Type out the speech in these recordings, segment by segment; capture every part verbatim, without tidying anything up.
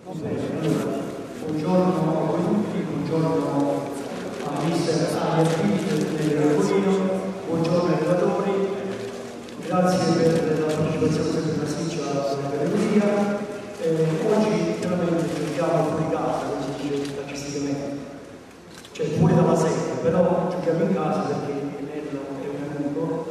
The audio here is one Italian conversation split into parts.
Buongiorno a voi tutti, buongiorno a mister Ariel del Racolino, buongiorno ai relatori, grazie per la partecipazione sempre massiccia alla galleria. Eh, oggi chiaramente giochiamo fuori casa, come si dice calcisticamente, cioè fuori dalla sede, però giochiamo in casa perché Nello è un amico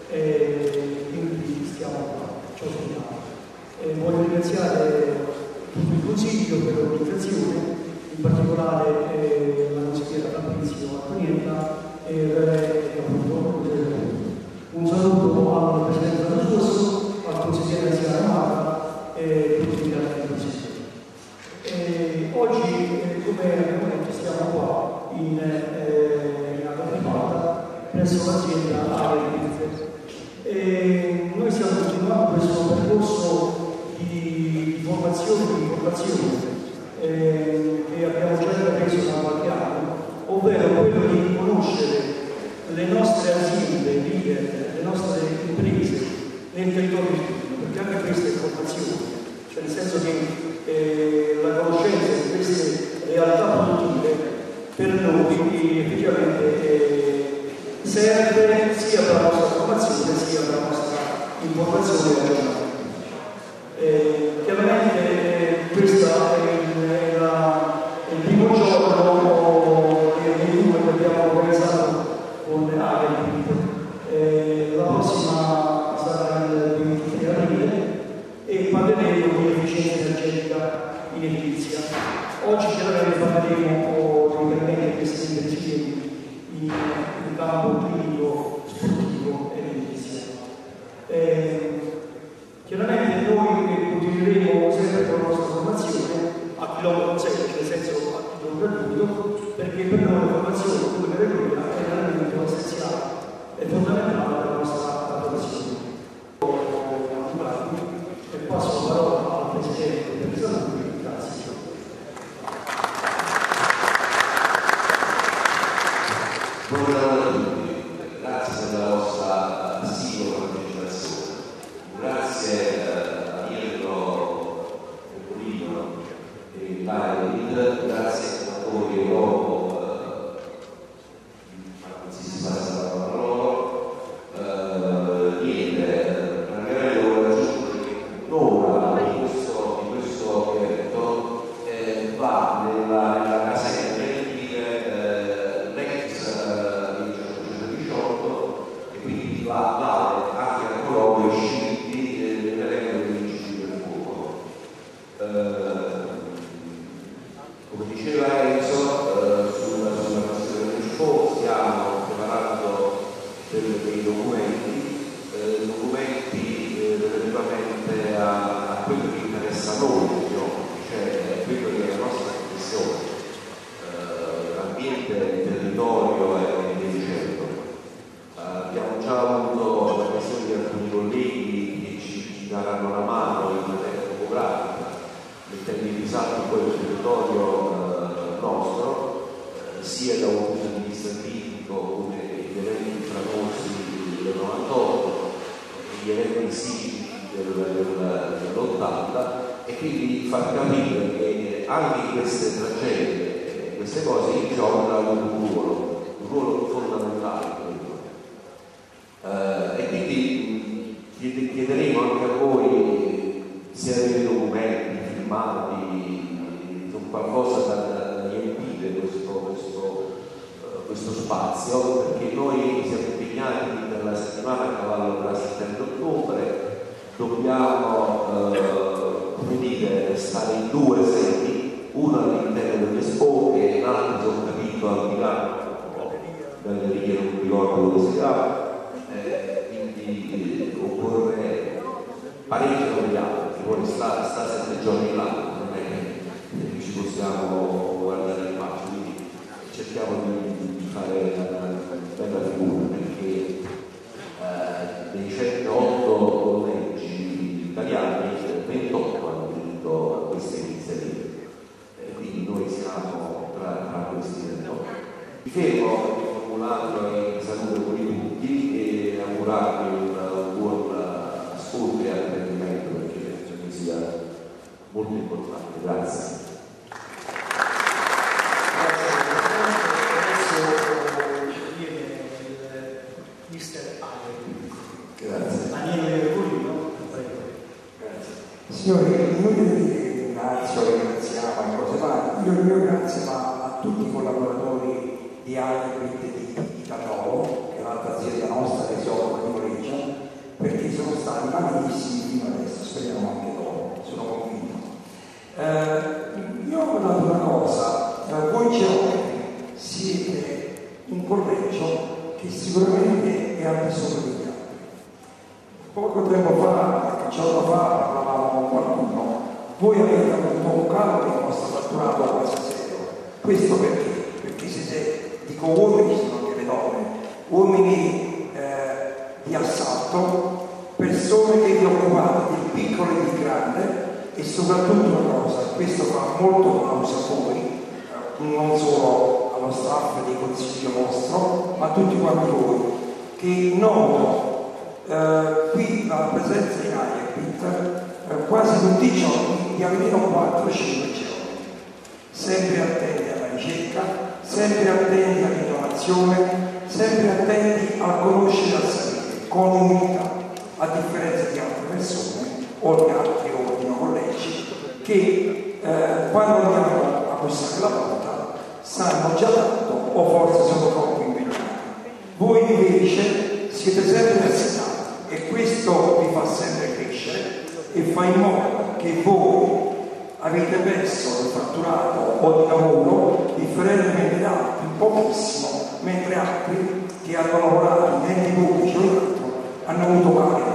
e quindi stiamo qua, ci ospitiamo. Eh, voglio ringraziare tutto il Consiglio per l'organizzazione, in particolare eh, la consigliera Fabrizio Antonietta e eh, appunto, eh, un saluto al Presidente dell'anno scorso, al consigliere anziano Amata e tutti gli altri consiglieri. Eh, oggi, eh, come abbiamo detto, stiamo qua in eh, alla privata presso l'azienda Ariel. E noi stiamo continuando questo percorso di formazione e di informazione eh, che abbiamo già intrapreso da qualche anno, ovvero quello di conoscere le nostre aziende, leader, le nostre imprese nel territorio di perché anche questa è formazione, cioè nel senso che eh, la conoscenza di queste realtà produttive per noi effettivamente eh, serve sia per la nostra formazione sia per la nostra informazione e aggiornamento. Eh, chiaramente eh, questo è, è, la, è il primo giorno che dei due che abbiamo organizzato con Ariel. Eh, la prossima sarà il ventitré aprile e parleremo di efficienza energetica in edilizia. Oggi chiaramente parleremo dei interventi di questi interventi in, in campo clinico, sportivo e edilizia. Eh, Chiaramente noi continueremo sempre con la nostra formazione a chilometro zero, nel senso a chilometro gratuito, perché per noi la formazione come categoria è veramente essenziale, è fondamentale per la nostra formazione. E passo la parola al Presidente per il saluto. Grazie. Buongiorno a tutti, grazie per la vostra assidua partecipazione. Grazie a Mirko Racolino e David, grazie a voi che dopo eh, si passa la parola. Eh, niente, magari devo aggiungere che l'ora di questo, di questo evento eh, va nella, nella casetta per dire eh, l'ex eh, di diciotto e quindi va, vale anche a coloro che scelti nell'elenco dei vigili del fuoco. Eh, come diceva Enzo, eh, sulla, sulla questione del fuoco stiamo preparando dei, dei documenti, eh, documenti eh, relativamente a, a quello che interessa a noi, cioè quello che è la nostra professione, eh, l'ambiente, il territorio e via dicendo. Eh, abbiamo già avuto la questione di alcuni colleghi che ci, ci daranno una mano in maniera topografica, mettendo in risalto poi il territorio eh, nostro, eh, sia da un punto di vista critico come gli eventi famosi del novantotto, gli eventi sismici del, del, dell'ottanta, e quindi far capire che anche in queste tragedie, queste cose in gioco hanno un ruolo, un ruolo fondamentale. Uh, e quindi mh, chiederemo anche a voi se avete documenti, filmati, qualcosa da, da riempire questo, questo, uh, questo spazio, perché noi siamo impegnati per la settimana a cavallo della settembre ottobre, dobbiamo uh, come dire, stare in due sedi, una all'interno dell'Expo e l'altra, se ho capito, a Milano, galleria, non mi ricordo dove si chiama. Eh, quindi eh, occorre parecchio vogliamo, perché poi sta, sta sette giorni là, non è che eh, ci possiamo guardare in faccia, quindi cerchiamo di, di fare una bella figura, perché eh, dei centootto collegi italiani, ventotto hanno diritto a queste iniziative, eh, quindi noi siamo tra, tra questi ventotto. Vi fermo formulando in saluto con tutti e augurarvi un, un buon ascolto e apprendimento, perché penso che sia molto importante. Grazie. Signore, noi vi ringrazio, ringraziamo e cose varie. Io il mio grazie va a tutti i collaboratori di Alpit di Italovo, che è un'altra azienda nostra che si occupa di noleggio, perché sono stati bravissimi fino adesso, speriamo anche dopo, sono convinto. Eh, io ho dato una cosa, eh, voi geometri siete un collegio che sicuramente è al bisogno degli altri. Poco tempo fa, qualche giorno fa, parlavamo con qualcuno, voi avete avuto un calo del vostro fatturato quasi zero. Questo perché? Perché siete, dico uomini, sono anche le donne, uomini eh, di assalto, persone che vi occupate del piccolo e del grande, e soprattutto una cosa, questo fa molto causa a voi, non solo allo staff di consiglio vostro, ma a tutti quanti voi, che noto Uh, qui la presenza in Alpit uh, quasi tutti i giorni di almeno quattro cinque giorni, sempre attenti alla ricerca, sempre attenti all'innovazione, sempre attenti a conoscere e a sapere con umiltà, a differenza di altre persone o di altri ordini o collegi che uh, quando andiamo a bussare la porta sanno già tanto o forse sono troppo impegnati. Voi invece siete sempre assetati e questo vi fa sempre crescere e fa in modo che voi avete perso il fatturato o il lavoro differentemente da altri, pochissimo, mentre altri che hanno lavorato in enti pubblici o in altro hanno avuto pagare.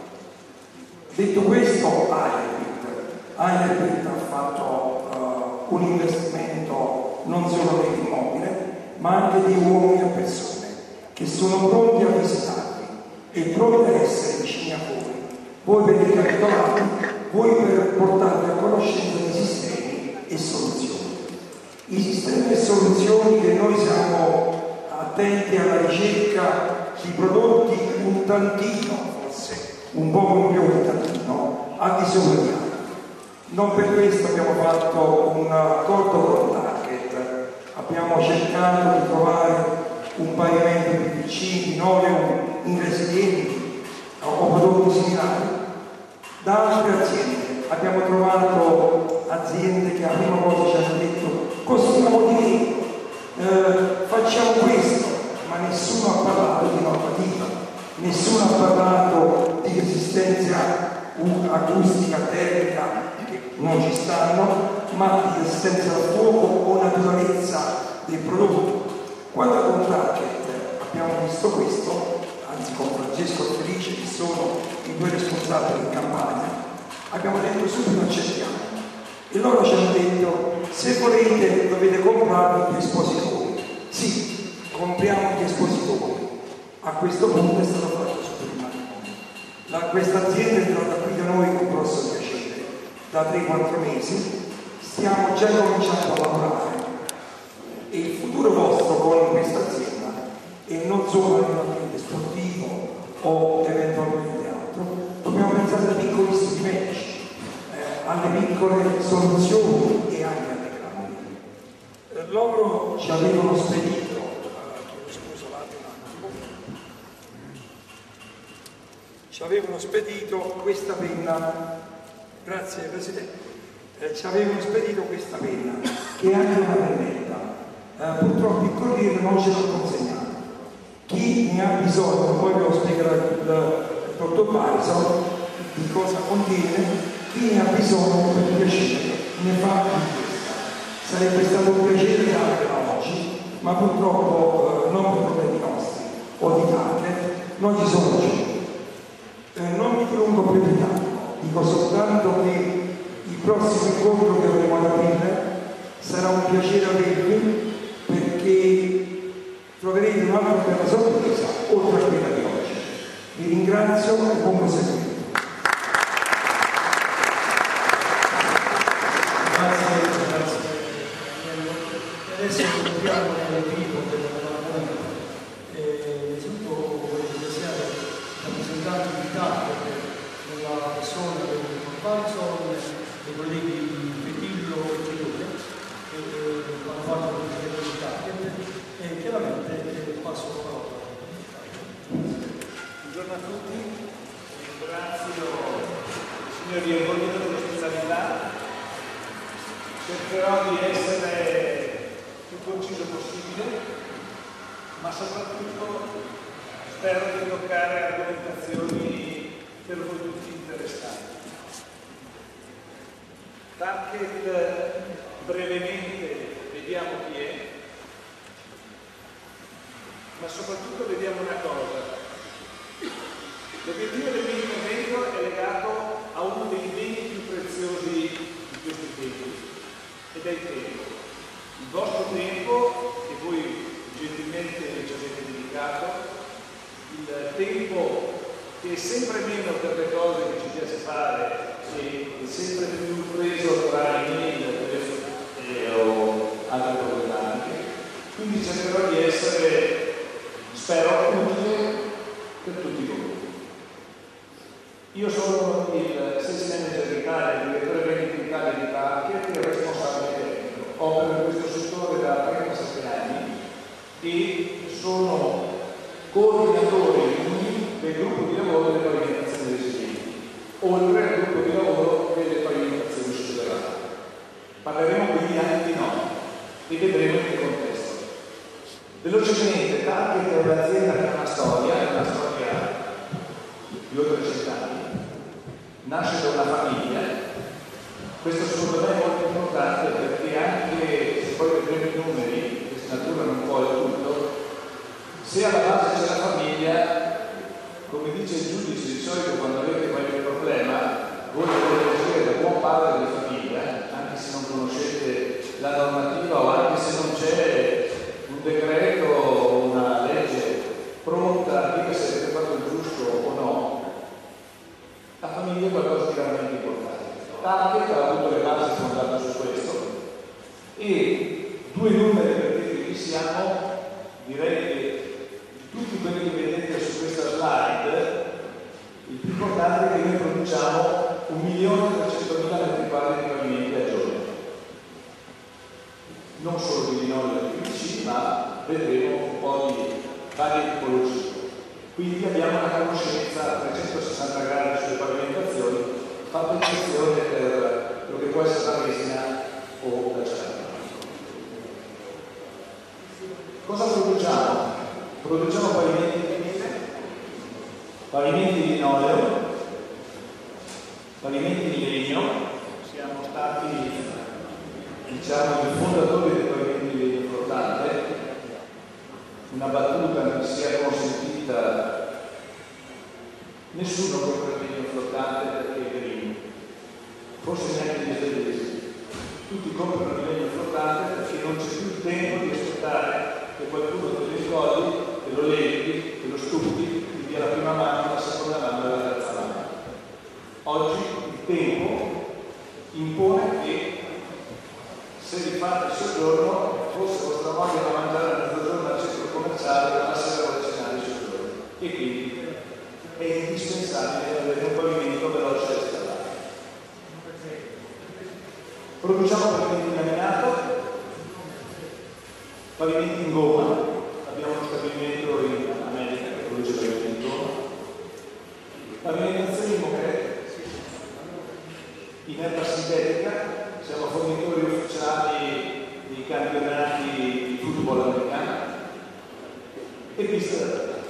Detto questo, Alpit Alpit ha fatto uh, un investimento non solo nell'immobile ma anche di uomini e persone che sono pronti a visitarvi e pronti a essere vicini a voi, voi per i capitolati, voi per portarvi a conoscenza di sistemi e soluzioni. I sistemi e soluzioni che noi siamo attenti alla ricerca di prodotti un tantino, forse un po' in più un tantino, a bisogno di altri. Non per questo abbiamo fatto un accordo con Target, abbiamo cercato di trovare un pavimento di vicini, in in residenti o prodotti similari da altre aziende. Abbiamo trovato aziende che a prima cosa ci hanno detto costiamo di meno, eh, facciamo questo, ma nessuno ha parlato di normativa, nessuno ha parlato di resistenza acustica, termica, che non ci stanno, ma di resistenza al fuoco o naturalezza del prodotto. Quando con Target abbiamo visto questo, anzi con Francesco e Felice, che sono i due responsabili in campagna, abbiamo detto subito accettiamo. E loro ci hanno detto, se volete dovete comprare gli espositori. Sì, compriamo gli espositori. A questo punto è stato fatto subito il matrimonio. Questa azienda è entrata qui da noi con grosso piacere. Da tre quattro mesi stiamo già cominciando a lavorare. E il futuro vostro con questa azienda, e non solo nell'ambiente sportivo o eventualmente altro, dobbiamo pensare ai piccoli strumenti, eh, alle piccole soluzioni e anche alle grandi. Eh, loro ci avevano spedito, eh, scusa, un attimo, ci avevano spedito questa penna, grazie Presidente, eh, ci avevano spedito questa penna, che è anche una pennetta. Eh, purtroppo il Corriere non ce l'ha consegnato. Chi ne ha bisogno, poi ve lo spiegherà il, il dottor Parison di cosa contiene, chi ne ha bisogno per piacere ne fa richiesta. Sarebbe stato un piacere darvela oggi, ma purtroppo eh, non per problemi nostri o di Target non ci sono più. Eh, non mi dilungo più di tanto, dico soltanto che il prossimo incontro che avremo ad aprile sarà un piacere avervi, perché troverete un'altra bella sorpresa oltre a quella di oggi. Vi ringrazio e buon proseguimento. Grazie, grazie. Adesso entriamo nel vivo della lavoro. Innanzitutto voglio ringraziare i rappresentanti di Target nella persona del dottor Parison, dei colleghi Petillo e Chiedone, che hanno fatto il progetto di Target, e chiaramente passo la parola. Buongiorno a tutti, ringrazio io riorganizzo l'ospitalità, cercherò di essere più conciso possibile, ma soprattutto spero di toccare argomentazioni per voi tutti interessanti. Target, brevemente vediamo chi è, ma soprattutto vediamo una cosa. L'obiettivo del mio intervento è legato a uno dei beni più preziosi di questi tempi, ed è il tempo. Il vostro tempo, che voi gentilmente ci avete dedicato, il tempo che è sempre meno per le cose che ci piace fare e è sempre più preso tra email, telefono e o altre problematiche. Quindi cercherò di essere, spero, utile per tutti voi. Io sono il sales manager d'Italia, il direttore vendita d'Italia di Target e il responsabile tecnico. Opero in questo settore da trentasette anni e sono coordinatore del gruppo di lavoro delle pavimentazioni residenti, oltre al gruppo di lavoro delle pavimentazioni soterrate. Parleremo quindi anche di no e vedremo in che contesto. Velocemente, Target è un'azienda che ha una storia, una storia di oltre cent'anni, nasce da una famiglia. Questo secondo me è molto importante perché anche se poi vedremo i numeri, che snaturano un po' il tutto, se alla base c'è la famiglia, come dice il giudice di solito quando avete qualche problema, voi dovete agire da buon padre di famiglia, anche se non conoscete la normativa o anche se non c'è un decreto o una legge pronta a dire se avete fatto il giusto o no. La famiglia è qualcosa di veramente importante. Target ha avuto le basi fondate su questo e due numeri per dire chi siamo, direi che tutti quelli che vedete su questa slide, il più importante è che noi produciamo un milione trecentomila metri quadri di pavimenti al giorno. Non solo di linoleo e P V C, ma vedremo un po' di varie tipologie. Quindi abbiamo una conoscenza a trecentosessanta gradi sulle pavimentazioni, fatto eccezione per quello che può essere la resina o la ceramica. Cosa produciamo? Produciamo pavimenti di mine, pavimenti di linoleo, pavimenti di legno. Siamo stati, diciamo, i fondatori dei pavimenti di legno flottante. Una battuta non sia consentita, nessuno compra il legno flottante perché è green, forse neanche gli svedesi. Tutti comprano il legno flottante perché non c'è più il tempo di aspettare che qualcuno te lo ricordi, te lo leghi, te lo stupi, ti dia la prima mano, la seconda mano e la terza mano. Oggi il tempo impone che se vi fate il soggiorno, forse vostra moglie da mangiare a mezzogiorno al centro commerciale, ma la sera vuole cenare il soggiorno. E quindi è indispensabile avere un pavimento veloce e stradale. Produciamo pavimenti in laminato, pavimenti in gomma. Abbiamo uno stabilimento in America che produce pavimenti in gomma. Pavimentazioni in concreto, in erba sintetica. Siamo fornitori ufficiali di campionati di football americano e piste da terra.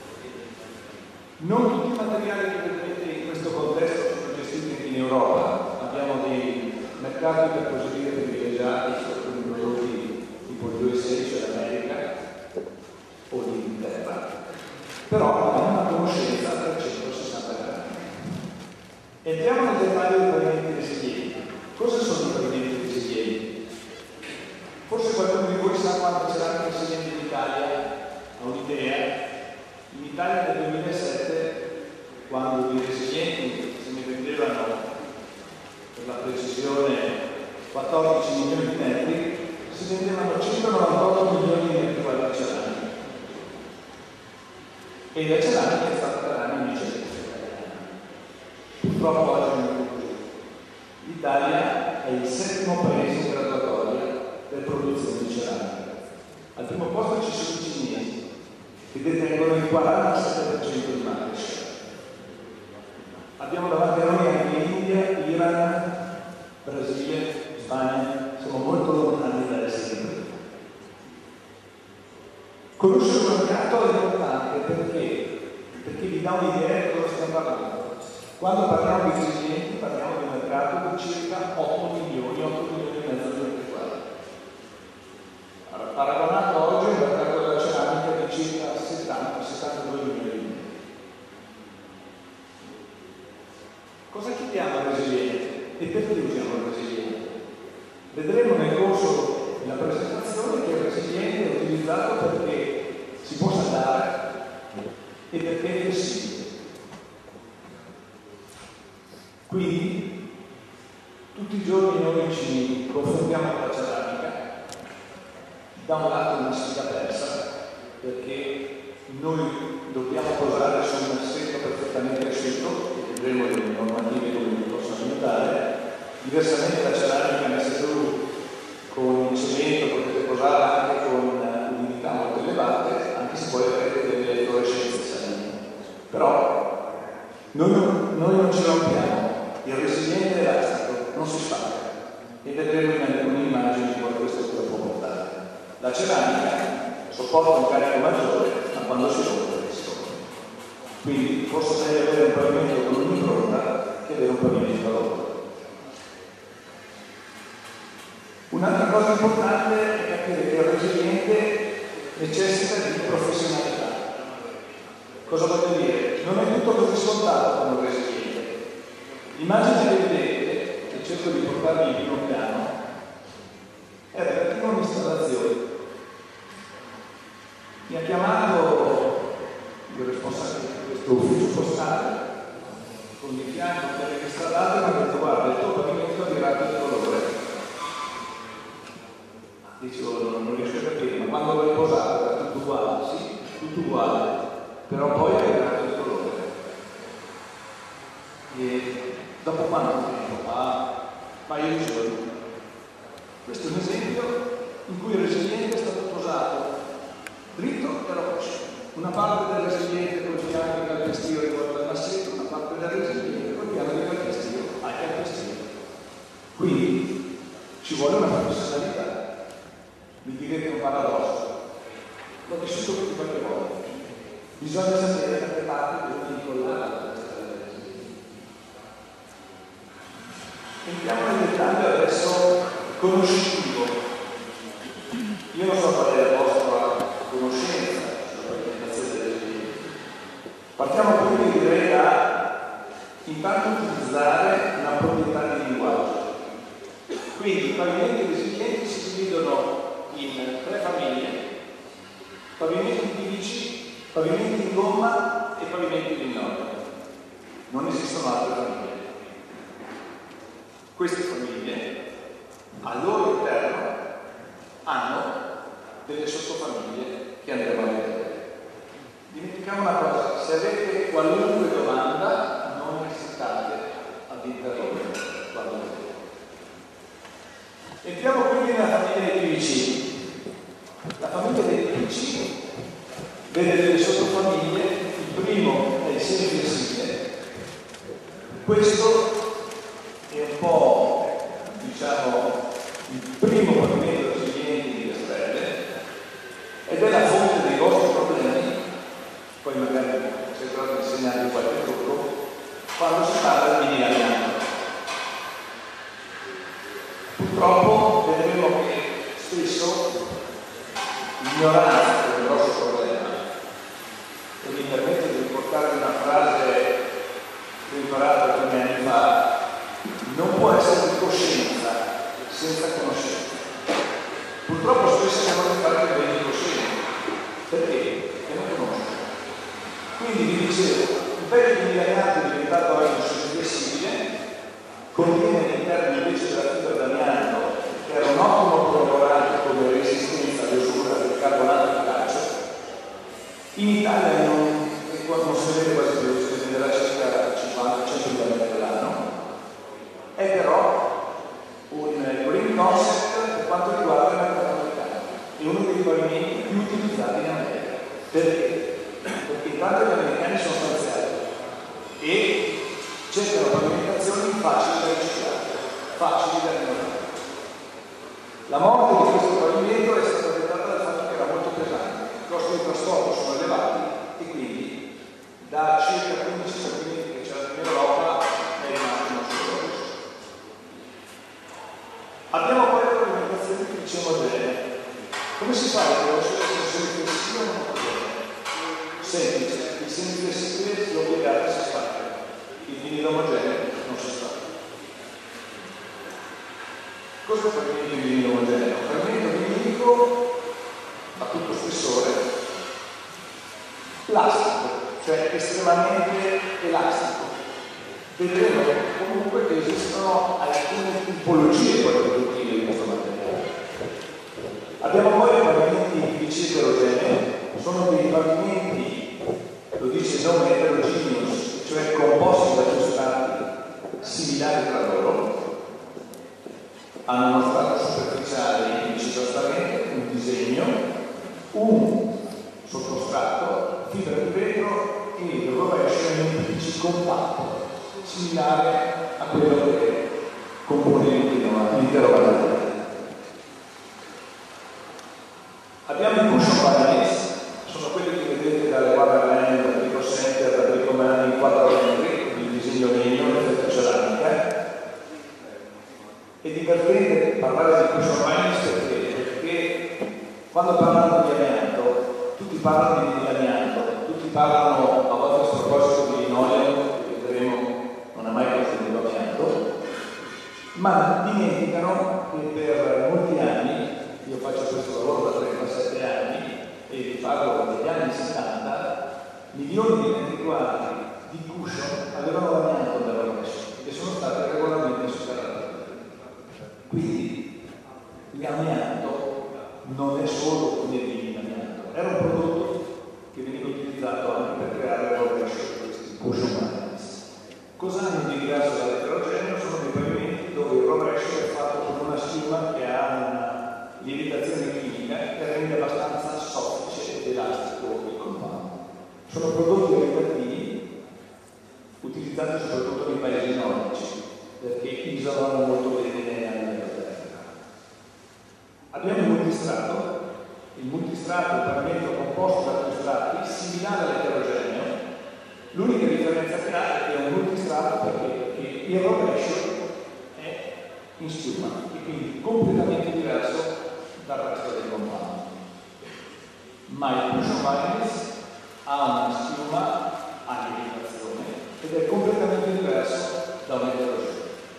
Non tutti i materiali che vedete in questo contesto sono gestiti in Europa. Abbiamo dei mercati, per così dire, privilegiati su alcuni prodotti tipo il U S A, cioè l'America o l'Inghilterra, però abbiamo una conoscenza a trecentosessanta gradi. Entriamo nel dettaglio dei pavimenti resilienti. Cosa sono i pavimenti resilienti? Forse qualcuno di voi sa quanto c'erano i resilienti in Italia, ha un'idea. In Italia nel duemilasette, quando i resilienti se ne vendevano, per la precisione, quattordici milioni di metri, si vendevano centonovantotto milioni di metri quadri di ceramica. E la ceramica è stata per anni un'eccellenza italiana. Purtroppo oggi non è più così. L'Italia è il settimo paese in graduatoria per produzione di ceramica. Al primo posto ci sono i cinesi, che detengono il quarantasette per cento di market share. Abbiamo davanti a noi anche l'India Quando parliamo di resilienti parliamo di un mercato di circa otto milioni, otto milioni e mezzo di metri quadri. Allora, paragonato oggi il mercato della ceramica di circa settanta settantadue milioni di metri. Cosa chiediamo al resiliente e perché usiamo il resiliente? Vedremo nel corso della presentazione che il resiliente è utilizzato perché si può saldare e perché è flessibile. Quindi tutti i giorni noi ci confrontiamo con la ceramica, da un lato una sfida persa, perché noi dobbiamo posare su un assetto perfettamente asciutto, e vedremo le normative come li possono aiutare. Diversamente la ceramica messa giù con il cemento potete posare anche con umidità molto elevate, anche se poi avete delle fluorescenze salenti. Però noi non, noi non ci rompiamo, il resiliente è elastico, non si spacca, e vedremo in alcune immagini come questo cosa può portare. La ceramica sopporta un carico maggiore, ma quando si rompe si rompe. Quindi forse meglio avere un pavimento con un'impronta che avere un pavimento a lavoro. Un'altra cosa importante è capire che il resiliente necessita di professionalità. Cosa voglio dire? Non è tutto così scontato come un resiliente. L'immagine che vedete, che cerco di portarvi in primo piano, è relativa a un'installazione. Mi ha chiamato il responsabile di questo ufficio postale con di fianco delle installate e mi ha detto: guarda, il tuo pavimento ha virato di colore. Dicevo, non riesco a capire, ma quando l'ho posato era tutto uguale, sì, tutto uguale, però poi è virato di colore. E dopo quanto tempo? Ah, un paio di giorni. Questo è un esempio in cui il resiliente è stato posato dritto e rovescio. Una parte del resiliente col piano di calpestio riguardo al massetto, una parte del resiliente col piano di calpestio al calpestio. Quindi ci vuole una professionalità. Mi direte un paradosso, l'ho vissuto più di qualche volta. Bisogna sapere da che parte devo incollare. Entriamo nel dettaglio adesso conoscitivo. Io non so qual è la vostra conoscenza sulla presentazione delle resilienze. Partiamo quindi direi da intanto utilizzare una proprietà di linguaggio. Quindi i pavimenti resilienti si dividono in tre famiglie: pavimenti in P V C, pavimenti in gomma e pavimenti in linoleo. Non esistono altre famiglie. Queste famiglie al loro interno hanno delle sottofamiglie che andremo a vedere. Dimentichiamo una cosa: se avete qualunque domanda non esitate ad interrompere quando vedete. Entriamo quindi nella famiglia dei P V C. La famiglia dei P V C vede delle sottofamiglie. Il primo è il semiflessibile. Questo è un po', diciamo, il primo pavimento resiliente di Castelle ed è la fonte dei vostri problemi. Poi magari cercherò di insegnarvi qualche trucco quando si parla di linea bianca. Purtroppo vedremo che spesso l'ignoranza è un grosso problema, e mi permetto di riportare una frase che ho imparato alcuni anni fa: non può essere coscienza senza conoscenza. Purtroppo spesso siamo a fare dei beni coscienti. Perché? Perché non conoscono. Quindi vi dicevo, il pezzo di miliardato è diventato oggi un semiflessibile, contiene all'interno invece della fibra d'amianto, che era un ottimo collaborante come resistenza all'usura del carbonato di calcio. In Italia non, non si vede quasi più, si venderà circa cinquanta cento mila all'anno. È però un green concept per quanto riguarda il mercato americano. È uno dei pavimenti più utilizzati in America. Perché? Perché intanto gli americani sono stanziati e cercano pavimentazioni facili da riciclare, facili da rinnovare. La morte di questo pavimento è stata dettata dal fatto che era molto pesante, i costi di trasporto sono elevati e quindi da circa quindici stabilimenti che c'erano in Europa vinile omogeneo non si sta. Cosa è il frammento di vinile omogeneo? Il frammento vinilico a tutto spessore, elastico, cioè estremamente elastico. Vedremo comunque che esistono alcune tipologie produttive di questo materiale. Abbiamo poi i pavimenti divici eterogenei, sono dei pavimenti, lo dice il nome heterogeneous, cioè composti da due strati similari tra loro, hanno uno strato superficiale indice trasparente, un disegno, un sottostrato, fibra di vetro e il rovescio è un P V C compatto, similare a quello che compone l'intero materiale. Abbiamo i cushion vinyls, sono quelli che vedete dalle Waterland, dal Pico Center, da Bricomani in quattro metri, il disegno legno, l'effetto ceramica. È divertente parlare di cushion vinyls perché, perché quando parlano di amianto, tutti parlano di amianto, tutti parlano a volte a proposito di linoleo, che vedremo non ha mai costruito amianto, ma dimenticano che per molti anni, io faccio questo lavoro da trentasette anni e vi parlo degli anni settanta, milioni di metri quadri di cushion avevano l'amianto da rovescio e sono stati regolarmente superati. Quindi l'amianto non è solo un amianto, era un prodotto che veniva utilizzato anche per creare il rovescio di questi cushion vinyls. Cosa hanno di diverso dall'eterogeneo? Sono dei pavimenti dove il rovescio è fatto con una schiuma che ha una lievitazione chimica che rende abbastanza soffice ed elastico il compound. Sono prodotti abitativi utilizzati soprattutto nei paesi nordici perché isolano molto bene la terra. Abbiamo il multistrato. Il multistrato è un pavimento composto da due strati similare all'eterogeneo. L'unica differenza che ha è che è un multistrato perché, perché il rovescio è in schiuma e quindi completamente diverso dal resto del compound. Ma il cushion vinyls ha una schiuma a lievitazione ed è completamente diverso da un eterogeneo.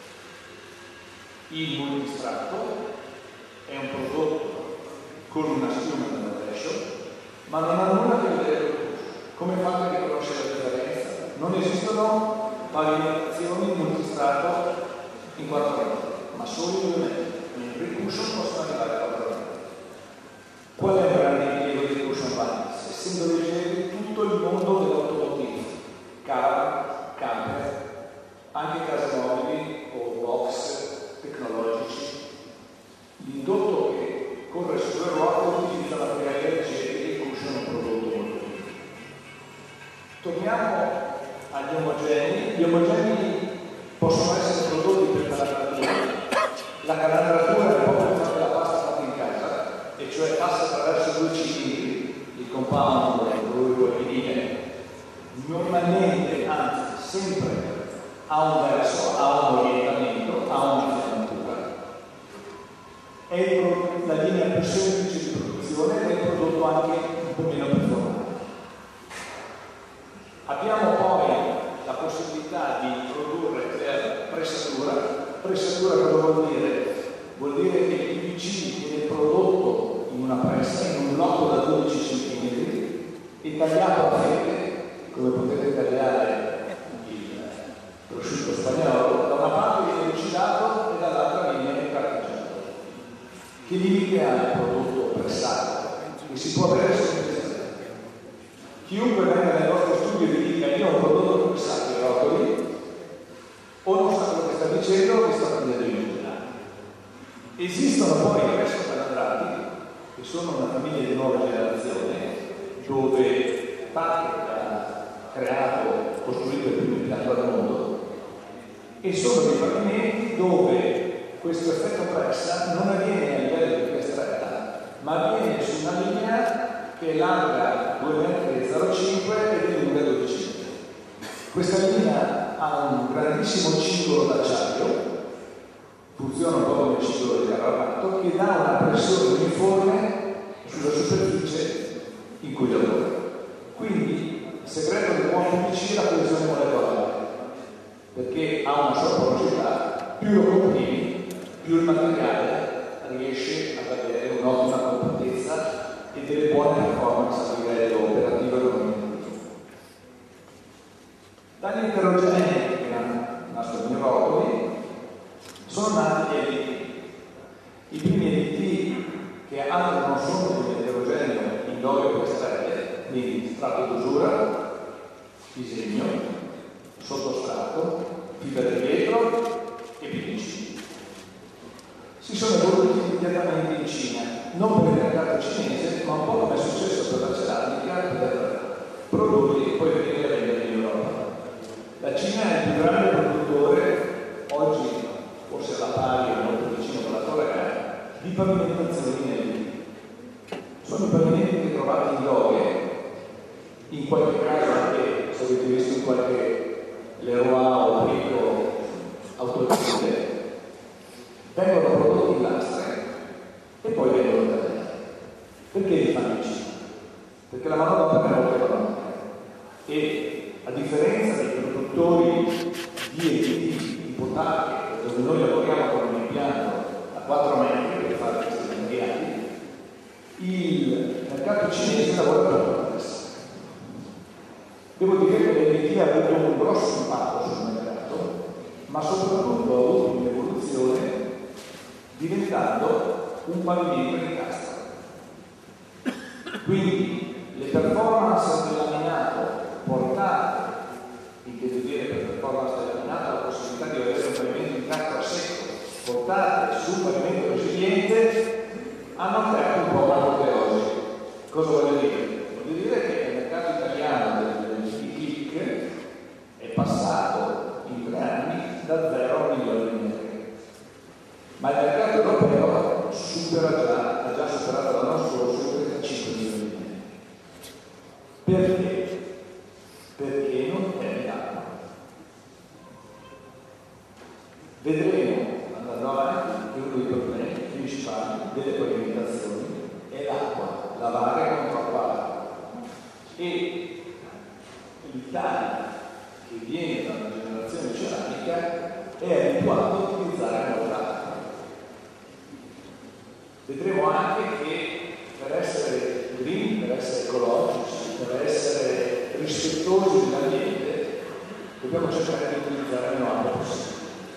Il multistrato è un prodotto con una schiuma da rovescio, ma non ha nulla a che vedere con il cushion. Come fate a riconoscere la differenza? Non esistono pavimentazioni multistrato in quattro metri, ma solo in due metri, mentre i cushion possono arrivare a quattro metri. Qual è il grande impiego dei cushion vinyls? Essendo leggeri tutto il mondo dell'automotive, caravan, camper, anche case mobili o box tecnologici. L'indotto che corre su due ruote utilizza materiali leggeri e il cushion è un prodotto molto utile. Torniamo agli omogenei. Gli omogenei possono essere prodotti per calendatura. La calendatura è proprio pensata la pasta fatta in casa, e cioè passa attraverso due cilindri, il compound e il vinile. Normalmente, anzi sempre, ha un verso, ha un orientamento, ha una finatura. È il, la linea più semplice di produzione ed è il prodotto anche un po' meno performante. Abbiamo poi la possibilità di produrre per pressatura. Pressatura cosa vuol dire? Vuol dire che il P V C viene prodotto in una pressa, in un blocco da dodici centimetri e tagliato a fette, come potete tagliare il prosciutto spagnolo, da una parte viene lucidato e dall'altra viene carteggiato. Che limite ha il prodotto pressato? Che si può avere semplicemente. Chiunque venga nel nostro studio e vi dica io ho un prodotto pressato e rotoli, o non sa quello che sta dicendo o che sta prendendo in giro. Esistono poi i resto calandrati, che sono una famiglia di nuova generazione, dove Patrick ha creato, costruito il primo impianto al mondo, e sono dei pavimenti dove questo effetto pressa non avviene a livello di via stretta, ma avviene su una linea che è larga due virgola zero cinque metri e di lunga dodici metri. Questa linea ha un grandissimo cingolo d'acciaio, funziona un po' come il cingolo di Carrapato, che dà una pressione uniforme sulla superficie in cui lavora. Quindi il segreto del buon P V C è la coesione molecolare. perché ha una sua porosità, più lo comprimi, più il materiale riesce ad avere un'ottima compattezza e delle buone performance a livello operativo e economico. Dagli eterogenei che nascono nei rotoli sono nati gli aditivi. I primi aditivi, che altro non sono degli eterogenei indole per stelle, quindi strato d'usura, disegno, sottostrato, fibra di vetro e P V C. Si sono evoluti immediatamente in Cina, non per il mercato cinese, ma un po' come è successo per la ceramica, per produrli e poi venire a vendere in Europa. La Cina è il più grande produttore, oggi forse alla pari o molto vicino con la Corea, di pavimentazioni inediti. Sono i pavimenti che trovate in Doghe, in qualche caso anche, se avete visto in qualche Leroy o Brico automobile, vengono prodotti in lastre e poi vengono tagliati. Perché li fanno in Cina? Perché la manodopera è molto economica e, a differenza dei produttori di editivi di potache, dove noi lavoriamo con un impianto a quattro metri per fare questi materiali, il mercato cinese lavora per la stessa. Devo dire che l'N T ha avuto un grosso impatto sul mercato, ma soprattutto ha avuto un'evoluzione diventando un pavimento di castro. Quindi le performance del laminato portate, intendo dire per performance del laminato la possibilità di avere un pavimento di castro a secco, portate sul pavimento resiliente, hanno creato un po' un'apoteosi. Cosa voglio dire? Voglio dire che il mercato italiano del click è passato in tre anni da zero a un milione di metri. Ma il mercato europeo supera già, ha già superato l'anno scorso i trentacinque milioni di metri. Perché? Perché non è l'acqua. Vedremo, andando avanti, che uno dei problemi principali delle pavimentazioni è l'acqua, lavare con troppa acqua. E l'Italia, che viene da una generazione ceramica, è abituato a utilizzare molta acqua. Vedremo anche che per essere green, per essere ecologici, per essere rispettosi dell'ambiente, dobbiamo cercare di utilizzare meno acqua possibile.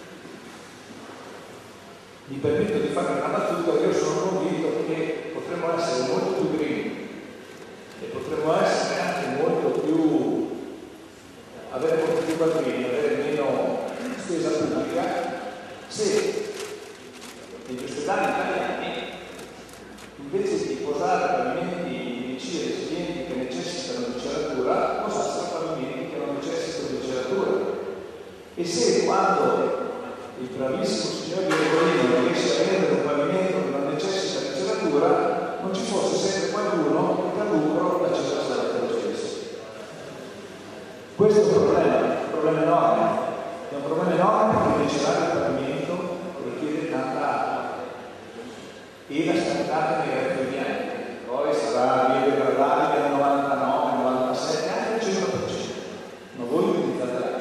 Mi permetto di fare una battuta, io sono convinto che potremmo essere molto più green e potremmo essere anche molto più, avere molto più bambini, avere meno spesa pubblica, se negli ospedali italiani, invece di posare pavimenti in C resilienti che necessitano di ceratura, posassero pavimenti che non necessitano di ceratura. E se quando il bravissimo signor Gregorio non riesce a vendere un pavimento che non necessita di ceratura, non ci fosse sempre qualcuno che per lucro la cerasse lo stesso. Questo è un problema, un problema enorme. È un problema enorme perché celare il pavimento richiede tanta acqua. E la scaricata nei rettili bianchi, poi sarà via degradabile del novantanove, novantasette, anche al cento per cento. Ma voi utilizzate l'acqua.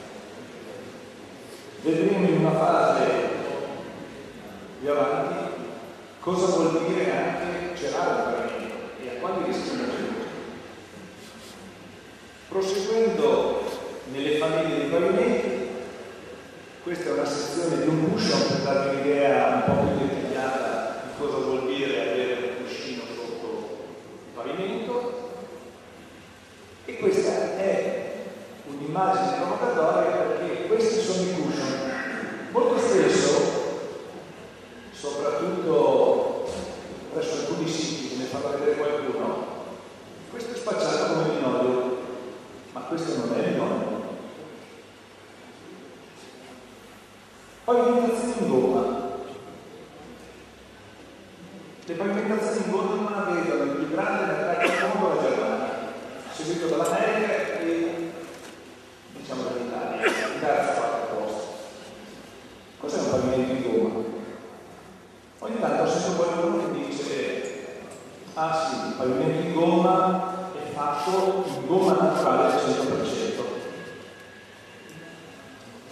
Vedremo in una fase più avanti cosa vuol dire anche celare un pavimento e a quali rischi non c'è. Proseguendo nelle famiglie dei pavimenti, questa è una sezione di un cushion per darvi un'idea un po' più dettagliata cosa vuol dire avere un cuscino sotto il pavimento, e questa è un'immagine provocatoria perché questi sono i cushion. Molto spesso, soprattutto presso alcuni siti, se ne fa vedere qualcuno, questo è spacciato come linoleo, ma questo non è linoleo. Pavimentazione in gomma. Le pavimentazioni in gomma vedono il più grande mercato del mondo la Germania, seguito dall'America e diciamo dall'Italia, il terzo quarto posto. Cos'è un pavimento in gomma? Ogni tanto sento qualcuno che dice: ah sì, il pavimento in gomma è fatto in gomma naturale al cento per cento.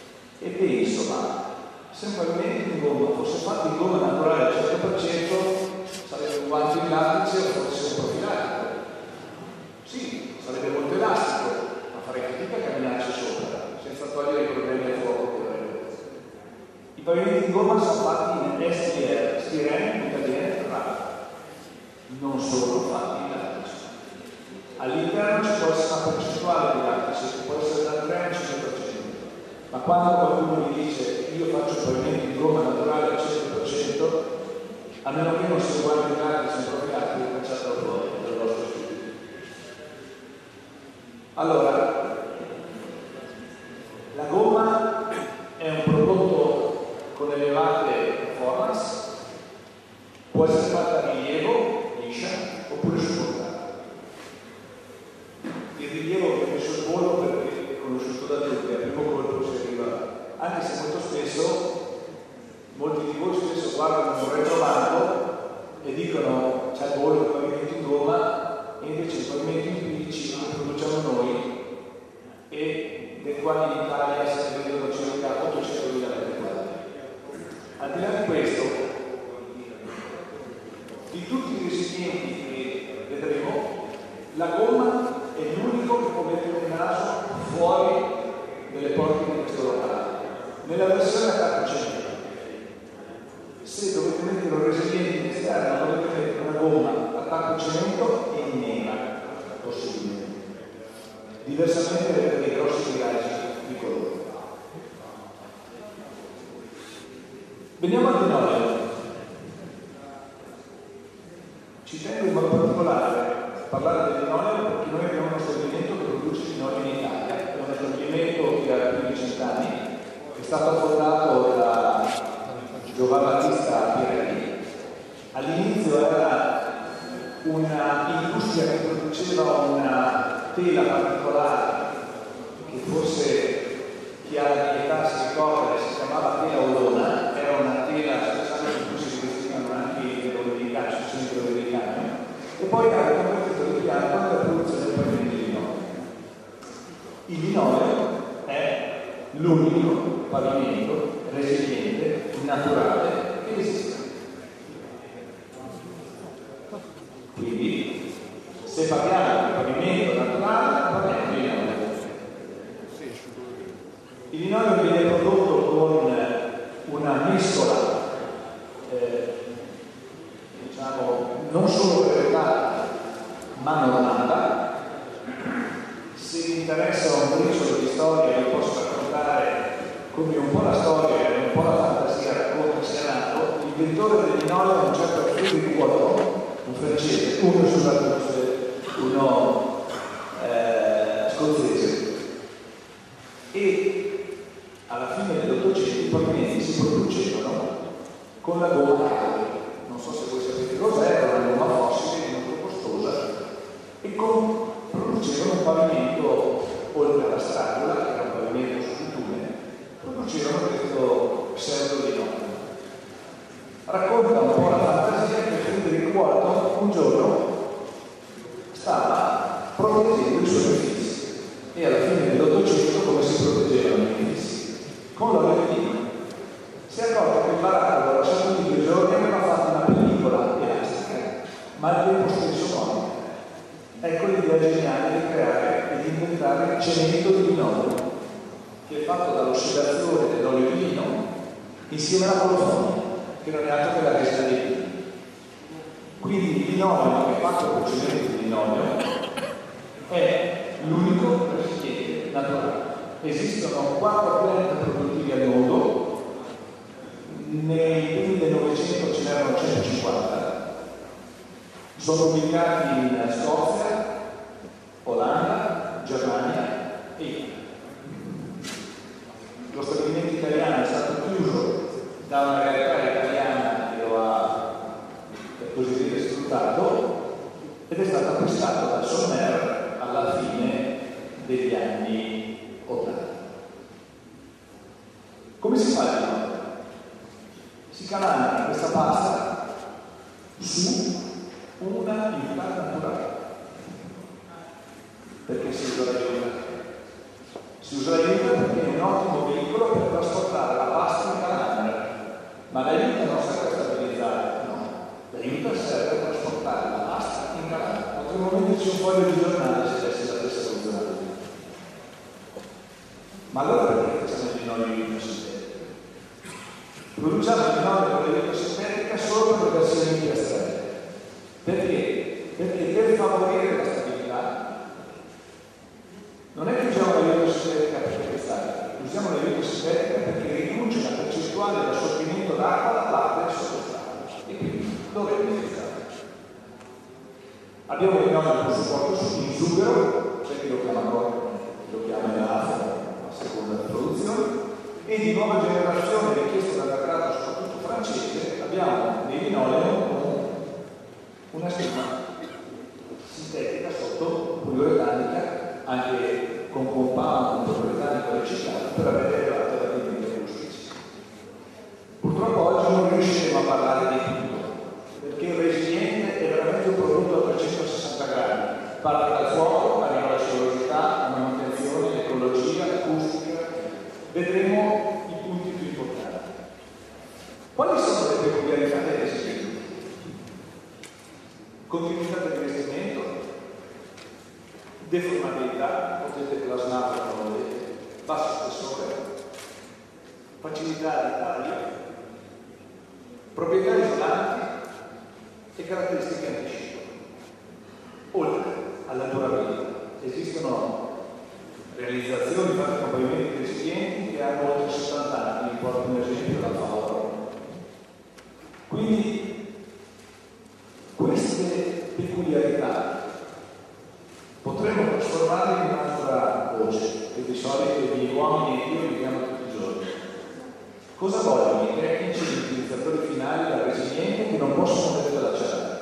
e penso, ma se un pavimento in gomma fosse fatto in gomma naturale al cento per cento sarebbe un guanto in lattice o forse un profilattico. Sì, sarebbe molto elastico, ma farei fatica a camminarci sopra, senza togliere i problemi al fuoco che avrebbe. I pavimenti in gomma sono fatti in S T R, stirene, italiane, rame. Non sono fatti in lattice. All'interno ci può essere una percentuale di lattice, che può essere dal tre al cinque per cento. Ma quando qualcuno mi dice io faccio un pavimento in gomma naturale al cento per cento, a meno che non si guardi in lattice, sono profilattico e cacciato fuori dal vostro studio. Allora, la gomma è un prodotto con elevate performance, può essere fatta a rilievo, liscia, oppure supportata. Il rilievo viene sul volo perché è conosciuto da tutti, al primo colpo si arriva, anche se molto spesso, molti di voi spesso guardano un retrobanco e dicono c'è il volo del pavimento in gomma, e invece il pavimento in P V C lo produciamo noi, e dei quali in Italia si vedono circa ottocentomila metri quadri. Al di là di questo, di tutti i recipienti che vedremo, la gomma è l'unico che può mettere il naso fuori delle porte di questo locale. Nella versione attacco cemento, se dovete mettere un recipiente in esterno, dovete mettere una gomma attacco cemento e nera, possibilmente. Diversamente avete dei grossi viraggi di colore. Veniamo al linoleo. Ci tengo in modo particolare a parlare del linoleo perché noi abbiamo uno stabilimento che produce linoleo in Italia, è uno stabilimento che ha più di cent'anni, è stato fondato da Giovanni Battista Pirelli. All'inizio era un'industria che produceva una tela particolare che forse chi ha la mia età si ricorda, si chiamava tela olona, era una tela speciale in cui si vestivano anche i dominicani, i centri dominicani, e poi ha convertito l'impianto nella produzione del pavimento di linoleo. Il linoleo è l'unico pavimento resiliente, naturale che esiste. Quindi, se parliamo di pavimento naturale, parliamo di linoleo. Il linoleo viene prodotto con una mescola, eh, diciamo, non solo brevettata, ma normata. Se vi interessa un briciolo di storia, vi posso raccontare come un po' la storia e un po' la fantasia racconta sia nato. L'inventore del linoleo è un certo Frédéric Walton, un francese, uno, scusate, uno eh, scozzese, e alla fine dell'Ottocento i pavimenti si producevano con la gomma calda. Non so se voi sapete cos'è, era una gomma fossile molto costosa, e con, producevano un pavimento oltre alla stragola, che era un pavimento su bitume, producevano questo pseudo linoleo. Racconta un po' la fantasia che Frédéric Walton un giorno stava proteggendo i suoi edifici, e alla fine dell'Ottocento come si proteggevano gli edifici? Con l'olio di lino. Si è accorto che il baracco aveva lasciato di due giorni e aveva fatto una pellicola elastica, ma al tempo stesso no. Ecco l'idea geniale di creare e di inventare il cemento di linoleo, che è fatto dall'ossidazione dell'olio di lino insieme alla colofonia, che non è altro che la resina dei pini. Quindi il linoleo che è fatto con cemento di linoleo è l'unico recipiente naturale. Esistono quattro pianeti produttivi al mondo, nei primi del Novecento ce n'erano centocinquanta, sono ubicati in Scozia, Olanda, Germania e Italia. Lo stabilimento italiano è stato chiuso da una realtà italiana che lo ha, per così dire, sfruttato, ed è stato acquistato dal Sommer alla fine degli anni ottanta. Come si fa il linoleo? Si calana questa pasta su una unità naturale. Perché si usa la aiuta? Si usa la aiuta perché è un ottimo veicolo per trasportare Produciamo il linoleo con l'aiuto sintetica solo per le versioni piastrelle. Perché? Perché per favorire la stabilità non è che usiamo l'aiuto sintetica per pestare, usiamo l'aiuto sintetica perché riduce la percentuale di assorbimento d'acqua da parte del sottostrato e quindi dovrebbe utilizzare. Abbiamo il linoleo con supporto in sughero, c'è chi lo chiama corpo, lo chiama elafo a seconda della produzione, e di nuova generazione richiesta dal mercato soprattutto francese abbiamo dei linoleo con una schiuma sintetica sotto poliuretanica, anche con compound poliuretanico riciclato per avere elevato la rendimento giustissimo. Purtroppo oggi non riusciremo a parlare di tutto, perché il resiliente è veramente un prodotto a trecentosessanta gradi, parte dal fuoco, arriva alla cellulosidà, la manutenzione, l'ecologia, l'acustica. Vedremo i punti più importanti. Quali sono le peculiarità del resistenza? Continuità del rivestimento, deformabilità, potete plasmarlo come volete, basso spessore, facilità di taglio, proprietà isolanti e caratteristiche antiscivolo. Oltre alla durabilità, esistono realizzazioni fatte con pavimenti resilienti che hanno oltre settanta anni, vi porto un esempio dal favore. Quindi queste peculiarità potremmo trasformarle in un'altra voce che di solito gli uomini e io viviamo tutti i giorni. Cosa vogliono i tecnici e gli utilizzatori finali da resiliente che non possono vedere dalla ceramica?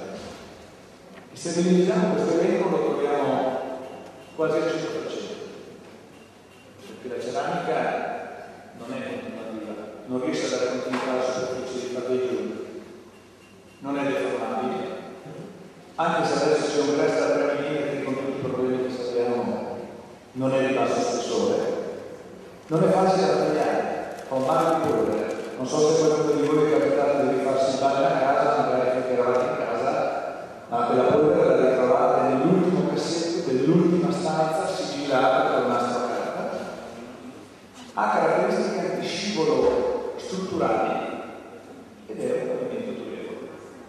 E se realizziamo questo evento lo troviamo quasi al cento per cento, perché la ceramica non è continuativa, non riesce a dare continuità alla superficie di fare giù, non è deformabile, anche se adesso c'è un resto da tre millimetri con tutti i problemi che sappiamo, non è di basso spessore, non è facile da tagliare, fa un mare di polvere. Non so se qualcuno di voi è capitato di rifarsi il bagno a casa, magari che eravate in casa, ma quella polvere la ritrovate nell'ultimo cassetto dell'ultima stanza sigillata con nastro a carta. Ha caratteristiche antiscivolo strutturali ed è un pavimento durevole.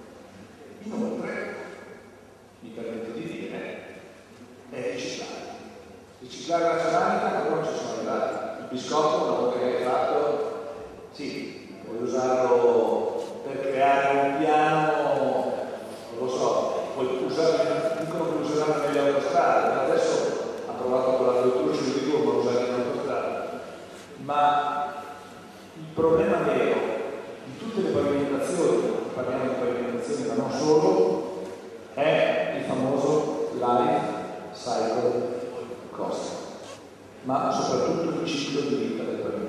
Inoltre, mi permetto di dire, è riciclabile. Riciclare la ceramica ancora non ci sono arrivati. Il biscotto, una volta che hai fatto, sì, puoi usarlo per creare un piano, non lo so, puoi usare, dicono che useranno nelle autostrade, adesso ha provato con la cultura sul di ma lo usare in autostrada. Ma il problema vero di tutte le pavimentazioni, parliamo di pavimentazioni ma non solo, è il famoso life cycle cost, ma soprattutto il ciclo di vita del pavimento.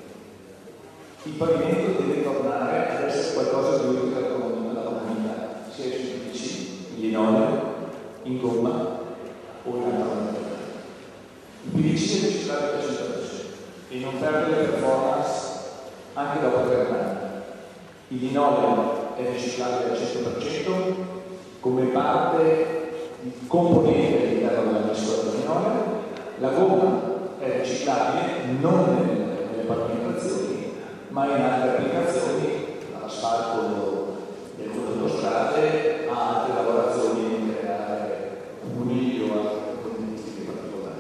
Il pavimento deve tornare ad essere qualcosa di utile alla comunità, sia in P V C, in linoleo, in gomma o in altra materia. Il P V C è riciclabile al cento per cento e non perde le performance anche dopo tre anni. Il linoleo è riciclabile al cento per cento come parte di componente all'interno della misura del linoleo. La gomma è riciclabile non nelle, nelle pavimentazioni ma in altre applicazioni, all'asfalto delle autostrade, a altre lavorazioni in creare muni o altre componentistiche particolari.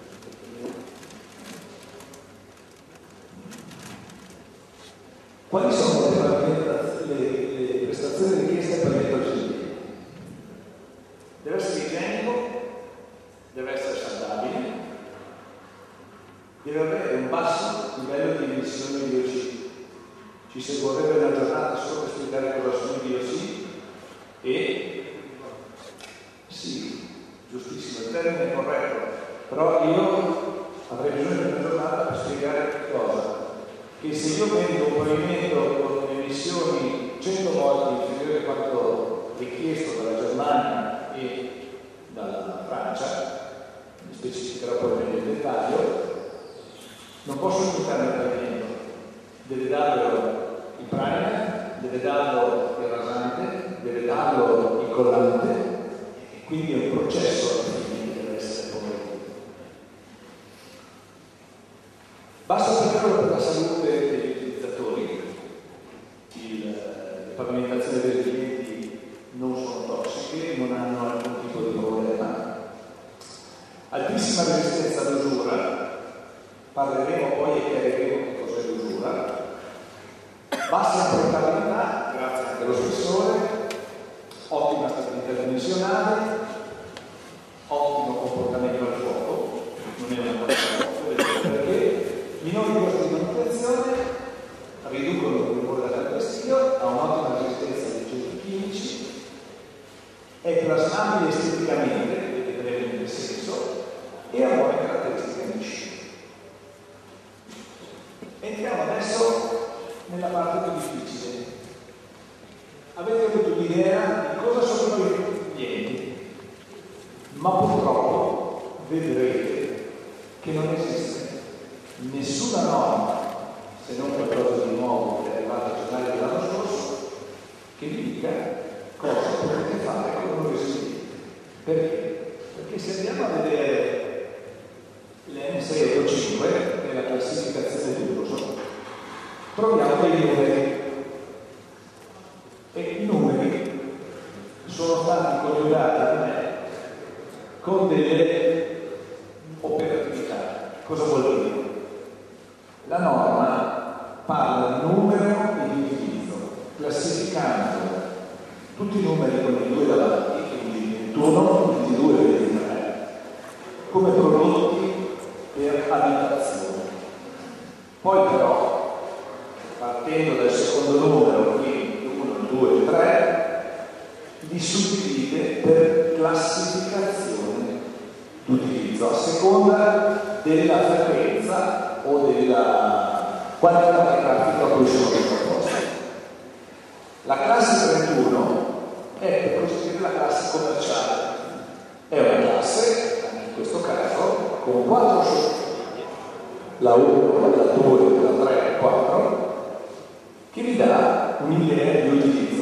Quali sono le, le, le prestazioni richieste per il pavimento? Deve essere igienico, deve essere saldabile, deve avere un basso livello di emissioni di diossina. Ci servirebbe una giornata solo per spiegare cosa sono i diossini e sì, giustissimo, il termine è corretto, però io avrei bisogno di una giornata per spiegare che cosa. Che se io vendo un pavimento con emissioni cento volte inferiori a quanto richiesto dalla Germania e dalla Francia, mi specificherò poi nel dettaglio, non posso limitare il pavimento, deve darlo il primer, deve darlo il rasante, deve darlo il collante, e quindi è un processo che deve essere convertito. Basta saperlo per la salute degli utilizzatori, chiariremo che cos'è l'usura. Bassa portabilità, grazie anche allo spessore, ottima stabilità dimensionale, ottimo comportamento al fuoco, non è una cosa perché minori costi di manutenzione riducono il rumore da calpestio, ha un'ottima resistenza agli agenti chimici, è plasmabile esteticamente, vedremo in che senso, e ha buone caratteristiche amici. Entriamo adesso nella parte più difficile. Avete avuto l'idea di cosa sono quei clienti, ma purtroppo vedrete che non esiste nessuna norma, se non qualcosa di nuovo che è arrivato a gennaio dell'anno scorso, che vi dica cosa potete fare con un residente. Perché? Perché se andiamo a vedere le M sei otto cinque, che è la classificazione di uso, troviamo dei numeri. E i numeri sono stati coniugati da me con delle operatività. Cosa vuol dire? La norma parla di numero e di utilizzo, classificando tutti i numeri con i due davanti, quindi ventuno, ventidue e ventitré, come prodotti per abitazione. Poi però, partendo dal secondo numero, quindi uno, due, tre, li suddivide per classificazione d'utilizzo, a seconda della frequenza o della quantità di traffico a cui sono sottoposti. La classe trentuno è, per così dire, la classe commerciale. È una classe, anche in questo caso, con quattro sottolinee, la uno, la due, la tre e la quattro, che vi dà un'idea di utilizzo.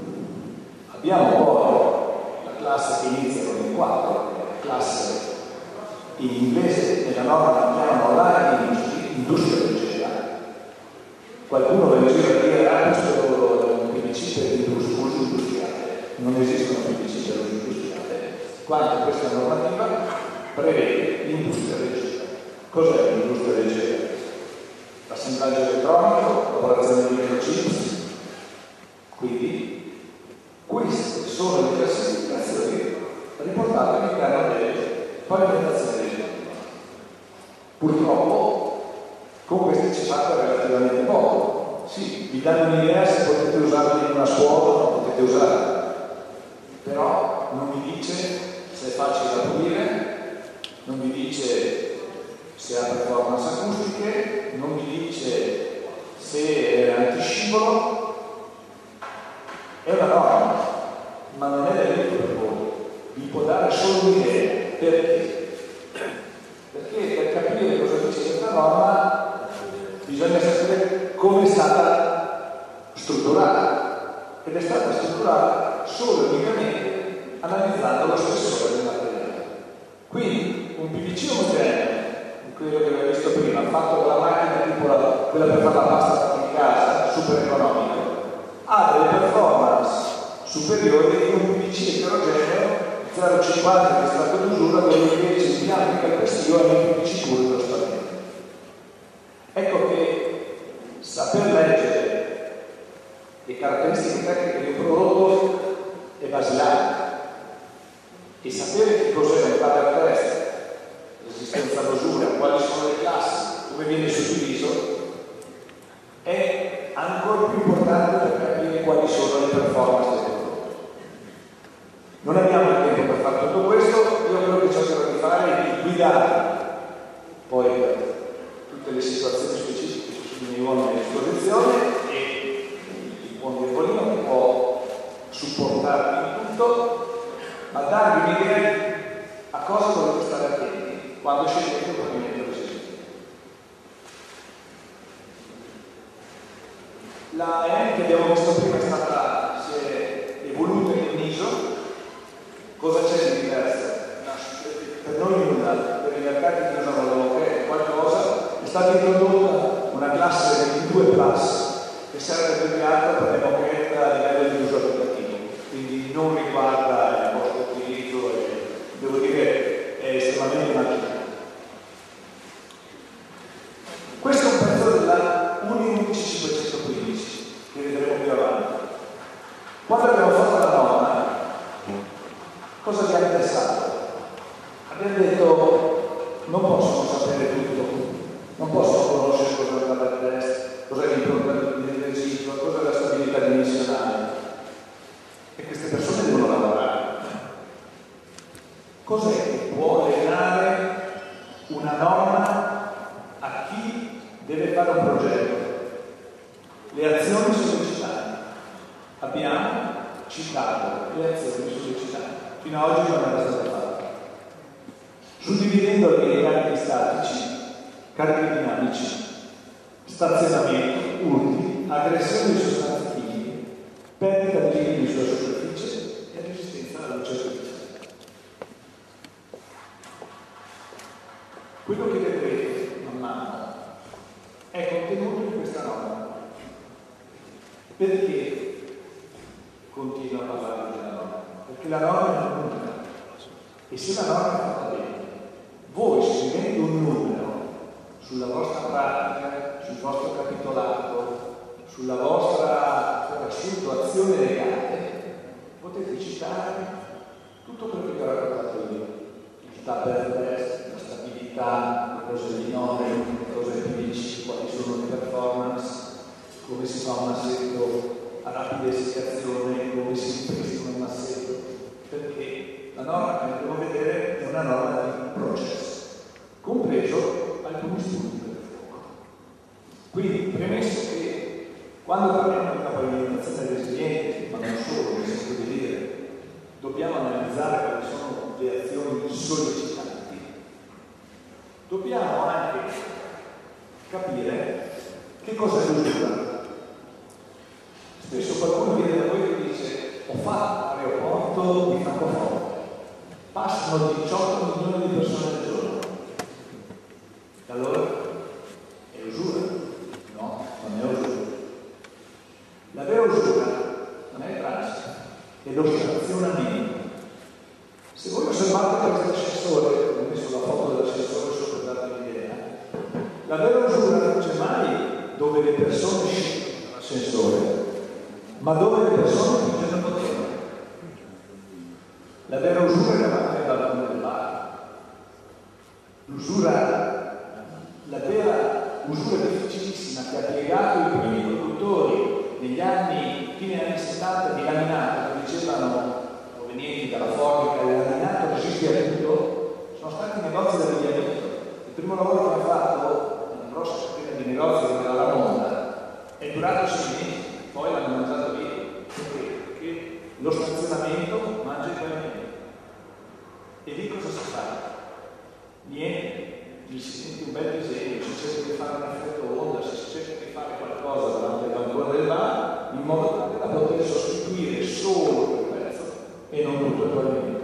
Abbiamo poi la classe che inizia con il quattro, la classe in inglese nella norma la chiamano light industry, industria leggera. Qualcuno ve ne gira a dire ah, questo è un P V C per uso industriale. Non esistono P V C per uso industriale, quanto questa normativa prevede l'industria leggera. Cos'è l'industria leggera? L'assemblaggio elettronico, lavorazione di microchips. Quindi queste sono le classificazioni riportate all'interno delle pavimentazioni legislative. Purtroppo con queste ci fate relativamente poco. Sì, vi danno un'idea se potete usarli in una scuola o non potete usarli, però non vi dice se è facile da pulire, non vi dice se ha performance acustiche, non vi dice se è antiscivolo. È una norma, ma non è l'aiuto per voi, vi può dare solo un'idea. Perché? Perché per capire cosa dice questa norma bisogna sapere come è stata strutturata, ed è stata strutturata solo e unicamente analizzando lo spessore del materiale. Quindi un P V C omogeneo, quello che abbiamo visto prima, fatto con la macchina tipo la, quella per fare la pasta in casa, super economico, ha delle performance superiori di un P V C eterogeneo zero virgola cinquanta che è stato d'usura, dove invece il bianco e calpestio è un P V C puro dello spavento. Ecco che saper leggere le caratteristiche tecniche di un prodotto è basilare, e sapere che cos'è un pattern test, resistenza all'usura, quali sono le classi, come viene suddiviso, è ancora più importante per capire quali sono le performance del prodotto. Non abbiamo il tempo per fare tutto questo, io quello che cercherò di fare è di guidare poi per tutte le situazioni specifiche che mi vengono a disposizione, e il buon Virgolino che può supportarvi in tutto, ma darvi un'idea a cosa dovete stare attenti quando scegliete il pavimento resistente. La E M che abbiamo visto prima è stata, si è evoluta in un I S O. Cosa c'è di diverso? Per noi nulla, per i mercati che usano l'Europea qualcosa, è stata introdotta una classe ventidue plus che serve più che altro per le moquette a livello di uso applicativo, quindi non riguarda il post utilizzo e devo dire è estremamente marginale. Questo progetto. Le azioni sollecitate. Abbiamo citato le azioni sollecitate. Fino ad oggi non era stato fatto. Suddividendole in carichi statici, carichi dinamici, stazionamento, urti, aggressione di sostanze chimiche, perdita di liquidi sulla superficie e resistenza alla luce artificiale. Quello che vedrete man mano è contenuto in questa norma. Perché continuo a parlare della norma? Perché la norma è un numero. E se la norma è fatta bene, voi scrivendo un numero sulla vostra pratica, sul vostro capitolato, sulla vostra assunto azione legale, potete citare tutto quello che vi ho raccontato io. Il tabel test, la stabilità, le cose di nome, le cose di P V C, quali sono le performance, come si fa un assetto a rapida essiccazione, come si ripristina un assetto, perché la norma che dobbiamo vedere è una norma di processo, compreso alcuni studi per il fuoco. Quindi, premesso che quando parliamo di una pavimentazione resiliente, ma non solo, come si può dire, dobbiamo analizzare quali sono le azioni sollecitanti, dobbiamo anche capire che cosa è l'usura. Spesso qualcuno viene da voi e dice: ho fatto l'aeroporto di Francoforte, passano diciotto milioni di persone al giorno. E allora è usura? No, non è usura. La vera usura non è il transito, è lo stazionamento. Se voi osservate questo ascensore, ho messo la foto dell'ascensore sopra per darvi un'idea, la vera usura non c'è mai dove le persone scendono dall'ascensore, ma dove le persone fingono potere. La vera usura è davanti al balcone del bar. L'usura, la vera usura difficilissima che ha piegato i primi produttori negli anni, fine anni settanta, di laminato, che dicevano, provenienti dalla formica, il laminato resiste a tutto, sono stati i negozi d'abbigliamento. Il primo lavoro che ha fatto una grossa catena di negozi che era la Monda è durato sei mesi, poi l'hanno mangiato via. Perché? Perché lo stazionamento mangia il pavimento. E lì cosa si fa? Niente, gli si sente un bel disegno, si cerca di fare un effetto onda, si cerca di fare qualcosa davanti al balcone del bar in modo tale da poter sostituire solo quel pezzo e non tutto il pavimento.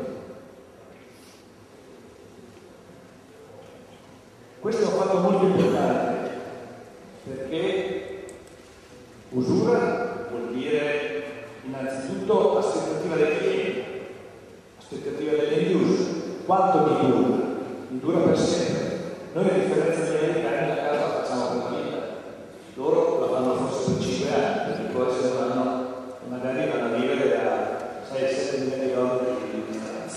Questo è un fatto molto importante perché usura vuol dire innanzitutto aspettativa del cliente, aspettativa dell'end user. Quanto mi dura? Mi dura per sempre. Noi, a differenza degli americani, la casa la facciamo per la vita. Loro la fanno forse per cinque anni, perché poi se vanno, magari vanno a vivere a sei sette mila chilometri di distanza.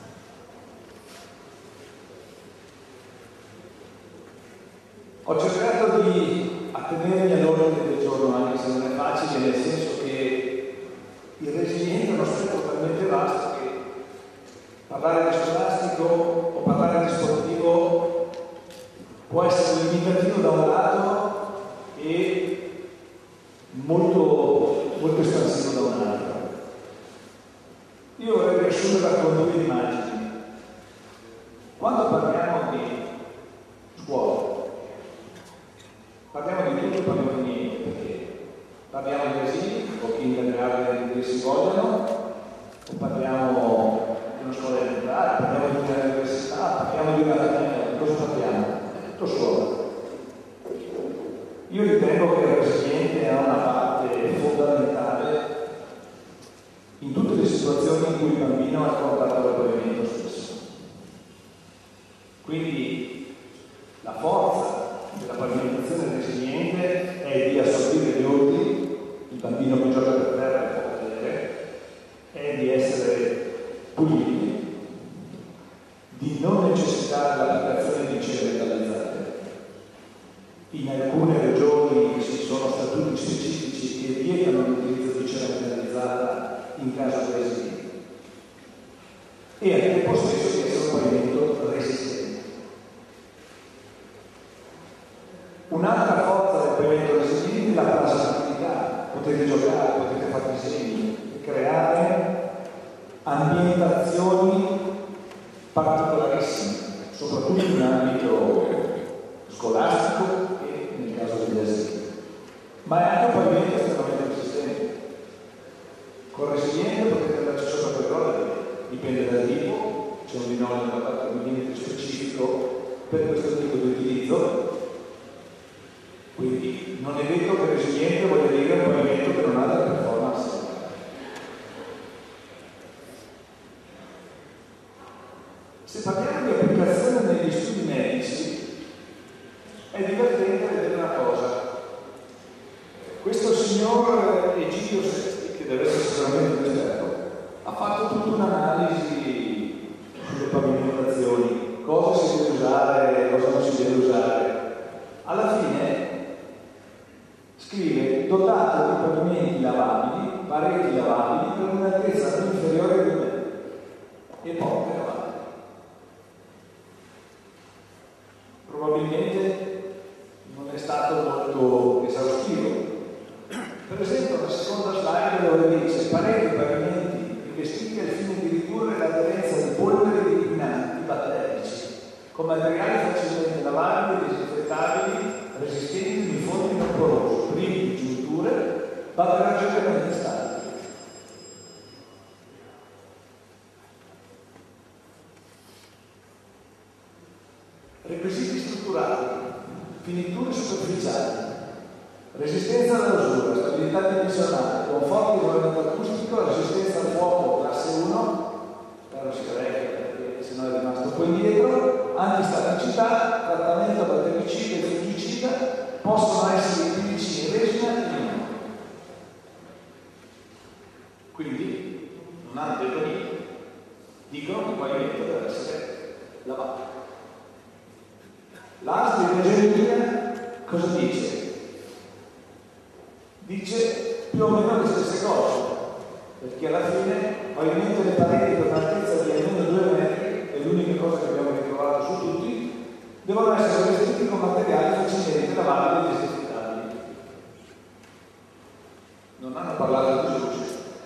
Ho cercato di attenermi all'ordine del giorno, anche se non è facile, nel senso che il resiliente è uno aspetto talmente vasto che parlare di scolastico o parlare di sportivo può essere limitativo da un lato e molto, molto espansivo da un altro. Io vorrei riassumere con due immagini. Quando parliamo di scuola, parliamo di tutto, parliamo di niente, perché parliamo di asili, o chi indagare che si vogliono, o parliamo di una scuola elementare, parliamo di un'università, parliamo di una cosa parliamo? È tutto scuola. Io ritengo che il resiliente ha una parte fondamentale in tutte le situazioni in cui il bambino è a contatto col pavimento stesso. Quindi la forza della pavimentazione resiliente è di assorbire gli urti, il bambino che gioca per terra può vedere, è di essere puliti, di non necessitare l'applicazione di cere metallizzate. In alcune regioni ci sono statuti specifici che vietano l'utilizzo di cera metallizzata in caso di resilienza. E al tempo stesso di essere un pavimento resistente. Un'altra forza del potete giocare, potete fare disegni, creare ambientazioni particolarissime, soprattutto in ambito scolastico e nel caso degli asili. Ma è anche un pavimento estremamente resistente. Con resiliente potete andarci sopra per rolle, dipende dal tipo, c'è un linoleo specifico per questo tipo di utilizzo. Quindi non è detto che resiliente voglia dire un pavimento che non ha delle performance. Se parliamo di applicazione negli studi medici, è divertente vedere una cosa. Questo signor Egidio Sesti, che deve essere sicuramente un esperto, ha fatto tutta un'analisi sulle pavimentazioni, cosa si deve usare, cosa non si deve usare. Alla fine scrive dotato di pavimenti lavabili, pareti lavabili per un'altezza non inferiore a due metri e porte lavabili. Probabilmente non è stato molto esaustivo. Per esempio la seconda slide dove dice pareti e pavimenti rivestiti al fine di ridurre l'aderenza di polveri di inquinanti batterici con materiali facilmente lavabili, disinfettabili, resistenti, uniformi non porosi, privi di giunture, bagaggiamente stabili. Requisiti strutturali, finiture superficiali, resistenza all'usura, stabilità dimensionale, conforto di isolamento acustico, resistenza al fuoco classe uno, però si corregge perché sennò è rimasto un po' indietro, antistaticità, trattamento da termicida e fungicida, possono essere utilizzi in resina e limone. Quindi non hanno detto niente, dicono che il pavimento deve essere lavato. L'A S di Reggio Emilia cosa dice? Dice più o meno le stesse cose, perché alla fine pavimento le pareti con un'altezza di almeno due metri, è l'unica cosa che abbiamo ritrovato su tutti, devono essere rivestiti con materiali facilmente lavabili e disinfettabili. Non hanno parlato di luce.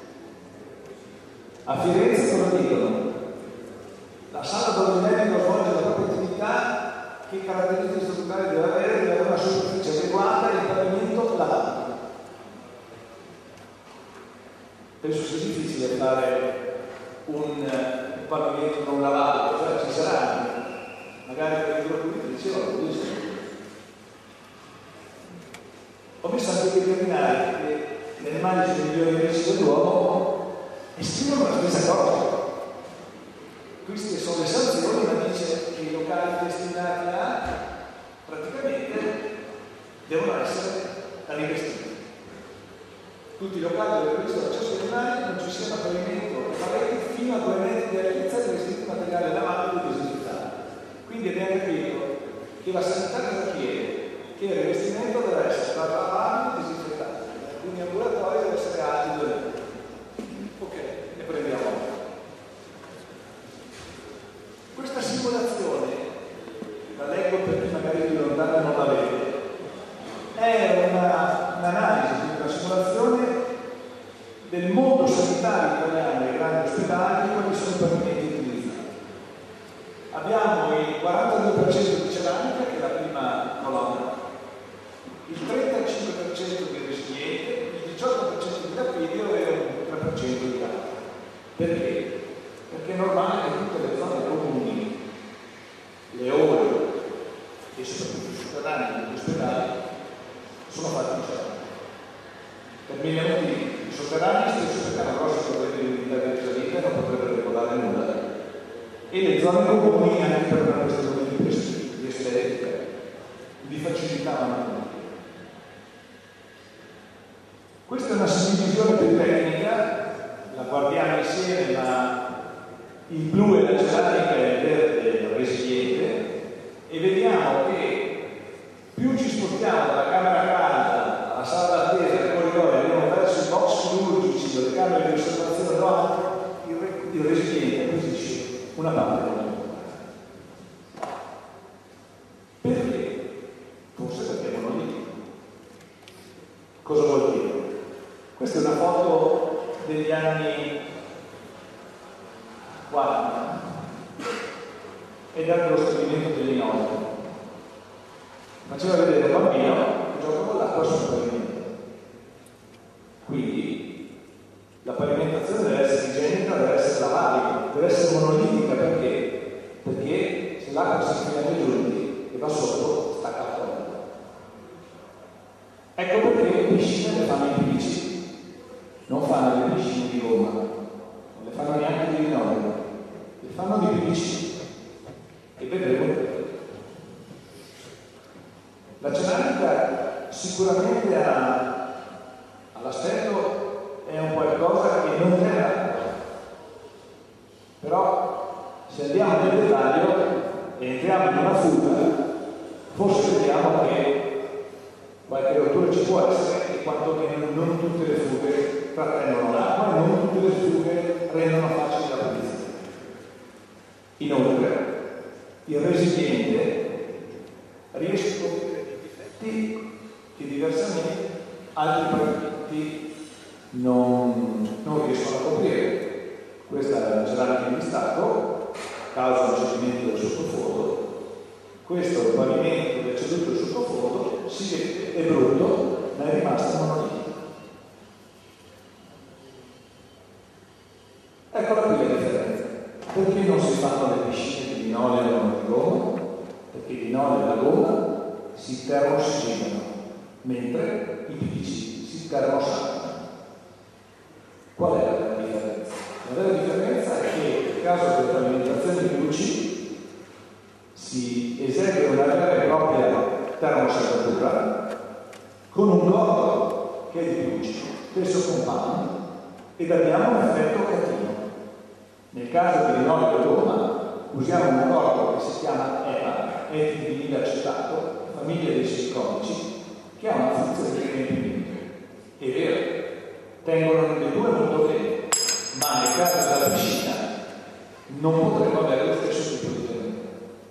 A Firenze cosa dicono? La sala dove il medico svolge la propria attività, che caratteristiche strutturali deve avere? Deve avere una superficie adeguata e il pavimento lavabile. Penso sia difficile fare un, un pavimento non lavabile, cioè ci saranno, magari per il gruppo di dicevano così. Ho visto anche dei criminali che nelle mani dei migliori amici dell'uomo esprimono la stessa cosa. Queste sono le sanzioni, ma dice che i locali destinati a praticamente devono essere rivestiti. Tutti i locali dove questo l'accesso ai animali non ci sia pavimento e pareti fino a due metri di altezza rivestiti di materiale lavabile e disinfettabile. Quindi abbiamo capito che la sanità cosa chiede? Che il rivestimento deve essere lavabile e disinfettabile. In alcuni ambulatori deve essere alti due metri. Ok, ne prendiamo. Questa simulazione, la leggo per chi magari più lontano non la vede, è una, un'analisi, una simulazione del mondo sanitario italiano nei grandi ospedali, quali sono i pavimenti utilizzati. Abbiamo il quarantadue per cento di ceramica, che è la prima colonna, il trentacinque per cento di resiliente, il diciotto per cento di lapidio e un tre per cento di carta. Perché? Perché è normale che tutte le zone comuni, le ore e soprattutto i sotterranei degli ospedali sono fatti in ceramica. Per mille motivi, i sotterranei spesso perché hanno grossi problemi di umidità di risalita e non potrebbero regolare nulla, e le zone comuni anche per una questione di prestigio, di estetica, di facilità manuale. Questa è una suddivisione più tecnica, la guardiamo insieme, ma il blu è la ceramica e il verde è resiliente, e vediamo che più ci spostiamo dalla camera calda alla sala d'attesa, al corridoio, andiamo verso i box chirurgici, le camere di osservazione no, il, il resiliente acquisisce una parte della vita. Perché? Forse perché è monolitico. Cosa vuol dire? questa è una foto degli anni quaranta ed era dello stabilimento degli Linoli. Faceva vedere un bambino che gioca con l'acqua sul pavimento. Quindi la pavimentazione deve essere igienica, deve essere lavabile, deve essere monolitica. Perché? Perché se l'acqua si infila nei giunti e va sotto, sta calcolando. Ecco perché le piscine le fanno i P V C, non fanno le piscine di gomma, non le fanno neanche di linoleo, le fanno di P V C. E vedremo la ceramica sicuramente ha, all'aspetto è un qualcosa che non crea, però se andiamo nel dettaglio e entriamo in una fuga, forse vediamo che qualche rottura ci può essere e quantomeno non tutte le fughe trattengono l'acqua e non tutte le fughe rendono facile la pulizia. Inoltre il resiliente riesce a coprire i difetti che diversamente altri pavimenti non, non riescono a coprire. Questa è la ceramica in distacco, causa un cedimento del sottofondo. Questo è il pavimento che ha ceduto il sottofondo, si vede, è brutto, ma è rimasto monolitico. Eccola qui la differenza. Perché non si fanno le piscine di linoleo e non di gomma? Perché il linoleo e la gomma si termosigenano, mentre i P V C si termosanano. Qual è la differenza? La vera differenza è che nel caso della pavimentazione di P V C si esegue una vera e propria termosaldatura con un corpo che è di P V C, spesso compound, ed abbiamo un effetto cattivo. Nel caso di linoleo e gomma usiamo un corpo che si chiama E P A, etilvinilacetato, famiglia dei siliconici, che ha una funzione di riempimento. È vero, tengono le due molto bene, ma nel caso della piscina non potremo avere lo stesso tipo di riempimento.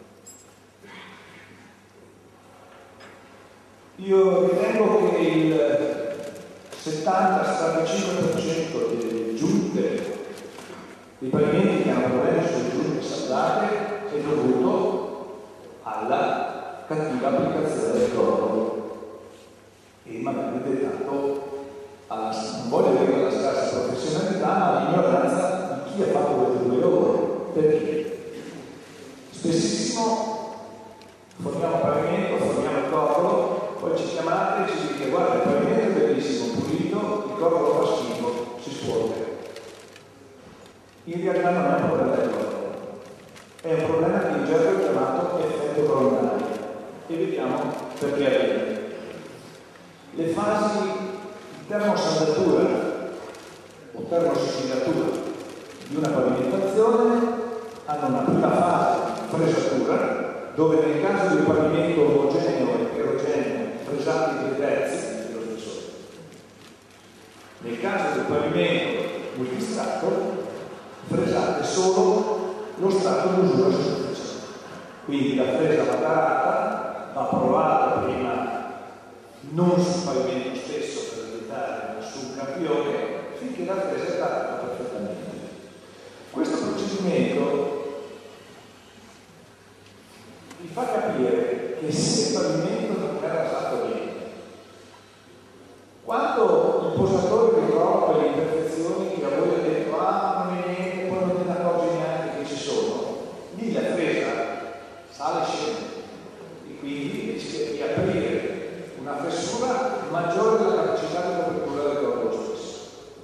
Io ritengo che il settanta settantacinque per cento delle giunte, dei pavimenti che hanno problemi sulle giunte saldate, è dovuto alla cattiva applicazione del cloro e magari dettato alla, non voglio dire alla scarsa professionalità, ma all'ignoranza di chi ha fatto questi due lavori. Perché spessissimo forniamo pavimento, forniamo il cordolo, poi ci chiamate e ci dite guarda il pavimento è bellissimo, pulito, il cordolo fa schifo, si sporca. In realtà non è un problema del cordolo, è un problema che in gergo è chiamato effetto coronario e vediamo perché avviene. Le fasi di termosaldatura o termosigilatura di una pavimentazione hanno una prima fase di fresatura, dove nel caso di un pavimento omogeneo e eterogeneo fresati dei pezzi dello spessore. Nel caso del pavimento multistrato fresate solo lo strato di usura superficiale. Quindi la fresa va tarata, va provata prima non sul pavimento stesso per evitare nessun campione, finché la fresa è tarata perfettamente. Questo procedimento vi fa capire che se il pavimento non è rasato bene, quando il posatore ritrova le imperfezioni che a voi ha detto ah non è niente, poi non te ne accorgi neanche che ci sono, lì la fresa sale e scende e quindi rischia di aprire una fessura maggiore della capacità di apertura del corpo stesso.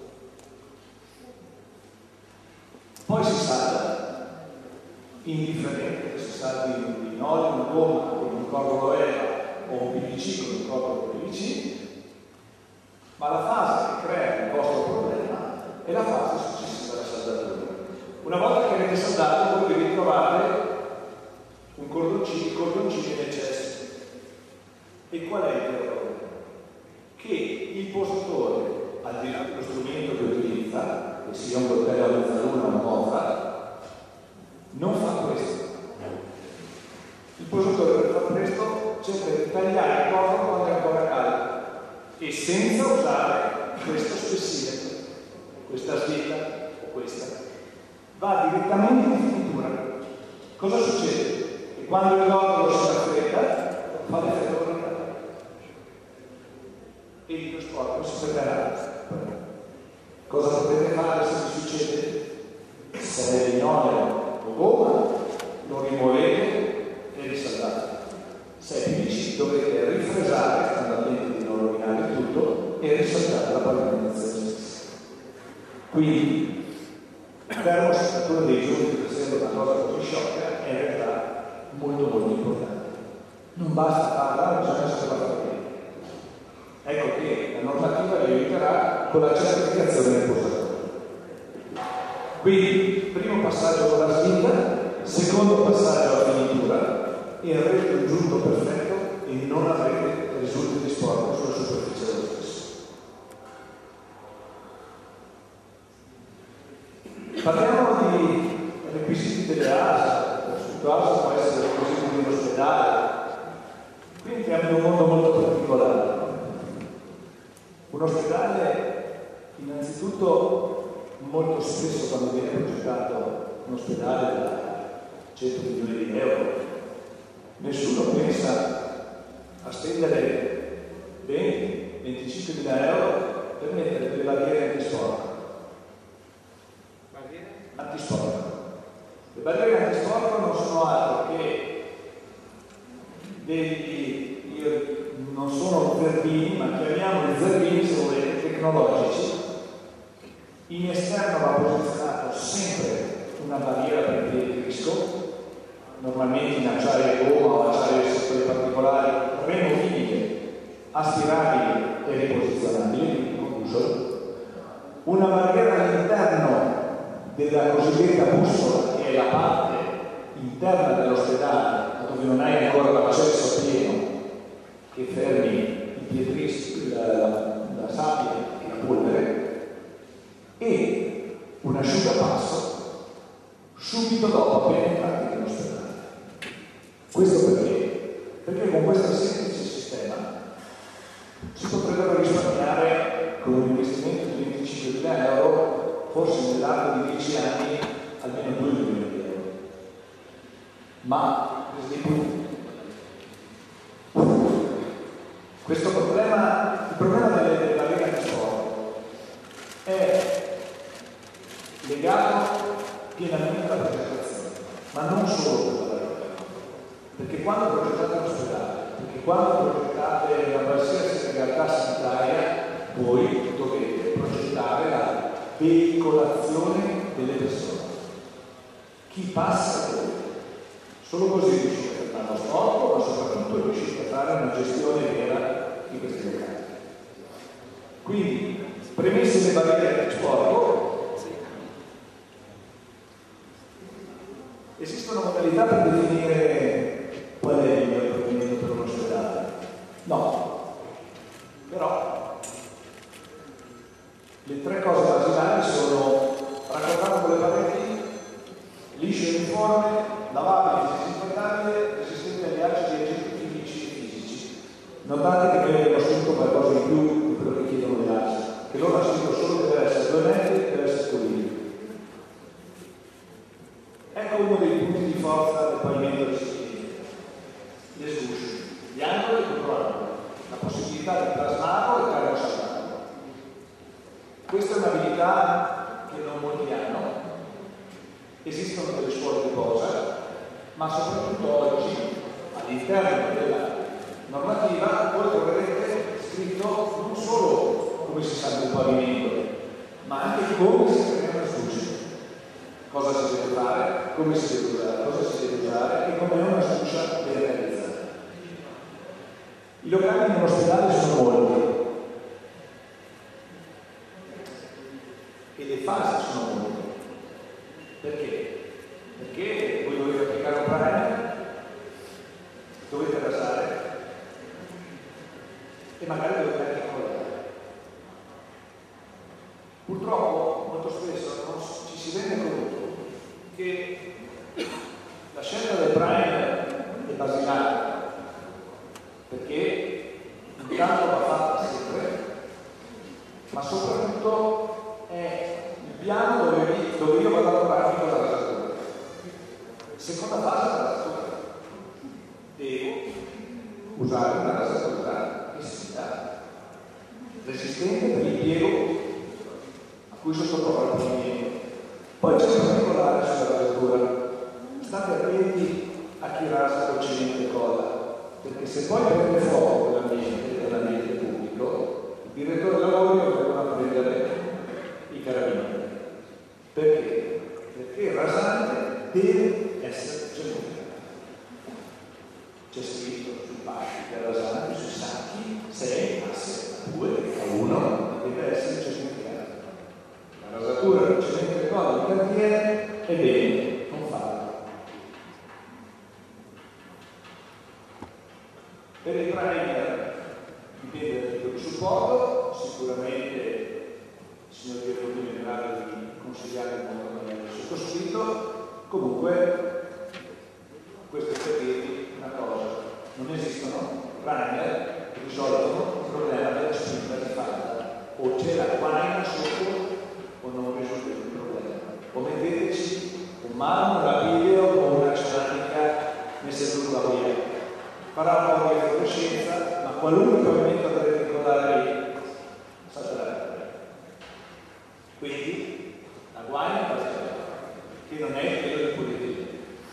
Poi si salda, indifferente che si saldi un linoleo, una gomma con un cordolo EVA o un P V C con un cordolo P V C, ma la fase che crea il vostro problema è la fase successiva alla saldatura. Una volta che avete saldato, voi vi ritrovate un cordoncino, cordoncini in eccesso. E qual è il errore? Che il posatore, al di là dello strumento che utilizza, che sia un coltello a mezzaluna o una mofa, non fa questo. Il posatore per far questo cerca di tagliare il corpo quando è ancora caldo e senza usare questo spessile, questa svita o questa, va direttamente in finitura. Cosa succede? Che quando il gomito si raffredda, fa l'effetto contrario. E il trasporto si fermerà. Cosa potete fare se vi succede? Se è linoleo o gomma, lo rimuovete e risaldate. Se è P V C dovete rifresare, stando attenti di non rovinare tutto, e risaldare la pavimentazione stessa. Quindi, la termostatura dei giunti, che sembra una cosa così sciocca, è in realtà molto molto importante. Non basta farla, bisogna saperla fare bene. Ecco che la normativa vi aiuterà con la certificazione del postatore. Quindi, primo passaggio con la svita, secondo passaggio alla finitura, e avrete un giunto perfetto e non avrete risultati di sporco sulla superficie dello stesso. Parliamo di requisiti delle A S A. Su A S A può essere così come in ospedale. Qui entriamo in un mondo molto particolare. Un ospedale, innanzitutto, molto spesso quando viene progettato un ospedale da cento milioni di euro, nessuno pensa a spendere venti venticinque mila euro per mettere delle barriere antisporco. Barriere? Antisporco. Le barriere antisporco non sono altro che degli, io, non sono zerbini, ma chiamiamoli zerbini se volete, tecnologici. In esterno va posizionato sempre una barriera per il piede di risco, normalmente in acciaio gomma o acciaio di settori particolari, removibile, aspirabili e riposizionabili, con uso. Una barriera all'interno della cosiddetta bussola, che è la parte interna dell'ospedale, dove non hai ancora l'accesso pieno, che fermi i pietrischi, la, la, la sabbia e la polvere, e un asciugapasso subito dopo appena entrati nell'ospedale. Questo perché? Perché con questo semplice sistema si potrebbero risparmiare con un investimento di venticinquemila euro, forse nell'arco di dieci anni, almeno due milioni di euro. Ma questo problema, il problema delle, della lega di sport è legato pienamente alla progettazione, ma non solo per la lega. Perché quando progettate un ospedale, perché quando progettate una qualsiasi realtà sanitaria, voi dovete progettare la veicolazione delle persone. Chi passa da voi. Solo così riuscite a fare lo sport, ma soprattutto riuscite a fare una gestione vera di questi locali. Quindi, premesse le barriere di sport, esistono modalità per definire qual è il miglior provvedimento per un ospedale? No. Però le tre cose basilari sono raccordato con le pareti, liscio e uniforme, lavabile, disinfettabile, resistente agli acidi, agenti chimici e fisici. Notate che noi abbiamo scritto qualcosa in più di quello che chiedono le A S A, che loro hanno scritto solo che deve essere due metri e deve essere pulito. Ecco uno dei punti di forza del pavimento del sistema: le sgusce, gli angoli e il controllo, la possibilità di plasmarlo e termosaldarlo. Questa è un'abilità che non molti hanno. Esistono delle scuole di posa, ma soprattutto oggi all'interno della normativa voi troverete scritto non solo come si sa del pavimento, ma anche come si crea una sguscia. Cosa si deve fare, come si deve usare, cosa si deve usare e come una sguscia viene realizzata. I locali in un ospedale sono molti e le fasi sono molte. Perché? Perché voi dovete applicare un primer, dovete rasare e magari dovete anche colorare. Purtroppo molto spesso non ci si rende conto che la scelta del primer è basilare, perché intanto va fatta sempre ma soprattutto è il piano dove, dove io vado a lavorare con la rasatura. Seconda fase della rasatura. Devo usare una rasatura che sia resistente per l'impiego a cui sottoporre il miei. Poi c'è un particolare sulla rasatura. State attenti a chi rasa col cemento e colla, perché se poi prende fuoco l'ambiente, l'ambiente pubblico, il direttore dei lavori dovrebbe a prendere i carabinieri. Perché? Perché il rasante deve essere cementato. C'è scritto sul pacco del rasante, sui sacchi, sei asse, due, uno, deve essere cementato. La rasatura del cemento e colla del cantiere è bene, non farlo. Per il primer dipende dal tipo di supporto, sicuramente il signor direttore è in grado di consigliare il modo del sottoscritto. Comunque questo per dirvi una cosa: non esistono primer che risolvono il problema della spinta di falda, o c'è la guaina sotto o non risolve il problema, o metteteci un marmo, un lapideo o una ceramica messa sulla via. Farà un po' di efficienza, ma qualunque pavimento dovrete ricordare lì, salterà. Quindi la guaina che non è il livello di politica.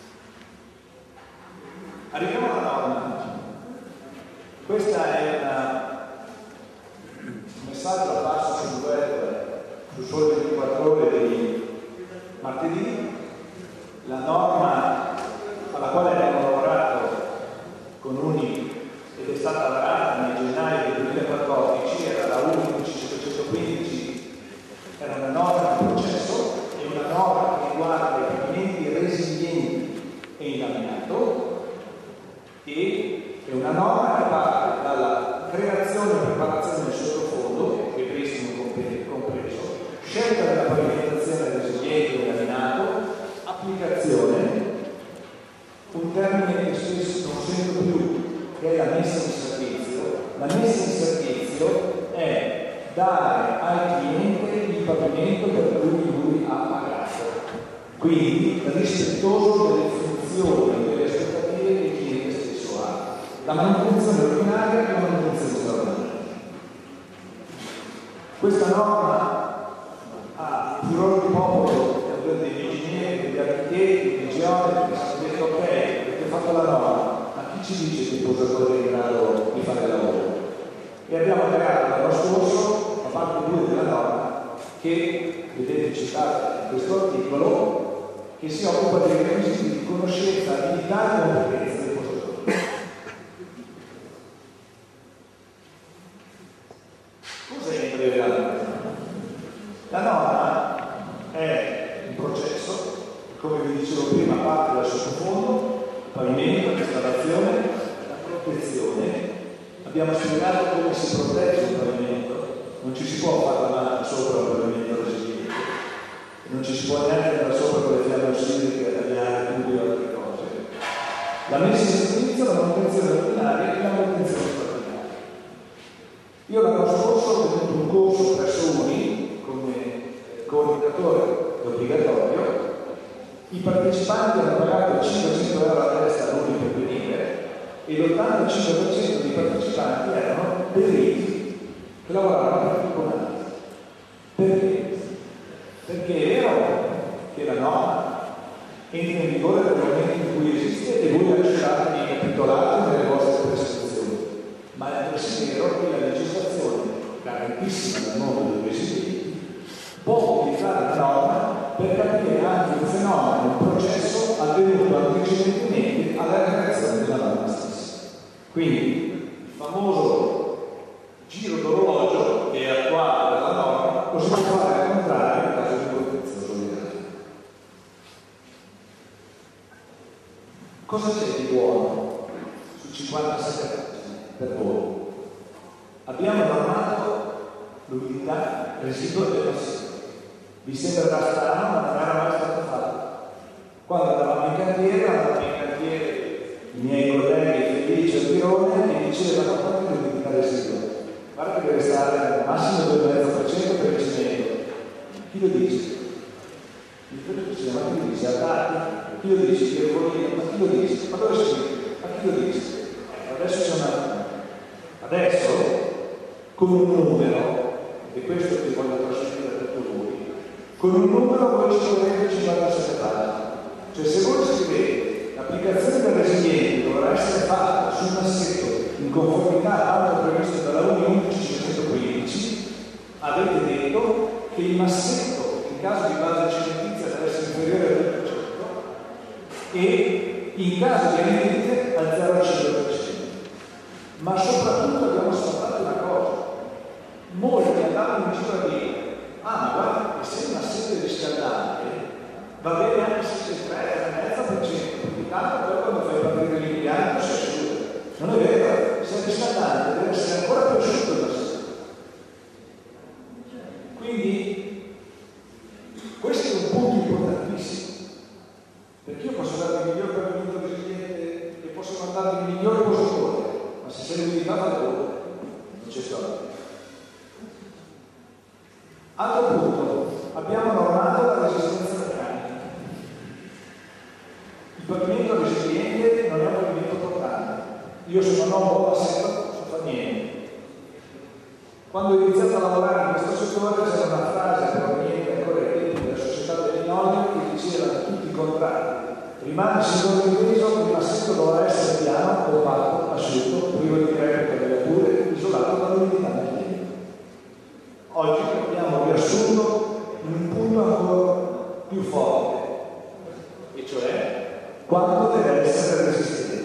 Arriviamo alla norma. Questa è una, un messaggio a passo sul web, su Sole ventiquattro Ore di martedì. La norma alla quale abbiamo lavorato con Uni ed è stata varata nel gennaio del duemilaquattordici, era la undici cinquecentoquindici, era una norma di processo, è una norma che riguarda i pavimenti resilienti e in laminato, e è una norma che parte dalla creazione e preparazione del sottofondo, che è pristino compreso, scelta della pavimentazione resiliente e in laminato, applicazione, un termine che spesso non sento più, che è la messa in servizio. La messa in servizio è dare al cliente il pavimento per cui lui ha pagato, quindi rispettoso delle funzioni e delle aspettative che il cliente stesso ha. La manutenzione ordinaria e la manutenzione straordinaria. Questa norma ha il furore di popolo degli ingegneri, degli architetti, dei geometri, che si è detto ok, avete fatto la norma, ma chi ci dice che il posatore è in grado di fare il lavoro? E abbiamo creato l'anno scorso la parte due della norma che vedete citata in questo articolo, che si occupa dei requisiti di conoscenza, abilità e competenza del posatore. Cos'è in breve la norma? La norma è processo, come vi dicevo prima, parte dal sottofondo, il pavimento, l'installazione, la protezione. Abbiamo spiegato come si protegge il pavimento, non ci si può fare la mano sopra un pavimento resiliente, non ci si può neanche andare sopra con le fiamme ossidriche a tagliare tubi o altre cose. La messa in servizio, la manutenzione ordinaria e la manutenzione straordinaria. Io l'anno scorso ho tenuto un corso presso Uni come coordinatore obbligatorio, i partecipanti hanno pagato cinquecento euro a testa all'Uni per venire e l'ottantacinque per cento dei partecipanti erano periti che lavoravano per tribunali. Perché? Perché è vero che la norma entra in vigore nel momento in cui esiste e voi la lasciate nei capitolati nelle vostre prescrizioni, ma è altresì vero che la legislazione, garantissima dal mondo dei residenti, può utilizzare la norma per capire anche un fenomeno, un processo avvenuto antecedentemente alla creazione della norma stessa. Quindi il famoso giro d'orologio che è attuale dalla norma lo si può fare al contrario in caso di protezione solidale. Cosa c'è di buono su cinquantasette pagine per voi? Abbiamo normato l'umidità residua del passivo. Vi sembrerà strano, ma non era mai stato fatto. Quando andavamo in cantiere, andavamo in cantiere i miei colleghi Felice e Tirone e dicevano quanto l'umidità residua. Guarda che deve stare massimo due virgola cinque per cento per il cemento. Chi lo dice? Il professore, ma chi lo dice? Altati? Chi lo dice? Il Ercolino? Ma chi lo dice? Ma dove è scritto? Ma chi lo dice? Eh, adesso c'è una... Adesso, con un numero, e questo che voglio trasmettere a tutti voi, con un numero voi scrivete cinquantasette pagine. Cioè se voi scrivete l'applicazione del resiliente dovrà essere fatta sul massetto in conformità a quanto previsto dalla U I undici cinquecentoquindici, avete detto che il massetto in caso di base cementizia deve essere inferiore al due per cento e in caso di anidrite al zero virgola cinque per cento. Ma soprattutto abbiamo scoperto una cosa: molti andavano in giro a dire ah ma guarda che se una sede riscaldante va bene anche se c'è tre, tre virgola cinque per cento, perché tanto poi quando fai partire l'impianto si asciuga. Non è vero, se è riscaldante deve essere ancora più asciutto da sé. Quindi questo è un punto importantissimo, perché io posso dare il miglior pavimento resiliente e posso mandare il migliore positore, ma se sei limitato alle ore non c'è storia. Altro punto, abbiamo normato la resistenza meccanica. Il pavimento resiliente non è un pavimento portante. Io se non ho un po' passetto non fa niente. Quando ho iniziato a lavorare in questo settore c'era una frase proveniente ancora ai tempi della società del Linolio che diceva a tutti i contratti: rimane secondo il peso che il massetto dovrà essere piano, compatto, asciutto, privo di crepe per levature, isolato dall'umidità del legno. Oggi abbiamo riassunto in un punto ancora più forte, e cioè quanto deve essere resistente.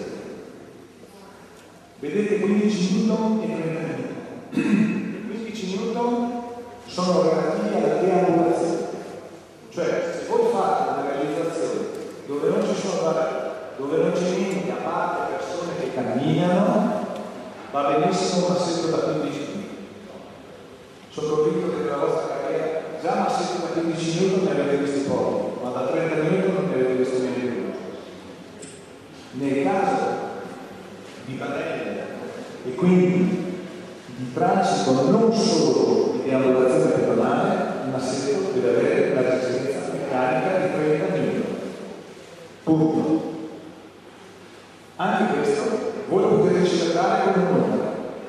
Vedete quindici newton e trenta newton. quindici newton sono relativi alla deambulazione, cioè se voi fate una realizzazione dove non ci sono barriere, dove non c'è niente a parte persone che camminano, va benissimo un massetto da quindici newton. Sono convinto che nella vostra carriera già massetto da quindici newton ne avete visti pochi, ma da trenta newton non ne avete visti neanche uno. Nel caso di padelle e quindi di transito non solo di deambulazione pedonale, il massetto deve avere la resistenza meccanica di trenta newton. Punto. Anche questo voi lo potete scegliere come un numero.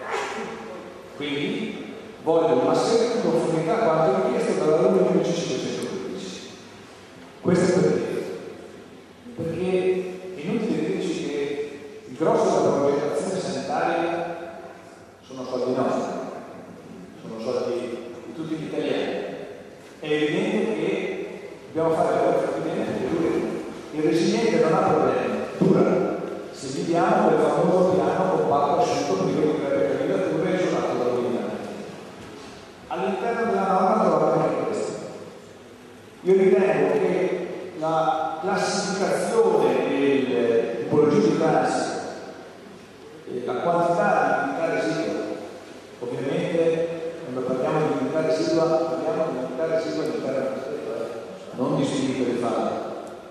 Quindi voglio un massetto in conformità a quanto richiesto dalla U I undici cinquecentoquindici. Questo è perché? Perché è inutile dirci che il grosso della progettazione sanitaria sono soldi nostri, sono soldi di tutti gli italiani. È evidente che dobbiamo fare le cose più bene perché dura. Il resiliente non ha problemi, dura. Se viviamo quel famoso piano compatto asciutto privo di crepe per levature e isolato dall'umidità. All'interno della norma trovate anche questo. Io ritengo che la classificazione delle tipologie di transito, la quantità di umidità residua, ovviamente quando parliamo di umidità residua parliamo di umidità residua all'interno del massetto, non di subito di fare,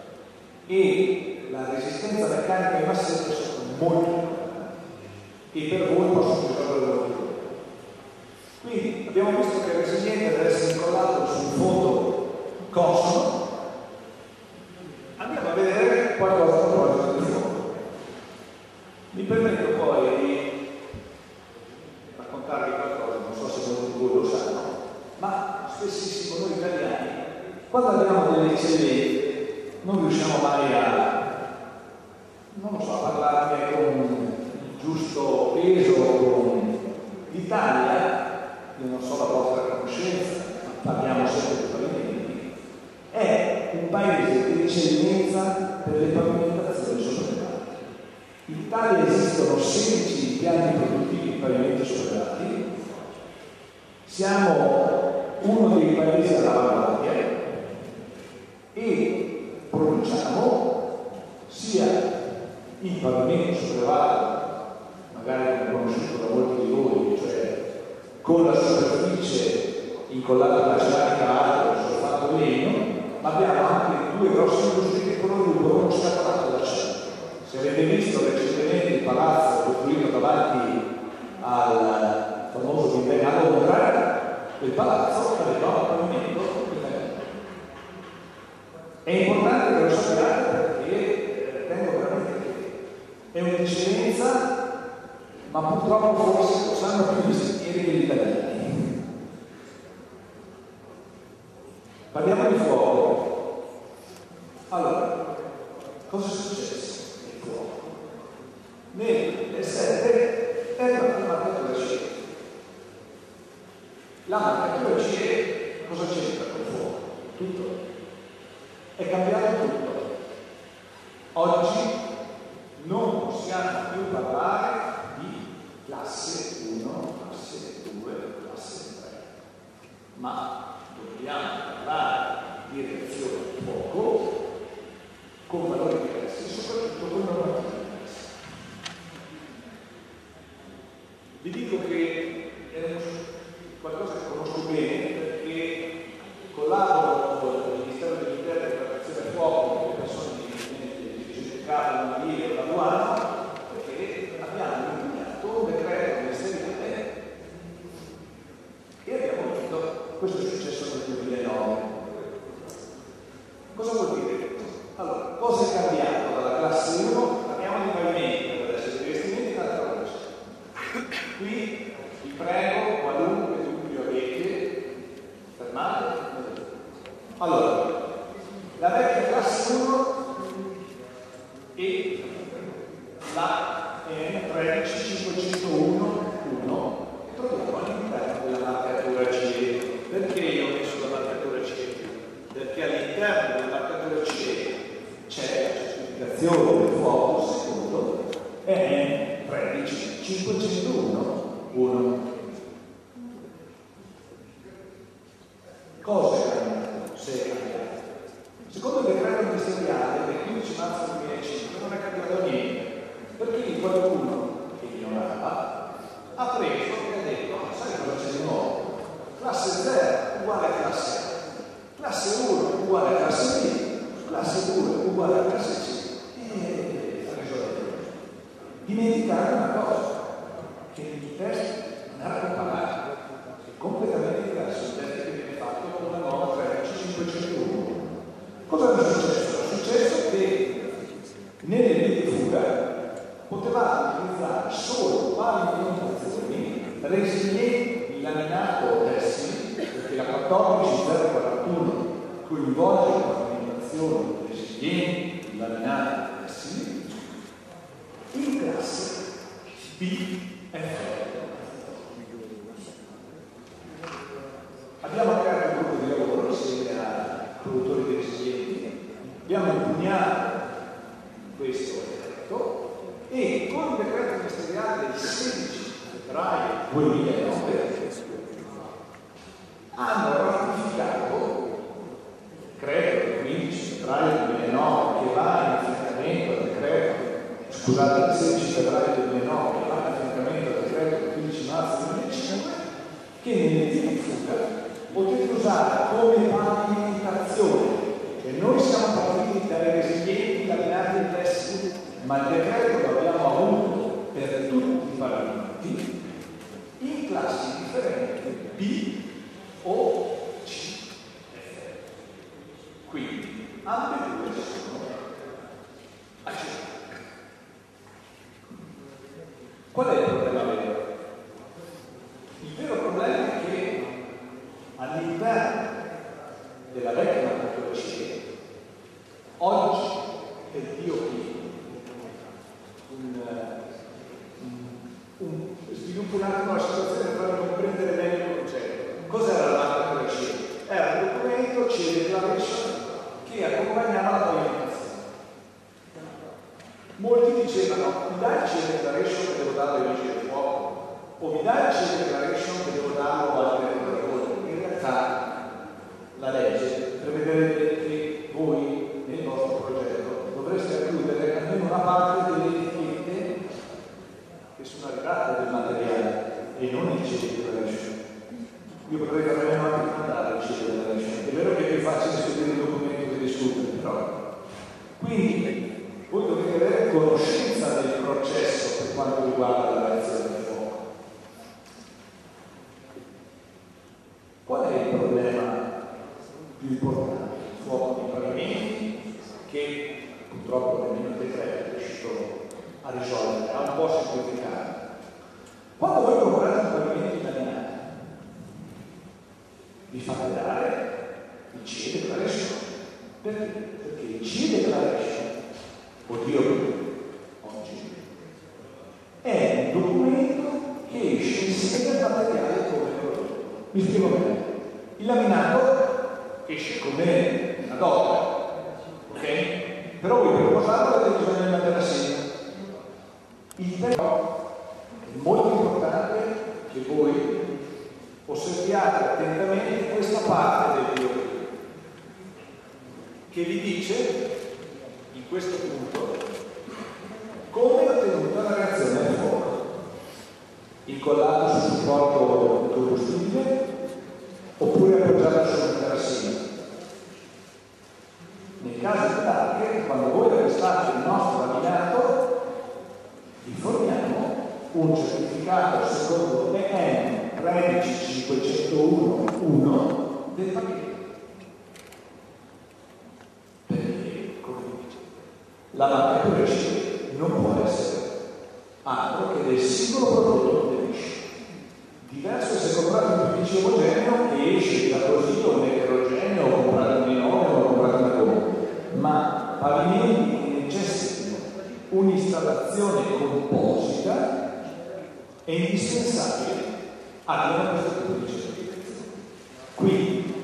e la resistenza meccanica ai massetti sono molto importanti e per voi possono risolvere molto. Quindi abbiamo visto che il resiliente deve essere incollato su un fondo consono. Andiamo a vedere qualcosa a proposito del fondo. Mi permetto poi di raccontarvi qualcosa, non so se molti di voi lo sanno, ma spessissimo noi italiani, quando abbiamo delle eccellenze, non riusciamo mai a, non lo so, a parlarne con il giusto peso, con l'Italia. Io non so la vostra conoscenza, ma parliamo sempre di pavimenti, è un paese di eccellenza per le pavimentazioni sovrelevate. In Italia esistono sedici impianti produttivi di pavimenti sovrelevati, siamo uno dei paesi all'avanguardia e produciamo sia il pavimento sollevato, magari non conosciuto da molti di voi, cioè con la superficie incollata alla ceramica alta o solfato in legno, ma abbiamo anche due grosse industrie che producono uno scatolato d'acciaio. Se avete visto recentemente il palazzo costruito davanti al famoso Biennale a Londra, palazzo aveva un pavimento italiano. È importante che lo sappiate perché tengo veramente che è un'eccellenza, ma purtroppo forse lo sanno più gli stranieri che gli italiani. Parliamo di fuoco. Allora, cosa è successo nel fuoco? Nel sette è arrivata la marcatura C E. La marcatura C E cosa c'entra con il fuoco? Tutto. È cambiato tutto. Oggi non possiamo più parlare di classe uno, classe due, classe tre, ma dobbiamo parlare di reazione al fuoco con valori diversi, soprattutto con normative diverse. Vi dico che è qualcosa che conosco bene perché collaboro con il Ministero dell'Interno e della Protezione del Fuoco, con le persone di cercare una via e una aduana, perché abbiamo impugnato un decreto ministeriale e abbiamo detto questo è successo nel duemilanove. Cosa vuol dire? Allora, cosa è cambiato dalla classe uno? Parliamo di pavimenti per adesso, di vestimenti dalla croce. Qui vi prego, qualunque dubbio avete, fermate. Allora, la vecchia classe uno e la N tredici cinquecentouno uno che troviamo all'interno della marcatura C E. Perché io ho messo la marcatura C E? Perché all'interno della marcatura C E c'è la certificazione del fuoco secondo N tredici cinquecentouno uno. Cosa è cambiato? Se è cambiato? Secondo il decreto ministeriale del quindici marzo duemilacinque non è cambiato niente, perché qualcuno che ignorava ha preso e ha detto, sai cosa c'è di nuovo? Classe zero uguale a classe A, classe uno uguale a classe B, classe due uguale a classe C. E ha risolto. Dimenticare una cosa, che il test non era comparato, è completamente diverso il test che viene fatto con la nuova tredici cinquecentouno. Cosa è successo? È successo che nelle vie di fuga potevamo utilizzare solo pavimentazioni resilienti in laminato tessile, perché la quattordici zero quarantuno coinvolge la pavimentazione resilienti in laminato tessile in classe B F. Abbiamo creato un gruppo di lavoro insieme a produttori di resilienti, abbiamo impugnato questo decreto e con il decreto ministeriale del sedici febbraio duemilanove hanno ratificato il decreto del quindici febbraio duemilanove che va in affiancamento al decreto, scusate, il sedici febbraio duemilanove che va in affiancamento al decreto del quindici marzo duemilacinque, che nelle vie di fuga potete usare come pavimentazione. E noi siamo partiti dalle resilienti laminate in tessile, ma il decreto lo abbiamo avuto per tutti i pavimenti in classi differenti B o C F. Quindi ambedue sono accettate. Qual è il problema vero? Il vero problema è che all'interno della vecchia marcatura C E oggi è Dio qui un, un, sviluppo un attimo la situazione per far comprendere meglio il concetto. Cos'era la marcatura C E? Era un documento C E Declaration che accompagnava la pavimentazione. Molti dicevano mi dai il C E Declaration che devo dare ai vigili del fuoco o mi dai il C E Declaration che devo darlo alle operatori. In realtà la legge prevederebbe che voi nel vostro progetto dovreste aggiungere almeno una parte delle etichette che sono arrivate del materiale e non il C E Declaration. Io potrei almeno anche mandare il C E Declaration. È vero che è più facile studiare il documento che discutere, però. Quindi voi dovete avere conoscenza del processo per quanto riguarda la reazione del fuoco. Qual più importanti, il fuoco dei pavimenti, che purtroppo nemmeno il decreto è riuscito a risolvere, ha un po' semplificato. Quando voi comprate un pavimento italiano, vi fate dare il C E Declaration. Perché? Perché il C E Declaration, oddio oggi, è un documento che esce insieme al materiale come prodotto. Mi spiego bene. Il laminato esce come una doppia, ok? Però voi per posarlo avete bisogno di una terra secca. Il però è molto importante che voi osserviate attentamente questa parte del video che vi dice in questo punto come è ottenuta la reazione al fuoco, incollato sul supporto del combustibile oppure appoggiato su una terrassina. Nel caso di Dark, quando voi acquistate il nostro laminato, vi forniamo un certificato secondo E N tredici cinquecentouno uno del pacchetto. Perché, come dice, la marcatura C E non può essere altro che del singolo prodotto che esce. Diverso se comprate un P V C omogeneo che esce da così o un eterogeneo o comprate un linoleo o comprate una gomma, ma pavimenti che necessitano un'installazione composita è indispensabile abbiano questo tipo di certificazione. Quindi,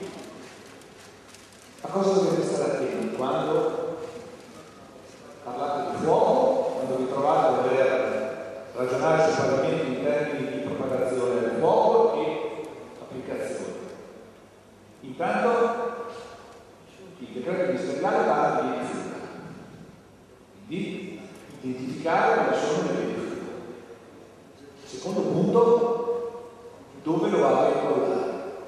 a cosa dovete stare attenti quando parlate di fuoco, quando vi trovate a dover ragionare sui pavimenti in termini di propagazione del fuoco e applicazione. Intanto, il decreto ministeriale parla di di identificare quali sono le verifiche. Secondo punto, dove lo vado a incollare?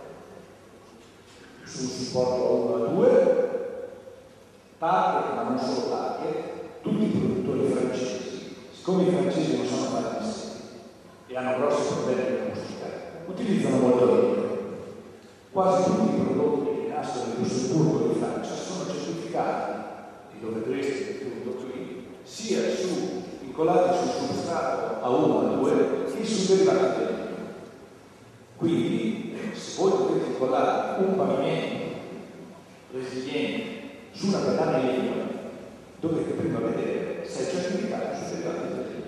Sul supporto uno a due, Target, ma non solo Target, tutti i produttori francesi, siccome i francesi non sono malissimi e hanno grossi problemi di acustica, utilizzano molto l'elettrico. Quasi tutti i prodotti che nascono nel Lussemburgo e in Francia sono certificati, e lo vedrete appunto qui, sia su incollati sul substrato a uno a due che sul derivato dell'elettrico. Quindi, se voi potete incollare un pavimento resiliente su una pedana in legno, dovete prima vedere se è certificato sul derivato dell'elettrico.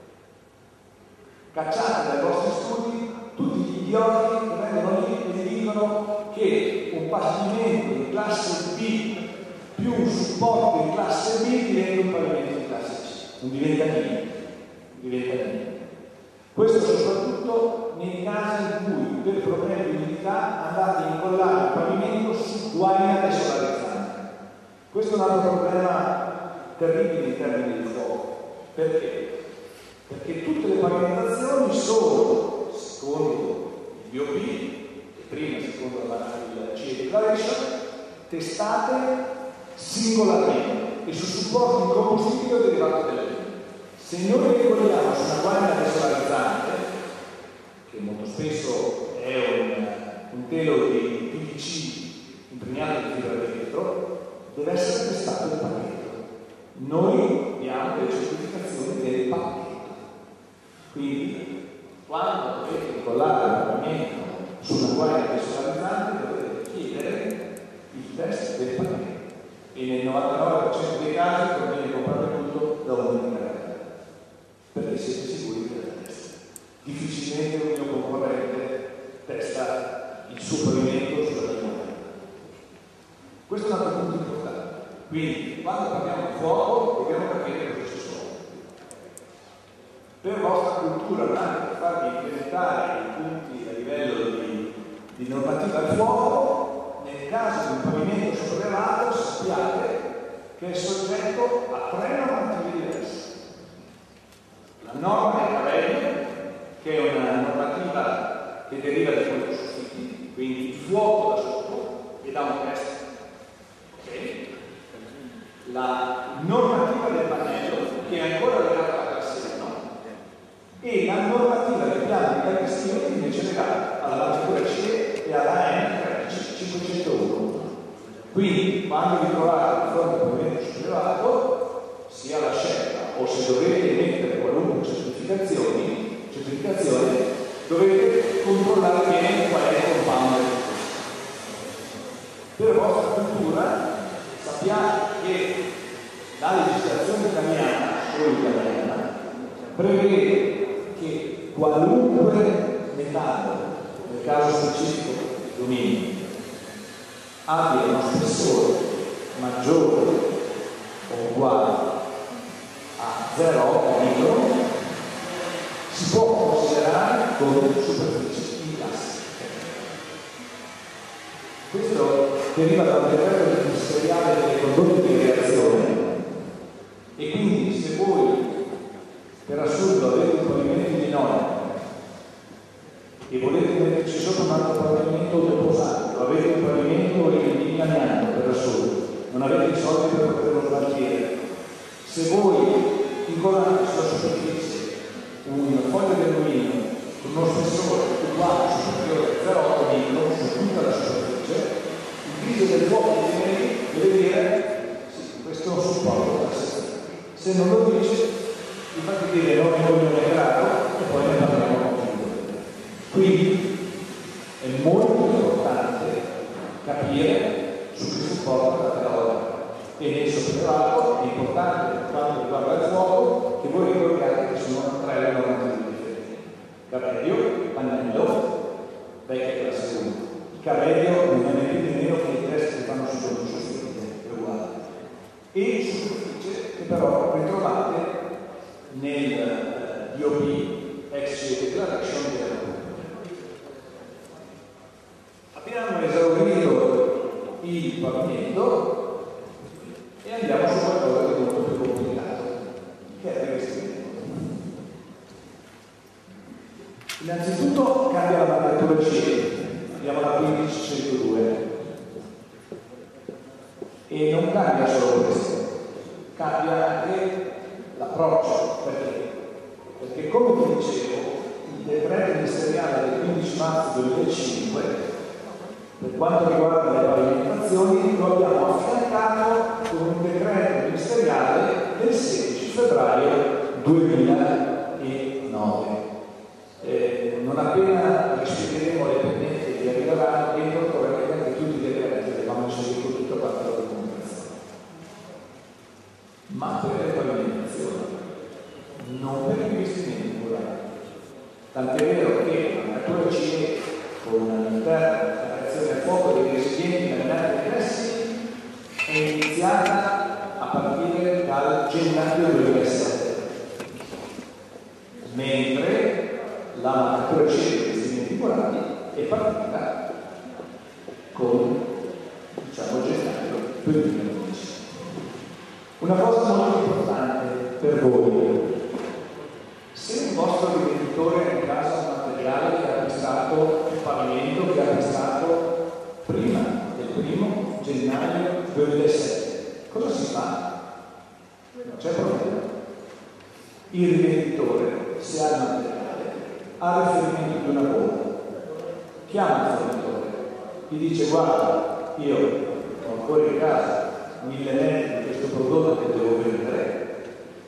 Cacciate dai vostri studi tutti gli idioti che vengono lì e vi dicono che un pavimento di classe B più un supporto di classe B diventa un pavimento di classe C. Non diventa niente. Diventa niente. Questo soprattutto nei casi in cui per problemi di umidità andate a incollare il pavimento su guaina desolarizzante. Questo è un altro problema terribile in termini di fuoco. Perché? Perché tutte le pavimentazioni sono, secondo il B O P, e prima secondo il C E Declaration, testate singolarmente e su supporti di combustibile derivato dall'elettrico. Se noi le incolliamo su una guaina desolarizzante, che molto spesso è un, un telo di P V C impregnato di fibra di vetro, deve essere testato il pacchetto. Noi diamo le certificazioni del pacchetto. Quindi, quando dovete incollare il pavimento su una guaina desolarizzante, dovete chiedere il test del pacchetto. E nel novantanove per cento dei casi conviene comprare tutto da un integrale, perché siete sicuri della testa. Difficilmente un mio concorrente testa il suo pavimento sulla mia guaina. Questo è un altro punto importante. Quindi, quando parliamo di fuoco, dobbiamo capire cosa ci sono. Per vostra cultura, ma anche per farvi implementare i punti a livello di, di normativa al fuoco, nel caso di un pavimento sollevato sappiate che è soggetto a tre normative diverse. La norma è Carelli, che è una normativa che deriva da quello soffitti, quindi il fuoco da sotto e da un test. Okay? La normativa del pannello, che è ancora legata alla classe uno, e la normativa del piano di calpestio che invece è legata alla marcatura C E e alla A N tredici cinquecentouno. Quindi quando vi trovate di fronte a un pavimento sollevato, sia la scelta, o se dovete mettere qualunque certificazione, certificazione dovete controllare bene qual è il compound. Per vostra cultura sappiate che la legislazione italiana, solo italiana, prevede che qualunque metallo, nel caso specifico l'alluminio, abbia uno spessore maggiore o uguale a zero virgola otto micron, si può considerare come superficie in plastica. Questo deriva dal decreto ministeriale delle condotte di reazione, e quindi se voi per assurdo avete un pavimento di norma e volete metterci sopra un altro pavimento deposato, avete un pavimento in amianto per assurdo, non avete i soldi per poterlo smaltire, se voi incollate sulla superficie un foglio di alluminio con uno spessore uguale o superiore a zero virgola otto micron su tutta la superficie, il grigio del fuoco che viene lì deve dire sì, questo è un supporto da sé. Se non lo dice, vi fate dire non ne voglio ne grado e poi ne parliamo con chiunque. Quindi è molto importante capire su che supporto andate a lavorare. E nel sollevato è importante per quanto riguarda il fuoco che voi ricordiate che sono tre le normative differenti: Carredio, pannello, vecchia classe uno. Il Carredio non è più di meno che i test che fanno su superficie, è uguale, e superficie che però ritrovate nel D O P ex declaration della. Abbiamo esaurito il pavimento e andiamo su qualcosa di molto più complicato, che è il rivestimento. Innanzitutto cambia la marcatura C, abbiamo la quindici centodue, e non cambia solo questo, cambia anche l'approccio. Perché? Perché come vi dicevo, il decreto ministeriale del quindici marzo duemilacinque per quanto riguarda le pavimentazioni lo abbiamo affiancato con un decreto ministeriale del sedici febbraio duemilanove. Eh, non appena rispetteremo le pendenze che arriveranno dentro, troverete anche tutti i decreti che abbiamo inserito tutta parte della documentazione. Ma per le pavimentazioni, non per gli investimenti murali. Tant'è vero che la natura C con all'interno a fuoco dei residenti camminanti pressi è iniziata a partire dal gennaio duemilasette, mentre la marcatura C dei residenti murali è partita con, diciamo, gennaio duemilaundici. Una cosa molto importante per voi: se un vostro rivenditore è in casa un materiale che ha acquistato, un pavimento che ha acquistato prima del primo gennaio duemilasette, cosa si fa? Non c'è problema. Il rivenditore, se ha il materiale, ha riferimento di una bomba, chiama il fornitore, gli dice: guarda, io ho ancora in casa mille metri di questo prodotto che devo vendere,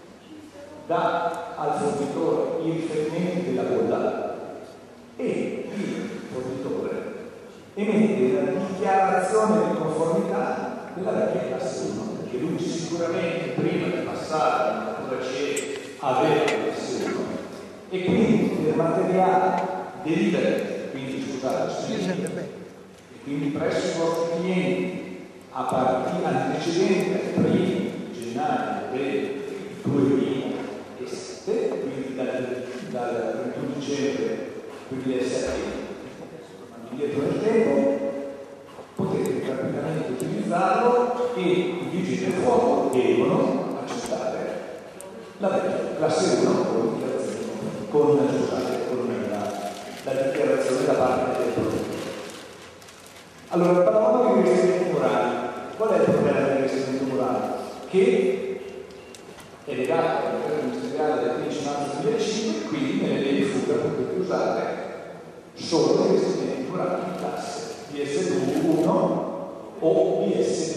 dà al fornitore i riferimenti della bolla e il fornitore emette la dichiarazione di conformità della vecchia classe uno, perché lui sicuramente prima di passare alla natura C aveva la classe uno, e quindi il materiale delibere, quindi scusate, e quindi presso i vostri clienti a partire antecedente al primo gennaio del duemilasette, quindi dal, dal trentuno dicembre duemilasette, indietro nel tempo, potete tranquillamente utilizzarlo e i vigili del fuoco devono accettare la vecchia classe uno con dichiarazione, con, scusate, con la, la dichiarazione da parte del prodotto. Allora, parlavamo di rivestimenti murali. Qual è il problema del rivestimento murale? Che è legato al decreto ministeriale del quindici marzo duemilacinque, quindi nelle leggi fuga potete usare solo i rivestimenti murali di classe B S uno o B S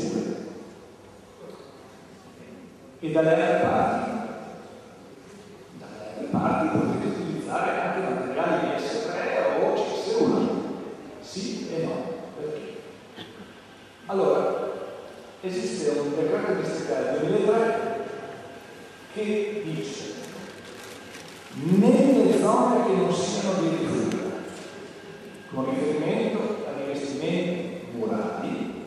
E dalle altre parti, dalle altre parti potete utilizzare anche materiali di S tre o C S uno. Sì e no. Perché? Allora, esiste un decreto ministeriale del duemilatré che dice: nelle zone che non siano di rifugio, con riferimento agli investimenti murali,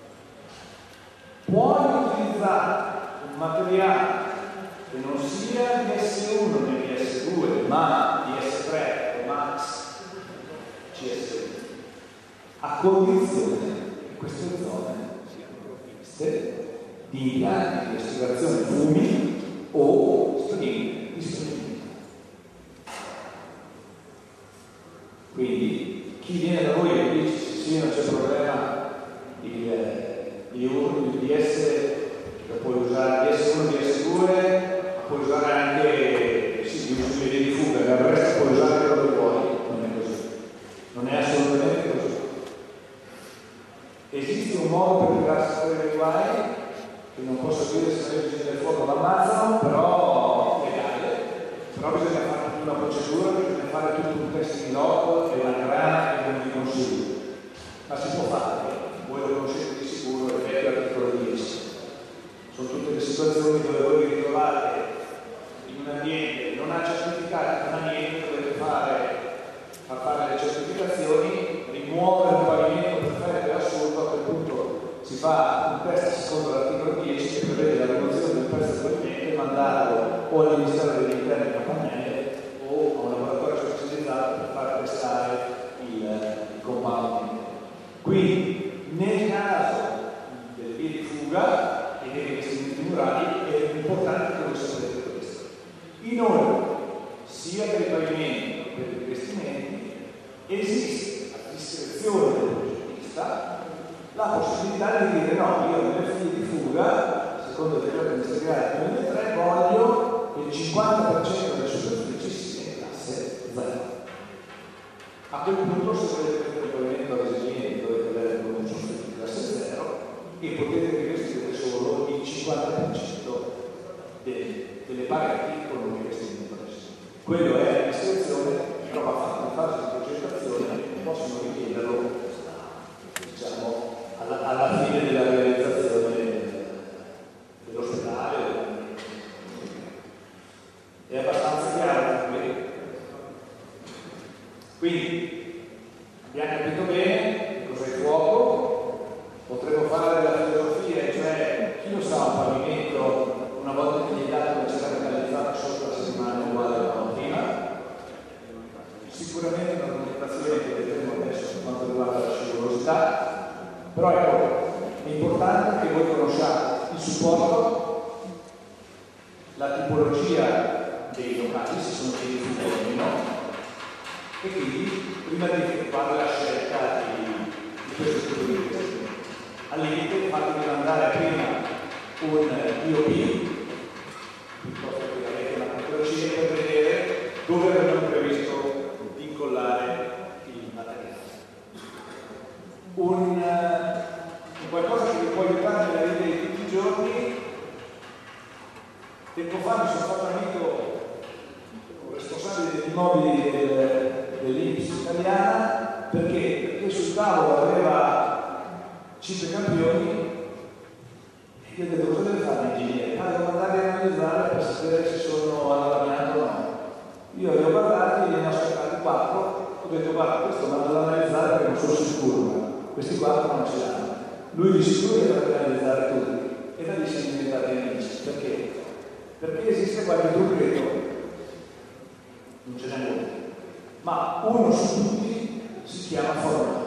puoi utilizzare un materiale che non sia di S uno né di S due, ma di S tre o Max C S uno, a condizione che queste zone siano provviste di impianti di estirpazione fumi o stringhe di stringhe. Quindi chi viene da voi e dice sì, non c'è problema di, di, di essere, che puoi usare di S uno, di S due, puoi usare anche sì, di uso di fuga, e il resto puoi usare quello che vuoi. Non è così, non è assolutamente così. Esiste un modo per tirarsi fuori dai guai, che non posso dire se il vigile del fuoco l'ammazzano, però legale, però bisogna fare tutta una procedura, bisogna fare tutto un test di loco e una grana che non vi consiglio, ma si può fare, voi lo conoscete di sicuro, è vecchio l'articolo dieci. Sono tutte le situazioni dove voi vi ritrovate in un ambiente, non ha certificati, non ha niente, dovete fare, far fare le certificazioni, rimuovere un pavimento perfetto e assurdo. A quel punto si fa un test secondo l'articolo dieci che prevede la rimozione del pezzo del pavimento e mandarlo o al Ministero degli Interni a Campanelle o a un laboratorio specializzato per far testare il, il compound. Quindi nel caso delle vie di fuga e dei investimenti murali è importante che voi sapete questo. Inoltre, sia per i pavimenti che per gli investimenti esiste a discrezione del progettista la possibilità di dire no, io nelle vie di fuga, secondo il decreto ministeriale del duemilatré, voglio che il cinquanta per cento delle superfici sia in classe zero. A quel punto, se volete prendere un pavimento resiliente, dovete avere un consumo di classe zero e potete rivestire solo il cinquanta per cento delle, delle pareti con un rivestimento resiliente. Quello è la discrezione, però va fatto in fase di progettazione, possono richiederlo, diciamo, alla, alla fine della realizzazione dell'ospedale. È abbastanza chiaro qui. Quindi abbiamo capito bene cos'è il fuoco, potremmo fare della filosofia, cioè chi lo sa un pavimento una volta che gli è dato una certa realizzata sotto la settimana uguale alla prima. Sicuramente una documentazione che vedremo adesso per quanto riguarda la scivolosità. Però ecco, è importante che voi conosciate il supporto, la tipologia dei locali, se sono dei fuochi o no, e quindi prima di effettuare la scelta di, di questo tipo di investimento. Al limite fatemi mandare prima un I O P, piuttosto che avete una patologia, per vedere dove abbiamo previsto di incollare il materiale. Un, un qualcosa che vi può aiutare nella vita di tutti i giorni. Tempo fa mi sono fatto amico con il responsabile degli immobili del, dell'I N P S italiana perché, perché sul tavolo aveva cinque campioni e io ho detto cosa deve fare l'ingegnere? Ah, devo andare a analizzare per sapere se sono all'amianto o no. Io li ho guardati, ne ho scattati quattro, ho detto guarda questo vado ad analizzare perché non sono sicuro. Questi quattro non ce l'hanno. Lui di sicuro deve analizzare tutti. E da lì siamo diventati amici. Perché? Perché esiste qualche trucchetto. Non ce n'è molto. Ma uno su tutti si chiama formale.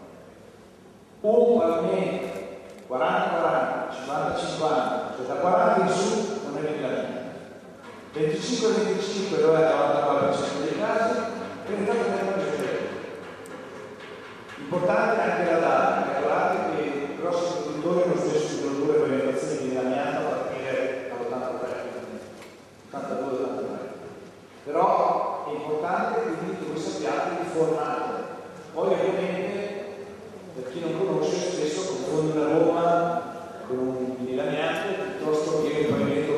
Un pavimento quaranta quaranta, cinquanta cinquanta, cioè da quaranta in su non è mica niente. venticinque venticinque dove è il novantanove per cento dei casi, trenta per cento dei casi. Importante anche la data, calcolate che i grossi produttori non spesso si produrre pavimentazioni di amianto a partire dall'ottantatré, ottantadue ottantatré. Però è importante quindi che voi sappiate il formato. Poi ovviamente, per chi non conosce, spesso confonde una Roma con un vinile amianto piuttosto che un pavimento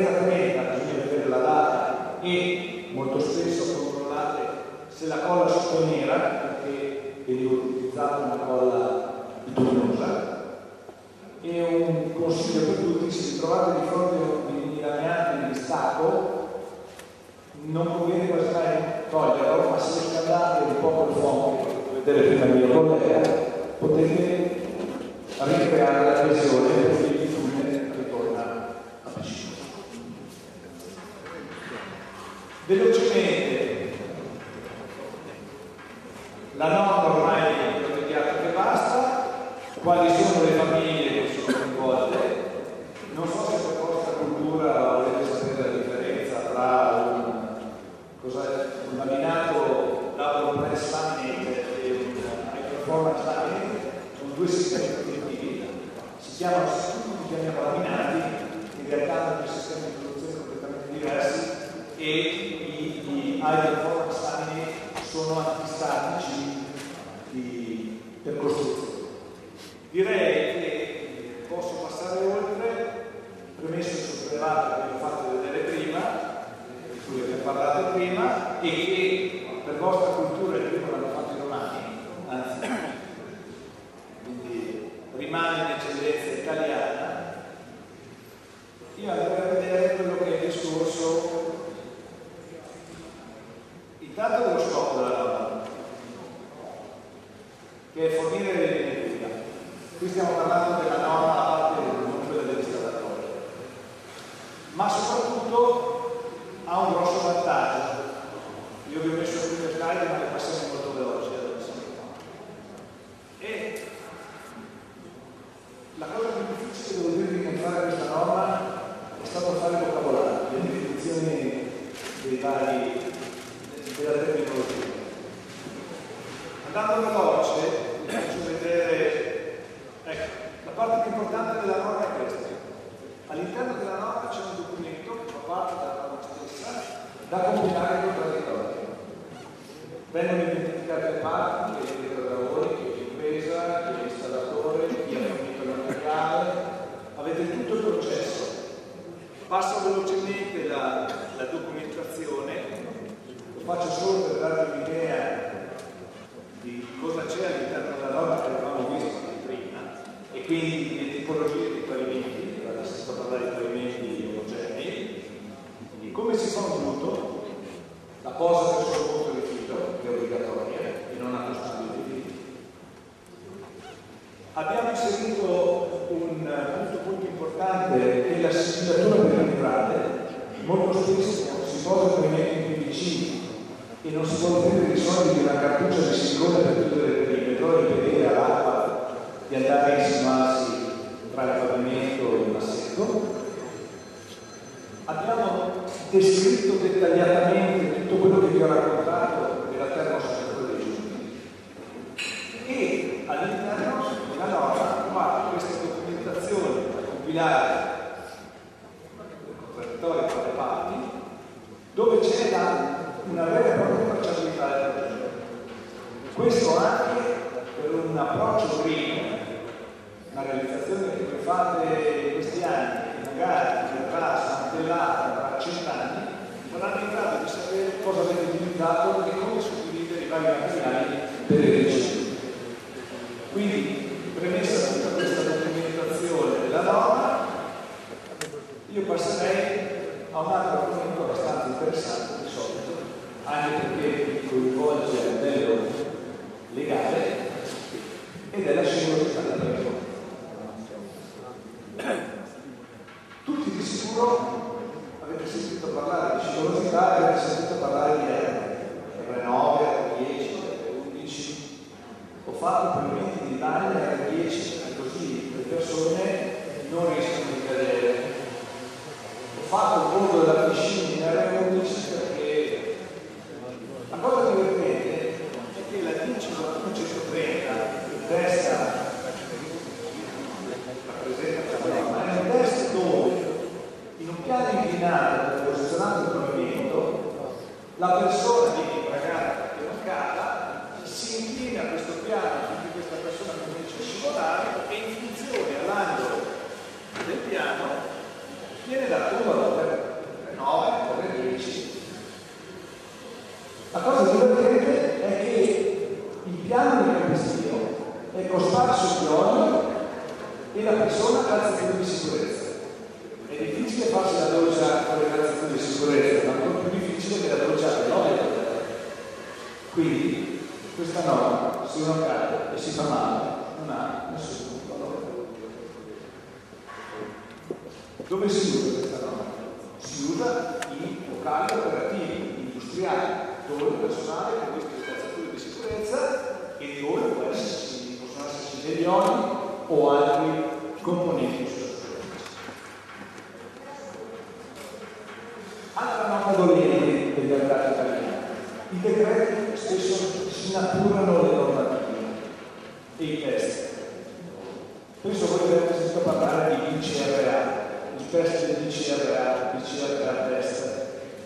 trenta trenta, bisogna vedere la data e molto spesso controllate se la colla sottoniera, perché veniva utilizzata una colla bituminosa. E un consiglio per tutti: se vi trovate di fronte a dei lamianti di stacco, non conviene quasi mai toglierlo, ma se lo scaldate un po' col fuoco, che vedete prima il mio collega, potete ricreare la pressione per il bitume ritorna a piscina. Velocemente, la norma ormai è chiaro che basta. Quali sono le famiglie che sono coinvolte? Non so se per vostra cultura volete sapere la differenza tra un, cos'è, un laminato double press laminate e un high performance laminate. Sono due sistemi produttivi, si chiamano, tutti li chiamiamo laminati, in realtà hanno due sistemi di produzione completamente diversi, e i, i high performance laminate sono antistatici di, per costruzione. Direi che posso passare oltre, premesso e sottolineato che vi ho fatto vedere prima, di cui abbiamo parlato prima, e che per vostra cultura il primo l'hanno fatto i romani, anzi, quindi rimane l'eccellenza italiana. Io andrei a vedere quello che è il discorso, intanto dello scopo della norma, che è fornire l'energia. Qui stiamo parlando della norma a parte non quella dell'installatore, ma soprattutto ha un grosso vantaggio. Io vi ho messo qui le slide, ma le passiamo molto veloci adesso. E la cosa più difficile, devo dirvi, nel fare questa norma è stato fare il vocabolario, le definizioni dei vari, della terminologia. Andando veloce, vi faccio vedere. Ecco, la parte più importante della norma è questa. All'interno della norma c'è un documento che fa parte della norma stessa da compilare con contraddittorio. Vengono identificate le parti, chi è il lavoro, chi è l'impresa, chi è l'installatore, chi ha fornito il materiale. Avete tutto il processo. Passo velocemente la, la documentazione, lo faccio solo per darvi un'idea di cosa c'è all'interno della norma che avevamo visto prima, e quindi le tipologie di pavimenti, adesso sto parlando di pavimenti omogenei, quindi come si fa un mutuo, la posa del suo punto di filo, che è obbligatoria e non ha costante di filo. Abbiamo inserito un punto, punto importante, che è la sigillatura perimetrale. Molto spesso si posa il pavimento in P V C e non si può ottenere i soldi di una cartuccia di silicone per chiudere il perimetro e impedire all'acqua di andare a insinuarsi tra il pavimento e il massetto. Abbiamo descritto dettagliatamente tutto quello che vi ho raccontato della termosaccatura dei giunti, e all'interno della norma trovate questa documentazione da compilare contraddittorio tra le parti, dove c'è la una vera e propria tracciabilità del progetto. Questo anche per un approccio green, una realizzazione che voi fate in questi anni, che magari verrà smantellata tra cent'anni, saranno in grado di sapere cosa avete utilizzato e come suddividere i vari materiali per il riciclo. Quindi, premessa tutta questa documentazione della norma, io passerei a un altro argomento abbastanza interessante di solito, anche perché coinvolge a livello legale, ed è la scivolosità del lavoro. Tutti di sicuro avete sentito parlare di scivolosità, avete sentito parlare di R nove, R dieci, R undici. Ho fatto pavimenti di bagno R dieci, così le persone non rischiano di cadere. Ho fatto il fondo della piscina in R undici perché la cosa divertente è che la D I C centotrenta, il testa rappresenta questa norma, è un test dove in un piano inclinato posizionato il pavimento, la persona viene imbragata e mancata, si inclina a questo piano affinché questa persona comincia a scivolare, e in funzione all'angolo del piano viene dato un valore sicurezza è ancora più difficile che da bruciare l'olio. Quindi questa norma, se uno cade e si fa male, non ha nessun valore. Dove si usa questa norma? Si usa in locali operativi, industriali, dove il personale con queste attrezzature di sicurezza e dove può esserci, possono esserci degli oli o altri componenti sulla sicurezza. Altra nota dolente degli avvocati italiani. I decreti spesso snaturano le normative e i test. Penso voi avete sentito parlare di I C R A, il test del I C R A, il I C R A test.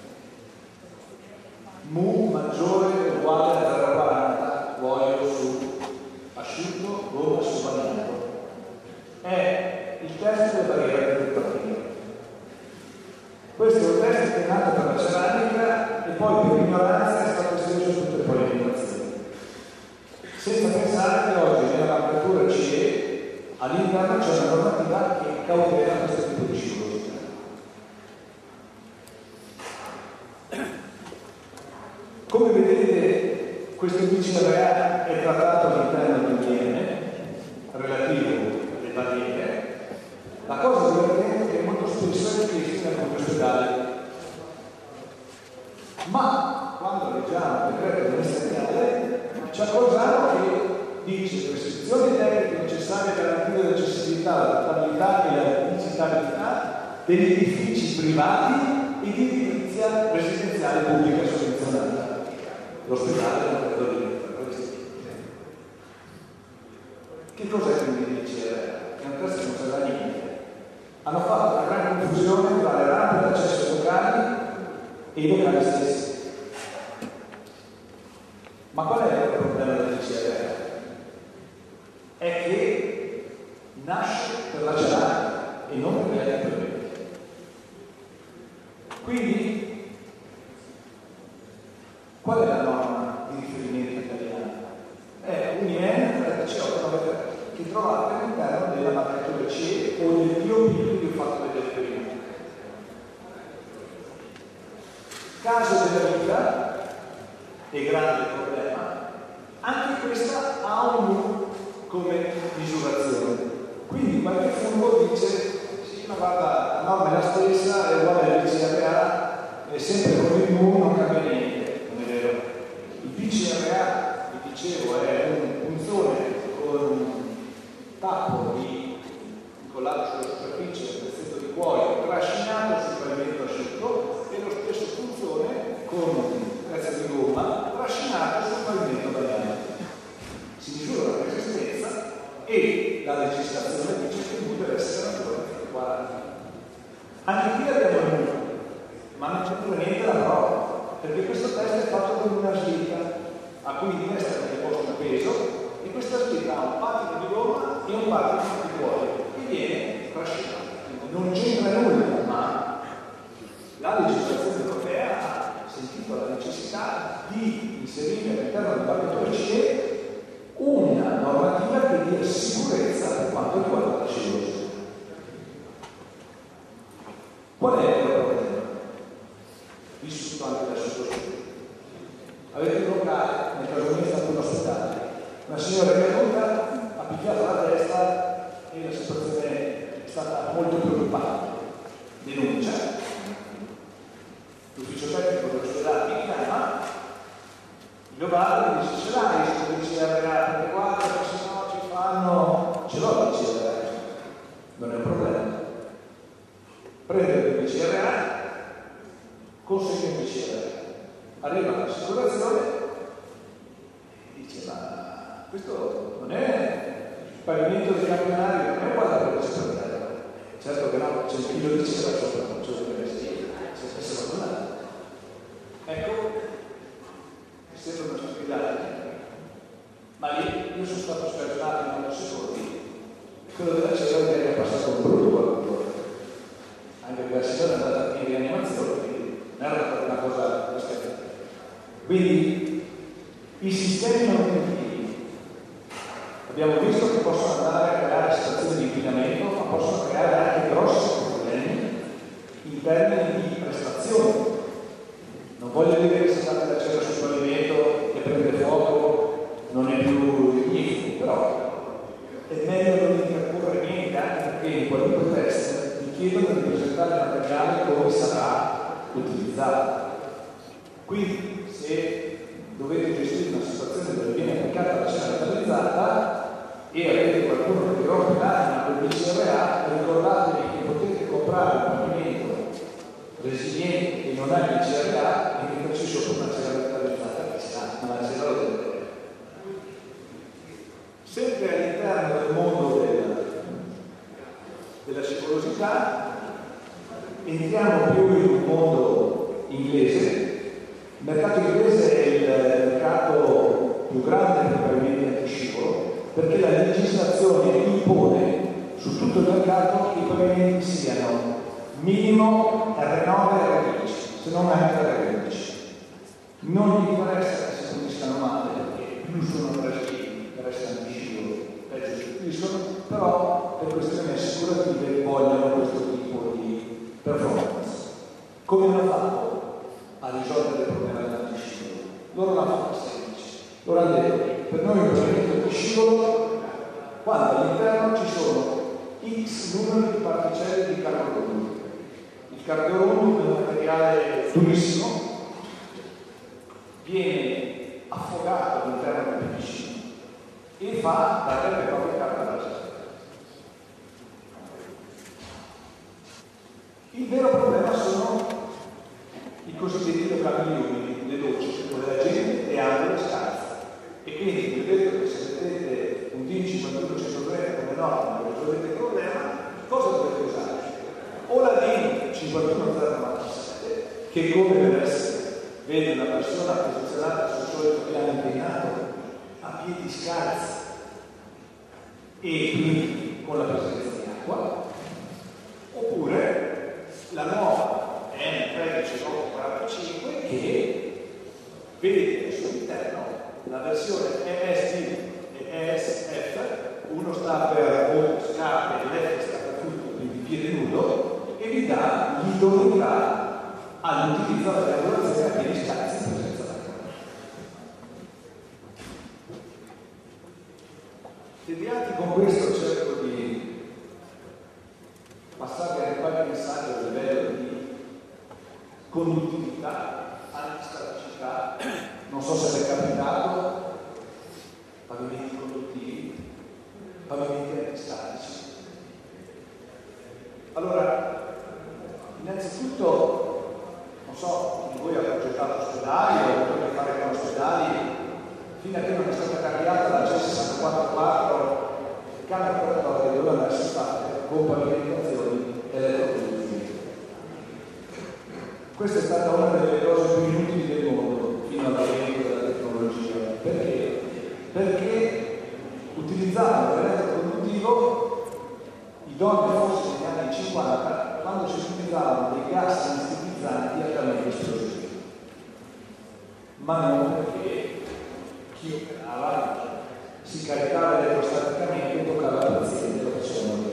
Mu maggiore o uguale a zero virgola quaranta, uoio su asciutto, gomma su bagnato. È il test delle barriere filtrative. Questo è un test che è nato per la ceramica e poi per ignoranza è stato esteso su tutte le polimentazioni. Senza pensare che oggi nella marcatura C E all'interno c'è una normativa che cautela questo tipo di scivolosi. Come vedete, questo I C R A è trattato all'interno del D N relativo alle barriere. La cosa divertente è che molto spesso è richiesto in alcuni ospedali. Ma quando leggiamo il decreto ministeriale ci accorgiamo che dice prescrizioni tecniche necessarie per garantire l'accessibilità, la portabilità e la visibilità degli edifici privati e di edilizia residenziale pubblica sovvenzionata. L'ospedale non credo di che cos'è quindi il I C R A? Che un testo non serve a niente. Hanno fatto una gran confusione tra le rampe d'accesso locali e i locali stessi. Ma qual è il problema del I C R A? È che nasce per la ceramica e non per gli altri problemi. Quindi, qual è la norma di riferimento italiana? È un I N tre C otto nove tre che trovate all'interno della marcatura C E o del P O P che vi ho fatto vedere prima. Caso della vita e grande problema, anche questa ha un mu come misurazione. Quindi qualche furbo dice sì, ma guarda, la norma è la stessa, è uguale all'I C R A, è sempre come il mu, non cambia niente. Non è vero. Il P C R A, vi dicevo, è un punzone con un tappo di incollato sulla superficie, un pezzetto di cuoio trascinato sul pavimento asciutto e lo stesso punzone con un pezzo di gomma trascinato sul pavimento bagnato. Si misura la resistenza e la legislazione dice che il mu deve essere naturalmente quaranta. Anche qui abbiamo il mu, ma non c'è più niente da prova, perché questo test è fatto con una slitta a cui in testa viene posto un peso e questa slitta ha un pattino di gomma e un pattino di cuoio che viene trascinato. Non c'entra nulla, ma la legislazione europea ha sentito la necessità di inserire all'interno del pacchetto C E una normativa che dia sicurezza per quanto riguarda la scivolata. Qual è il problema? Vissuto anche dal sottoscritto. Avete un locale, nel caso mio è stato un ospedale, una signora che è venuta, ha picchiato la testa e la situazione è stata molto preoccupante. Denuncia, l'ufficio tecnico dell'ospedale mi chiama, io vado e dice ce l'hai, se dice la ragazza, perché guarda, se no ci fanno, ce l'ho, dice la ragazza, non è un problema. Prende il P C R A, consegna il P C R A, arriva l'assicurazione e dice ma questo non è il pavimento del campionario, non è uguale a quello che c'è per terra. Certo che no, c'è un chilo di cera sopra, non c'è un vestito, c'è sempre una. Ecco, mi sembra una stupidaggine, ma lì io sono stato spergiato in nove secondi, quello della cera mi è passato un brutto qualcosa. Anche perché la signora è andata in rianimazione, quindi non era una cosa rispetto. Quindi i sistemi normativi abbiamo visto che possono andare a creare situazioni di inquinamento, ma possono creare anche grossi problemi in in termini di prestazione. Non voglio dire che se state la cera sul pavimento e prende fuoco non è più magnifico, però è meglio non intercorrere niente, anche perché in qualunque test vi chiedono di presentare il materiale come sarà utilizzato. Quindi se dovete gestire una situazione dove viene applicata la cera metallizzata e avete qualcuno che rompe l'anima con il C R A, ricordatevi che potete comprare un pavimento resiliente che non ha il C R A e che non ci sopra una cera metallizzata che sa, ma la cera lo deve avere. Sempre all'interno del mondo della, della scivolosità entriamo più in un mondo inglese. Il mercato inglese è il mercato più grande per pavimenti antiscivolo perché la legislazione impone su tutto il mercato che i pavimenti siano minimo R nove e R dieci, se non anche R undici. Non gli interessa che si puliscano male perché più sono freschi, restano di scivolo, peggio si puliscono, però per questioni assicurative vogliono questo tipo di performance. Come hanno fatto a risolvere il problema dell'antiscivolo? Loro l'hanno fatto semplice. Loro hanno detto per noi un pavimento di scivolo quando all'interno ci sono X numero di particelle di carbonio. Il carbonio è un materiale durissimo, viene affogato all'interno del P V C e fa da vera e propria carta da gestire. Il vero problema sono i cosiddetti locali umidi, le docce, dove la gente è hanno le scalze. E quindi vi ho detto che se mettete un D I N cinquantuno centotrenta come norma e risolvete il problema, cosa dovete usare? O la D I N cinquantuno zero novantasette, che come deve essere, vede una persona posizionata sul solito piano inclinato, a piedi scalzi e quindi con la presenza di acqua, oppure la nuova N tredici quarantacinque che vede al suo interno la versione E S D e E S F, uno sta per scarpe e l'F sta per tutto, quindi piede nudo, e vi dà l'idoneità all'utilizzo della regolazione a piedi scalzi in presenza d'acqua. Deviati con questo cerco di passarvi anche qualche messaggio a livello di conduttività, antistaticità. Non so se vi è capitato, pavimenti conduttivi, pavimenti antistatici. Allora, innanzitutto, non so, voi avete progettato ospedali o avete a che fare con ospedali, fino a che non è stata cambiata la C sessantaquattro quattro, il cambio operatorio doveva essere fatto con pavimentazioni elettroconduttive. Questa è stata una delle cose più inutili del mondo fino all'avvento della tecnologia. Perché? Perché utilizzando l'elettroconduttivo, i donne forse negli anni cinquanta, quando si utilizzavano dei gas anestetizzanti altamente esplosivi. Ma non perché chi operava si caricava elettrostaticamente e toccava il paziente e lo faceva morire.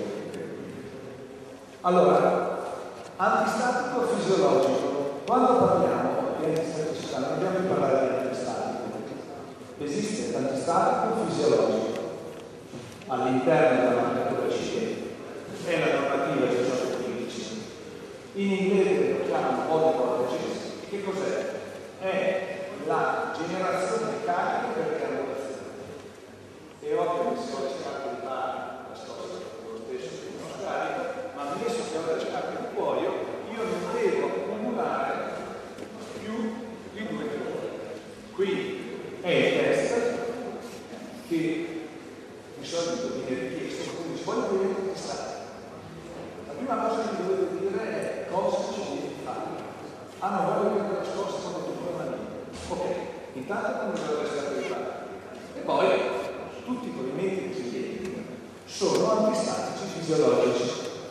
Allora, antistatico fisiologico. Quando parliamo di antistaticità non dobbiamo più parlare di antistatico. Esiste l'antistatico fisiologico all'interno della normativa C E, è la normativa diciottoquindici. In inglese lo chiamano body voltage. Che cos'è? È la generazione carica per carburazione. È ovvio che se ho cercato di fare la storia con lo stesso che non scarico, ma ammesso che ho cercato il cuoio, io non devo accumulare più di due chilometri. Quindi è il test che di solito viene richiesto, quindi voglio vedere che sta. La prima cosa che dovete dire è cosa ci devi fare. Ah, non voglio vedere la risposta quando ti torna lì. Ok, intanto come dovreste arrivare. E poi tutti i movimenti che si chiedono sono antistatici fisiologici.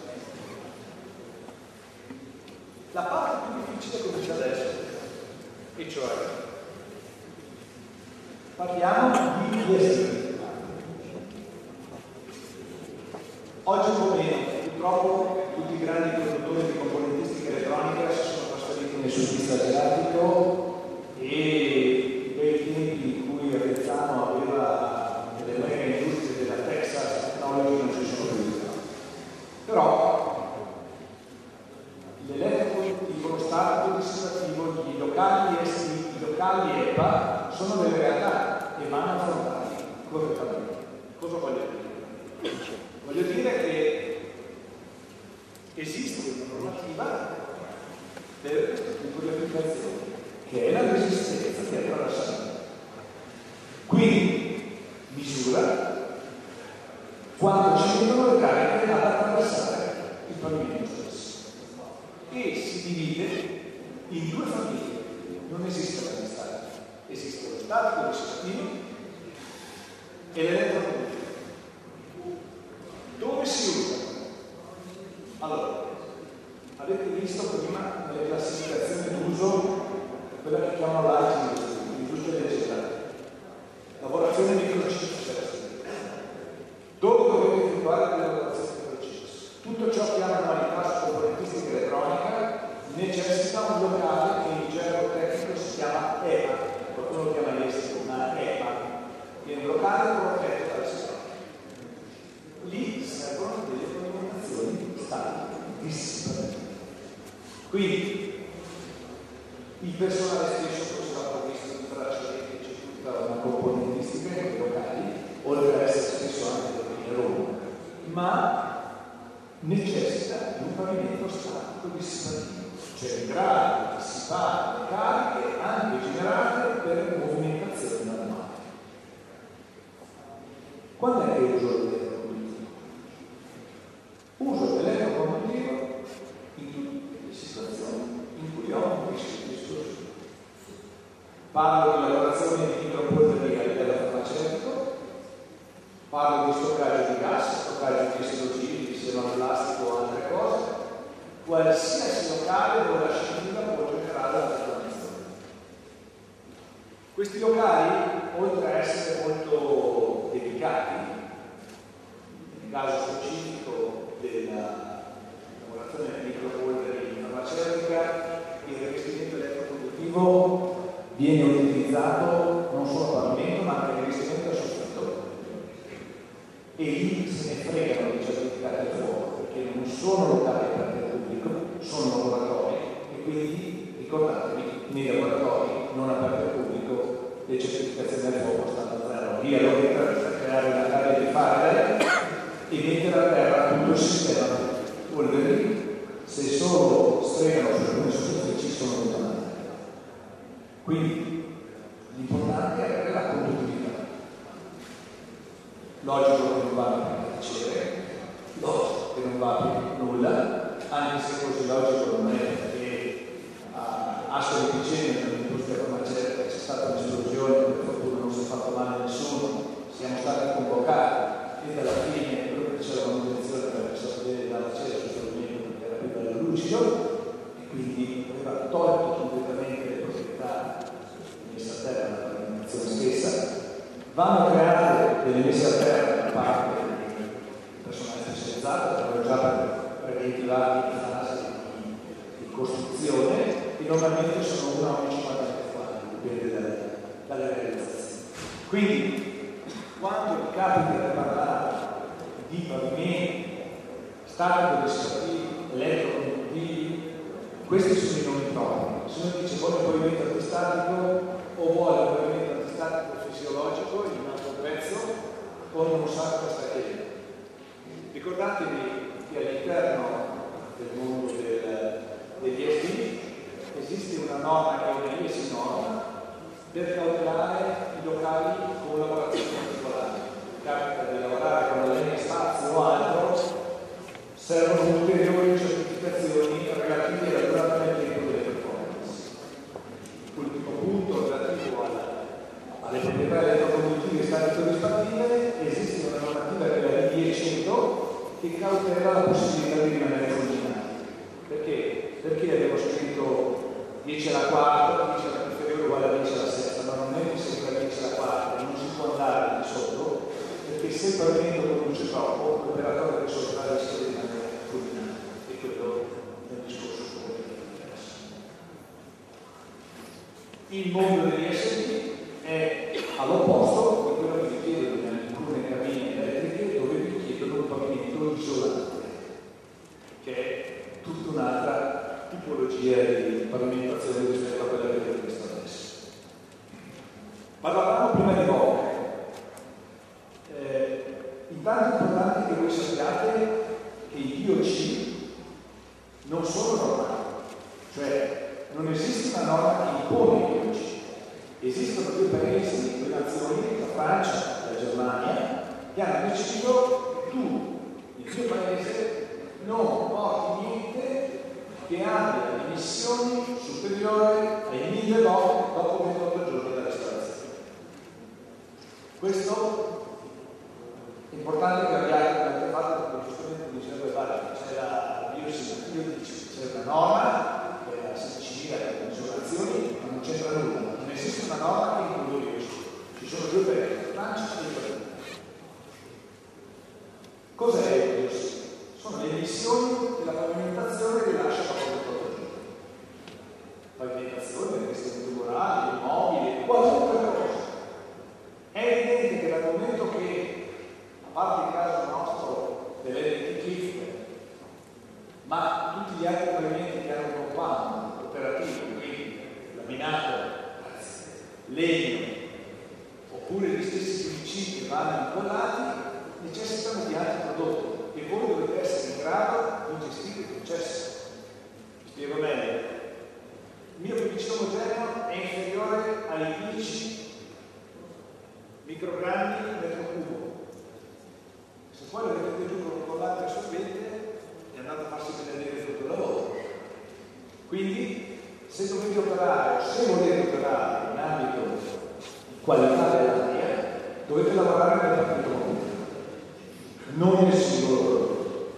La parte più difficile comincia adesso, e cioè parliamo di I S D. Oggi un po' meno, purtroppo tutti i grandi produttori di componentistica elettronica sud-est asiatico e dei tempi in cui Avezzano aveva delle mega industrie della Texas Technology non ci sono più. Però l'elettrocondutttivo, lo stato dissipativo, i locali E S I, i locali E P A sono delle realtà e vanno affrontati correttamente. Cosa voglio dire? Voglio dire che esiste una normativa per questo tipo di applicazione, che è la resistenza che attraversa. Quindi misura quando ci mettono le cariche ad attraversare il pavimento stesso e si divide in due famiglie. Non esiste la distanza, esiste lo statico dissipativo e l'elettroconduttivo. Dove si usa? Allora, avete visto prima nelle classificazioni d'uso quella che chiamano l'A I C I, l'industria leggera, lavorazione di microchip. Dove dovete effettuare le lavorazioni di microchip? Tutto ciò che ha manualità su componentistica elettronica necessita un locale che in gergo tecnico si chiama E P A, qualcuno lo chiama E S I, ma E P A, che è un locale protetto dal sistema. Lì servono delle comunicazioni statiche, dissipative. Quindi il personale stesso può essere provvisto di braccia elettriche, c'è tutta una componentistica nei locali, oltre ad essere spesso anche in Roma, ma necessita di un pavimento statico dissipativo, cioè in grado di dissipare le cariche anche generate per movimentazione manuale. Quando è che uso l'elettroconduttivo? Uso l'elettroconduttivo in tutte le situazioni in cui ho un rischio di esplosione. Parlo di lavorazione di micropolveri a livello farmaceutico, parlo di stoccaggio di gas, stoccaggio di esplosivi, di semaplastico o altre cose, qualsiasi locale dove la scintilla può generare la detonazione. Questi locali, oltre a essere molto delicati, nel caso specifico della lavorazione di micropolveri farmaceutica, il rivestimento elettroconduttivo viene utilizzato non solo a pavimento ma anche il rivestimento a soffitto, e lì se ne fregano di certificati di fuoco perché non sono locali aperti al pubblico, sono laboratori e quindi ricordatevi, nei laboratori non aperti al pubblico le certificazioni del fuoco stanno a zero. Lì allora per creare una carica di Faraday e mettere a terra tutto il sistema polveri, se solo stregano su alcune superfici sono detonati. Quindi l'importante è avere la conduttività. Logico che non vale per piacere, logico che non vale per nulla, anche se così logico non è, perché a Ascoli Piceno nell'industria farmaceutica c'è stata un'esplosione, per fortuna non si è fatto male a nessuno, siamo stati convocati e alla fine quello che c'era la manutenzione per sapere dalla cera sul strumento perché era più bello lucido e quindi aveva tolto completamente le proprietà messe a terra dalla pavimentazione stessa. Vanno create delle messe a terra da parte del personale specializzato, che erano già preventivati in fase di, di costruzione e normalmente sono una ogni cinquanta metri quadri, dipende dalle, dalle realizzazioni. Quindi quando vi capita di parlare di pavimenti statico dissipativi, elettroconduttivi, questi sono i nomi propri. Se uno dice vuole un pavimento antistatico o vuole un pavimento antistatico fisiologico in un altro pezzo con un sacco stachino. Ricordatevi che all'interno del mondo del, degli E S I esiste una norma che è una I S I norma per cautelare i locali con lavorazioni particolari. Capita di lavorare con la linea spazio o altro, servono ulteriori certificazioni relative alla durata del tempo delle performance. Ultimo punto relativo alla, alle proprietà elettroconduttive statico-disfattive, esiste una normativa che è la D I E cento che cautela la possibilità di rimanere confinati. Perché? Perché abbiamo scritto dieci alla quarta, dieci alla inferiore uguale a dieci alla sesta, ma non è che sempre dieci alla quarta, non si può andare di sotto, perché se il pavimento conduce troppo, l'operatore che sopra rischia di rimanere Il mondo degli esseri è all'opposto di quello che vi chiedono nelle alcune cabine elettriche, dove vi chiedono un pavimento isolante, che è tutta un'altra tipologia di pavimentazione rispetto a quella che avete visto adesso. Parlavamo prima di Vogue. Eh, intanto è importante che voi sappiate che i D O C non sono normali, cioè non esiste una norma che impone i D O C. Esistono due paesi, due nazioni, la Francia e la Germania, che hanno deciso che tu, il tuo paese, non porti niente che abbia emissioni superiori ai mille watt dopo ventotto giorni dalla installazione. Questo è importante che abbiate, abbiate fatto, perché giustamente diceva guarda, c'è la biosicurezza, io dico, c'è una norma, che è la sedici mila misurazioni, ma non c'entra nulla. Non esiste una norma che include questo. Ci sono due paesi, Francia e Germania. Cos'è il biosicurezza? Sono le emissioni della pavimentazione che lascia dopo ventotto giorni. Pavimentazione, vestiti tumorali, immobili, qualunque cosa. È evidente che dal momento che, a parte il caso nostro dell'Electric Cliff, ma tutti gli altri pavimenti che hanno un compound operativo, quindi laminato, legno, oppure gli stessi P V C che vanno incollati, necessitano di altri prodotti e voi dovete essere in grado di gestire il processo. Vi spiego meglio. Il mio P V C omogeneo è inferiore ai dieci microgrammi metro cubo. Se poi lo mettete giù con l'altro assorbente è andato a farsi benedire tutto il lavoro. Quindi se dovete operare, se volete operare in ambito di qualità dell'aria, dovete lavorare nel partito comune, non nel singolo prodotto.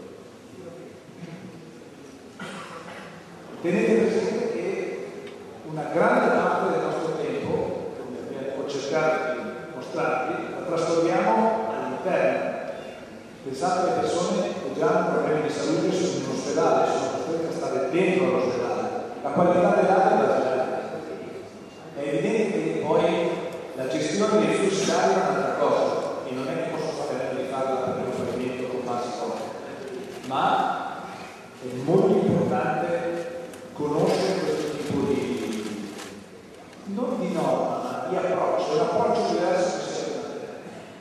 Tenete presente che una grande parte del nostro tempo, come ho cercato di mostrarvi, la trasformiamo all'interno. Pensate alle persone che già hanno problemi di salute, sono in ospedale, sono costrette a stare dentro l'ospedale. La qualità dell'aria è da girare. È evidente che poi la gestione dei flussi d'aria è un'altra cosa e non è che posso fare di farla per un pavimento con basi forti, ma è molto importante conoscere questo tipo di non di norma, ma di approccio, è un approccio diverso che si deve avere.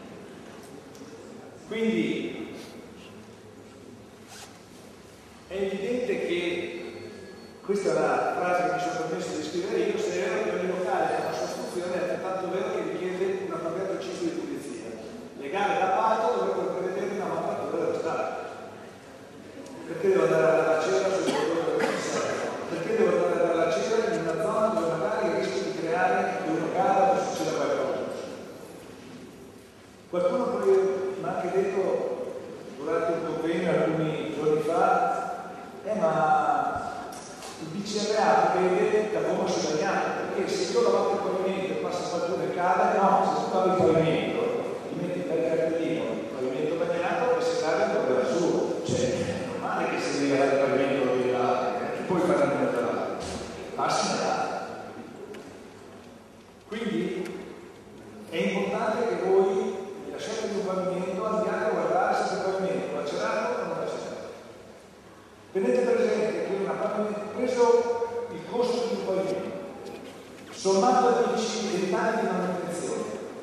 Quindi è evidente che questa è la frase che mi sono permesso di scrivere io, se è vero che ogni locale ha una sua funzione, è altrettanto vero che richiede un appropriato ciclo di pulizia. Le gare d'appalto dovrebbero prevedere una mappatura dello Stato. Perché devo andare a dare la cera sul prodotto del commissario? Perché devo andare a dare la cera in una zona dove magari rischio di creare una gara dove succeda qualcosa? Qualcuno poi mi ha anche detto durante un convegno alcuni giorni fa, eh ma il B C R A prevede da come si bagnato, perché se io lavoro il pavimento e passa qualcuno e cade, no, se tu lavi il pavimento, ti metti il bel cartellino, il pavimento bagnato e se cade dove va su. Cioè, è normale che se devi lavare il pavimento lo devi lavare, perché poi fare un momento lavare. Passi da là. Quindi è importante che voi lasciate un pavimento, andiate a guardare se il pavimento va cerato o non va cerato. Tenete presente che una pavimento, preso il costo di un pavimento, sommato a dieci anni di manutenzione,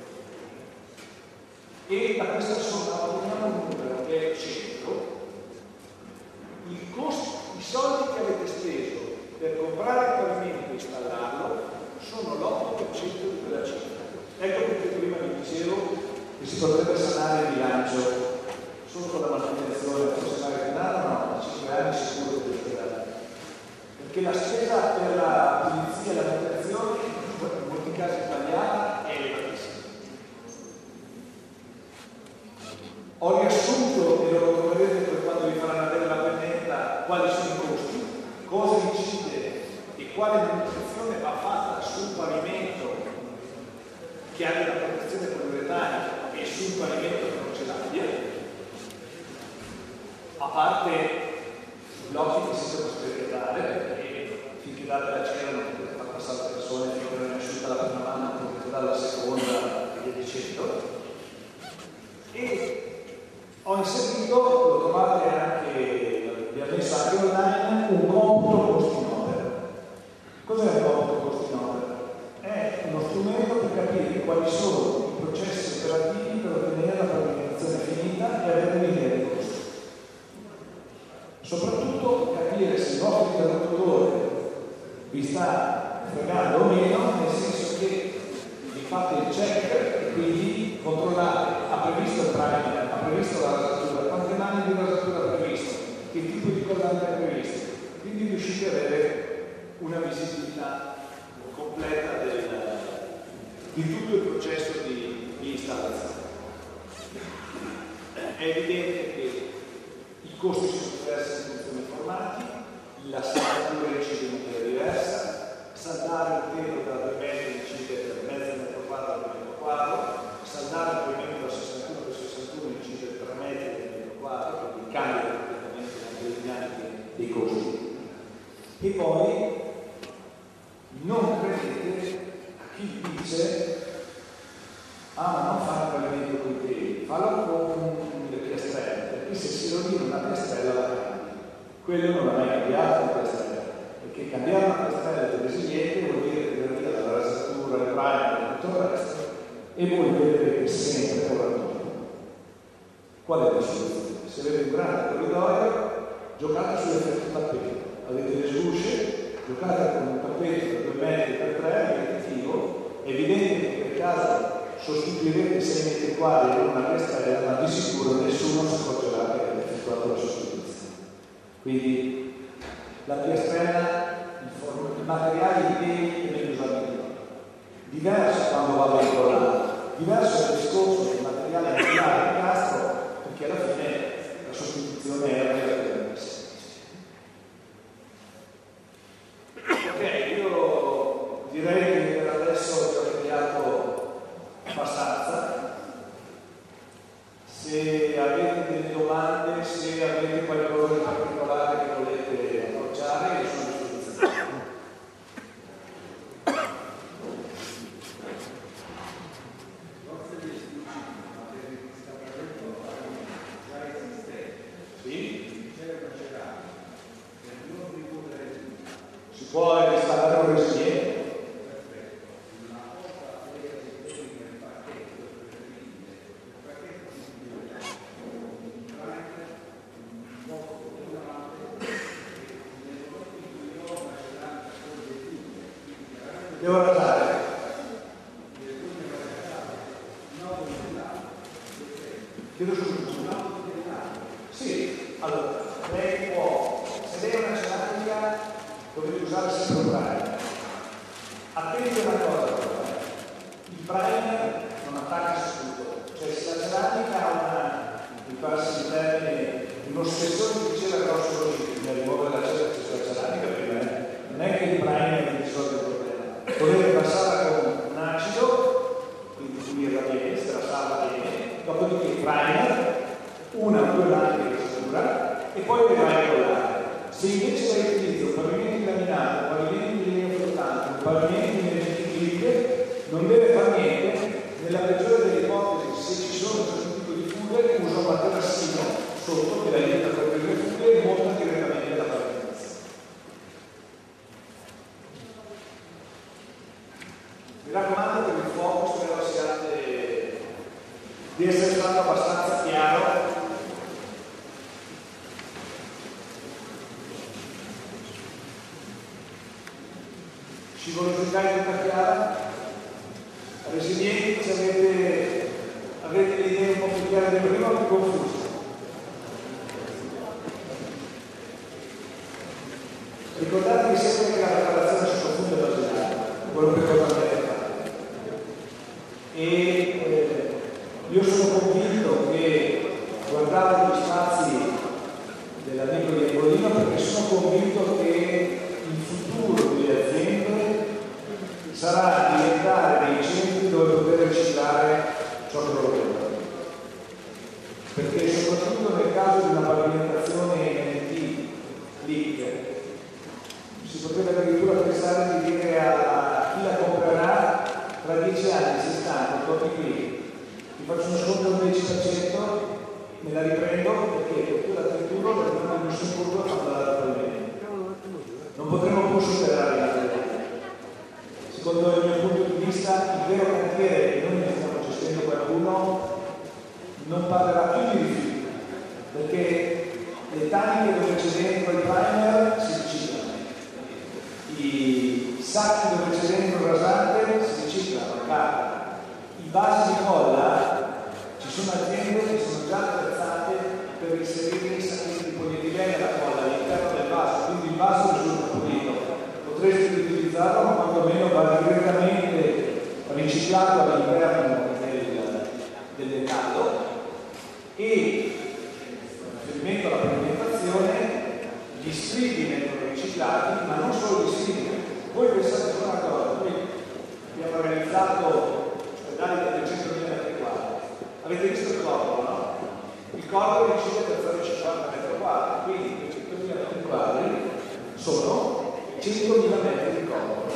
e da questa somma otteniamo un numero che è cento, il costo, i soldi che avete speso per comprare il pavimento e installarlo sono l'otto per cento di quella cifra. Ecco perché prima vi dicevo che si potrebbe sanare il bilancio solo con la manutenzione, forse sanare il denaro, no, a cinque anni sicuro che deve dare. Perché la spesa per la pulizia e la manutenzione, in molti casi italiana, è elevatissima. Ho riassunto, e lo troverete per quando vi faranno avere la pennetta, quali sono i costi, cosa incide e quale manutenzione va fatta sul pavimento che ha della protezione poliuretana e sul pavimento che non ce l'abbia, a parte i blocchi che si sono costretti a dare, perché finché date la cera non potete far passare persone finché non è asciutto Cos'è un robot cost in opera? È uno strumento per capire quali sono i processi operativi per ottenere la pavimentazione finita e avere un'idea dei costi. Soprattutto capire se il vostro interlocutore vi sta fregando o meno, nel senso che vi fate il check e quindi controllate, ha previsto il prime, ha previsto la rasatura, quante mani di rasatura ha previsto, che tipo di collante è previsto, quindi riuscite ad avere una visibilità completa del, di tutto il processo di, di installazione. È evidente che i costi sono diversi in funzione dei formati, la saldatura incide in maniera diversa, saldare il tetto da due metri incide per mezzo metro quadro per metro quadro, saldare il pavimento da sessantuno per sessantuno incide per tre metri per metro quadro, quindi cambia completamente anche le dinamiche dei costi. E poi non credete a chi dice ah ma non fare il pavimento con i teli, fallo con le piastrelle, perché se si rovina una piastrella la cambi. Quello non l'ha mai cambiato una piastrella, perché cambiare una piastrella del resiliente vuol dire che deve via la rasatura, il primer e tutto il resto, e voi vedrete sempre con la torre. Qual è la soluzione? Se avete un grande corridoio, giocate sull'effetto tappeto, avete le sgusce, giocate con un tappeto da due metri per tre, ripetitivo, è evidente che per caso sostituirete sei metri quadri in una piastrella, ma di sicuro nessuno si accorgerà che avete effettuato la sostituzione. Quindi la piastrella, il, il materiale di teli è meglio usabile. Diverso quando va veicolando, diverso è il discorso del materiale naturale e castro, perché alla fine la sostituzione è relativamente semplice. Ok, io direi che per adesso ho già spiegato abbastanza. Se avete delle domande, se avete qualcosa di particolare che volete approcciare, io sono a disposizione. Sì? Si può installare un resiliente? Devo andare. Chiedo scusa. Sì, allora, lei può, se lei è una ceramica, dovete usare sempre un primer. Attenti a una cosa, il primer non attacca subito, cioè se la ceramica ha una, mi pare si termine, uno spessore di cera grosso così, bisogna rimuovere la cera sulla ceramica, perché non è che il primer risolve il problema. Dovete passare con un acido, quindi pulirla bene, strasarla bene, dopodiché il primer, una o due lati di rasatura e poi le vai a collare. Se invece lei utilizza un pavimento laminato, un pavimento di legno flottante, un pavimento di energia, non deve fare niente, nella peggiore delle ipotesi, se ci sono questo tipo di fughe, usa un materassino sotto che la aiuta a coprire le fughe e monta direttamente la pavimentazione. Mi raccomando per il fuoco, spero siate di essere stato abbastanza chiaro. Scivolosità è tutta chiara. Resilienti, se avete, avete le idee un po' più chiare di prima o più confuse? Ricordatevi sempre che la preparazione si confonde da basilare, quello che cosa avete fatto. E eh, io sono convinto che guardate gli spazi dell'amico di Embolino, perché sono convinto che il futuro delle aziende sarà diventare dei centri dove poter riciclare ciò che loro vendono. Perché soprattutto nel caso di una pavimentazione N T leak si potrebbe addirittura pensare di dire a chi la comprerà tra dieci anni, si stanno, tocchi qui, ti faccio uno sconto del dieci per cento, me la riprendo perché tu la trenturo la rimane in nessun punto a fare la pavimento. Non potremo più superare la secondo il mio punto di vista, il vero cantiere che noi ne stiamo gestendo qualcuno non parlerà più di rifiuti, perché le taniche dove c'è dentro il primer si riciclano, i sacchi dove c'è dentro il rasante si riciclano, la carta, i vasi di colla, ci sono aziende che sono già attrezzate per inserire i sacchi di polietilene la colla all'interno del vaso, quindi il vaso risulta pulito. Potreste utilizzarlo, ma quantomeno va direttamente riciclato all'interno del, del dettaglio. E con riferimento alla pavimentazione, gli scrivi vengono riciclati, ma non solo gli scrivi. Voi pensate solo una cosa, noi abbiamo organizzato ospedali da trecentomila metri quadri. Avete visto il corpo, no? Il corpo ricicla per zero virgola cinquanta metri quadri, quindi trecentomila metri quadri sono centomila metri di corpo.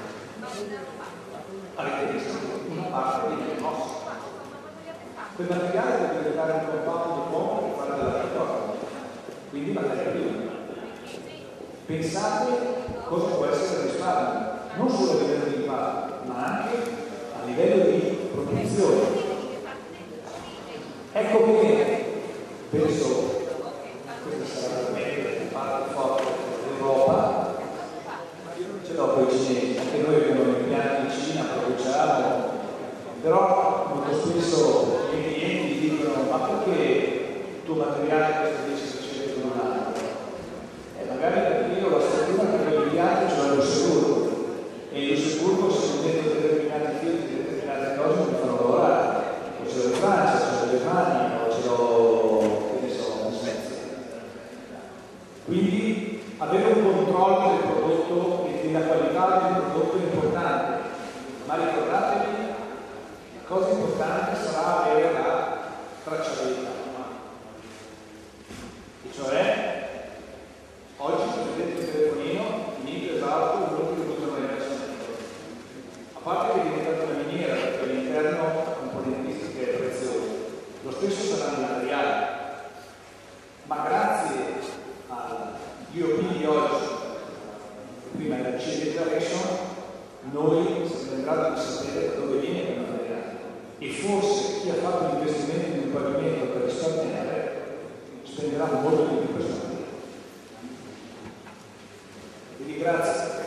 Avete visto una parte di nostro. Quel materiale deve diventare un compound buono per fare della raccolta, quindi materia prima. Pensate cosa può essere il risparmio, non solo a livello di impatto, ma anche a livello di produzione. Ecco che penso questa sarà veramente parte forte dell'Europa, ce l'ho con i cinesi, anche noi abbiamo gli impianti in Cina, produciamo, però molto spesso i clienti dicono: ma perché il tuo materiale costa dieci per cento di un anno? E magari perché io la struttura per l'impianto ce l'ho in Lussemburgo, e in Lussemburgo se non metto determinati filtri, determinate cose non mi fanno lavorare. O ce l'ho in Francia, ce l'ho in Germania, o ce l'ho, che ne so, in Svezia. Quindi avere un controllo del prodotto e della qualità del prodotto è importante, ma ricordatevi, la cosa importante sarà avere la tracciabilità, e cioè oggi prendete il telefonino, finito esatto, uno che lo buttano nel versamento. A parte che è diventata una miniera, perché all'interno ha componentistica è preziosa, lo stesso sarà il materiale, ma grazie al U O P di oggi, prima della C E Declaration, noi siamo in grado di sapere da dove viene quel materiale, e forse chi ha fatto l'investimento in un pavimento per risparmiare spenderà molto di più per questo. Vi ringrazio.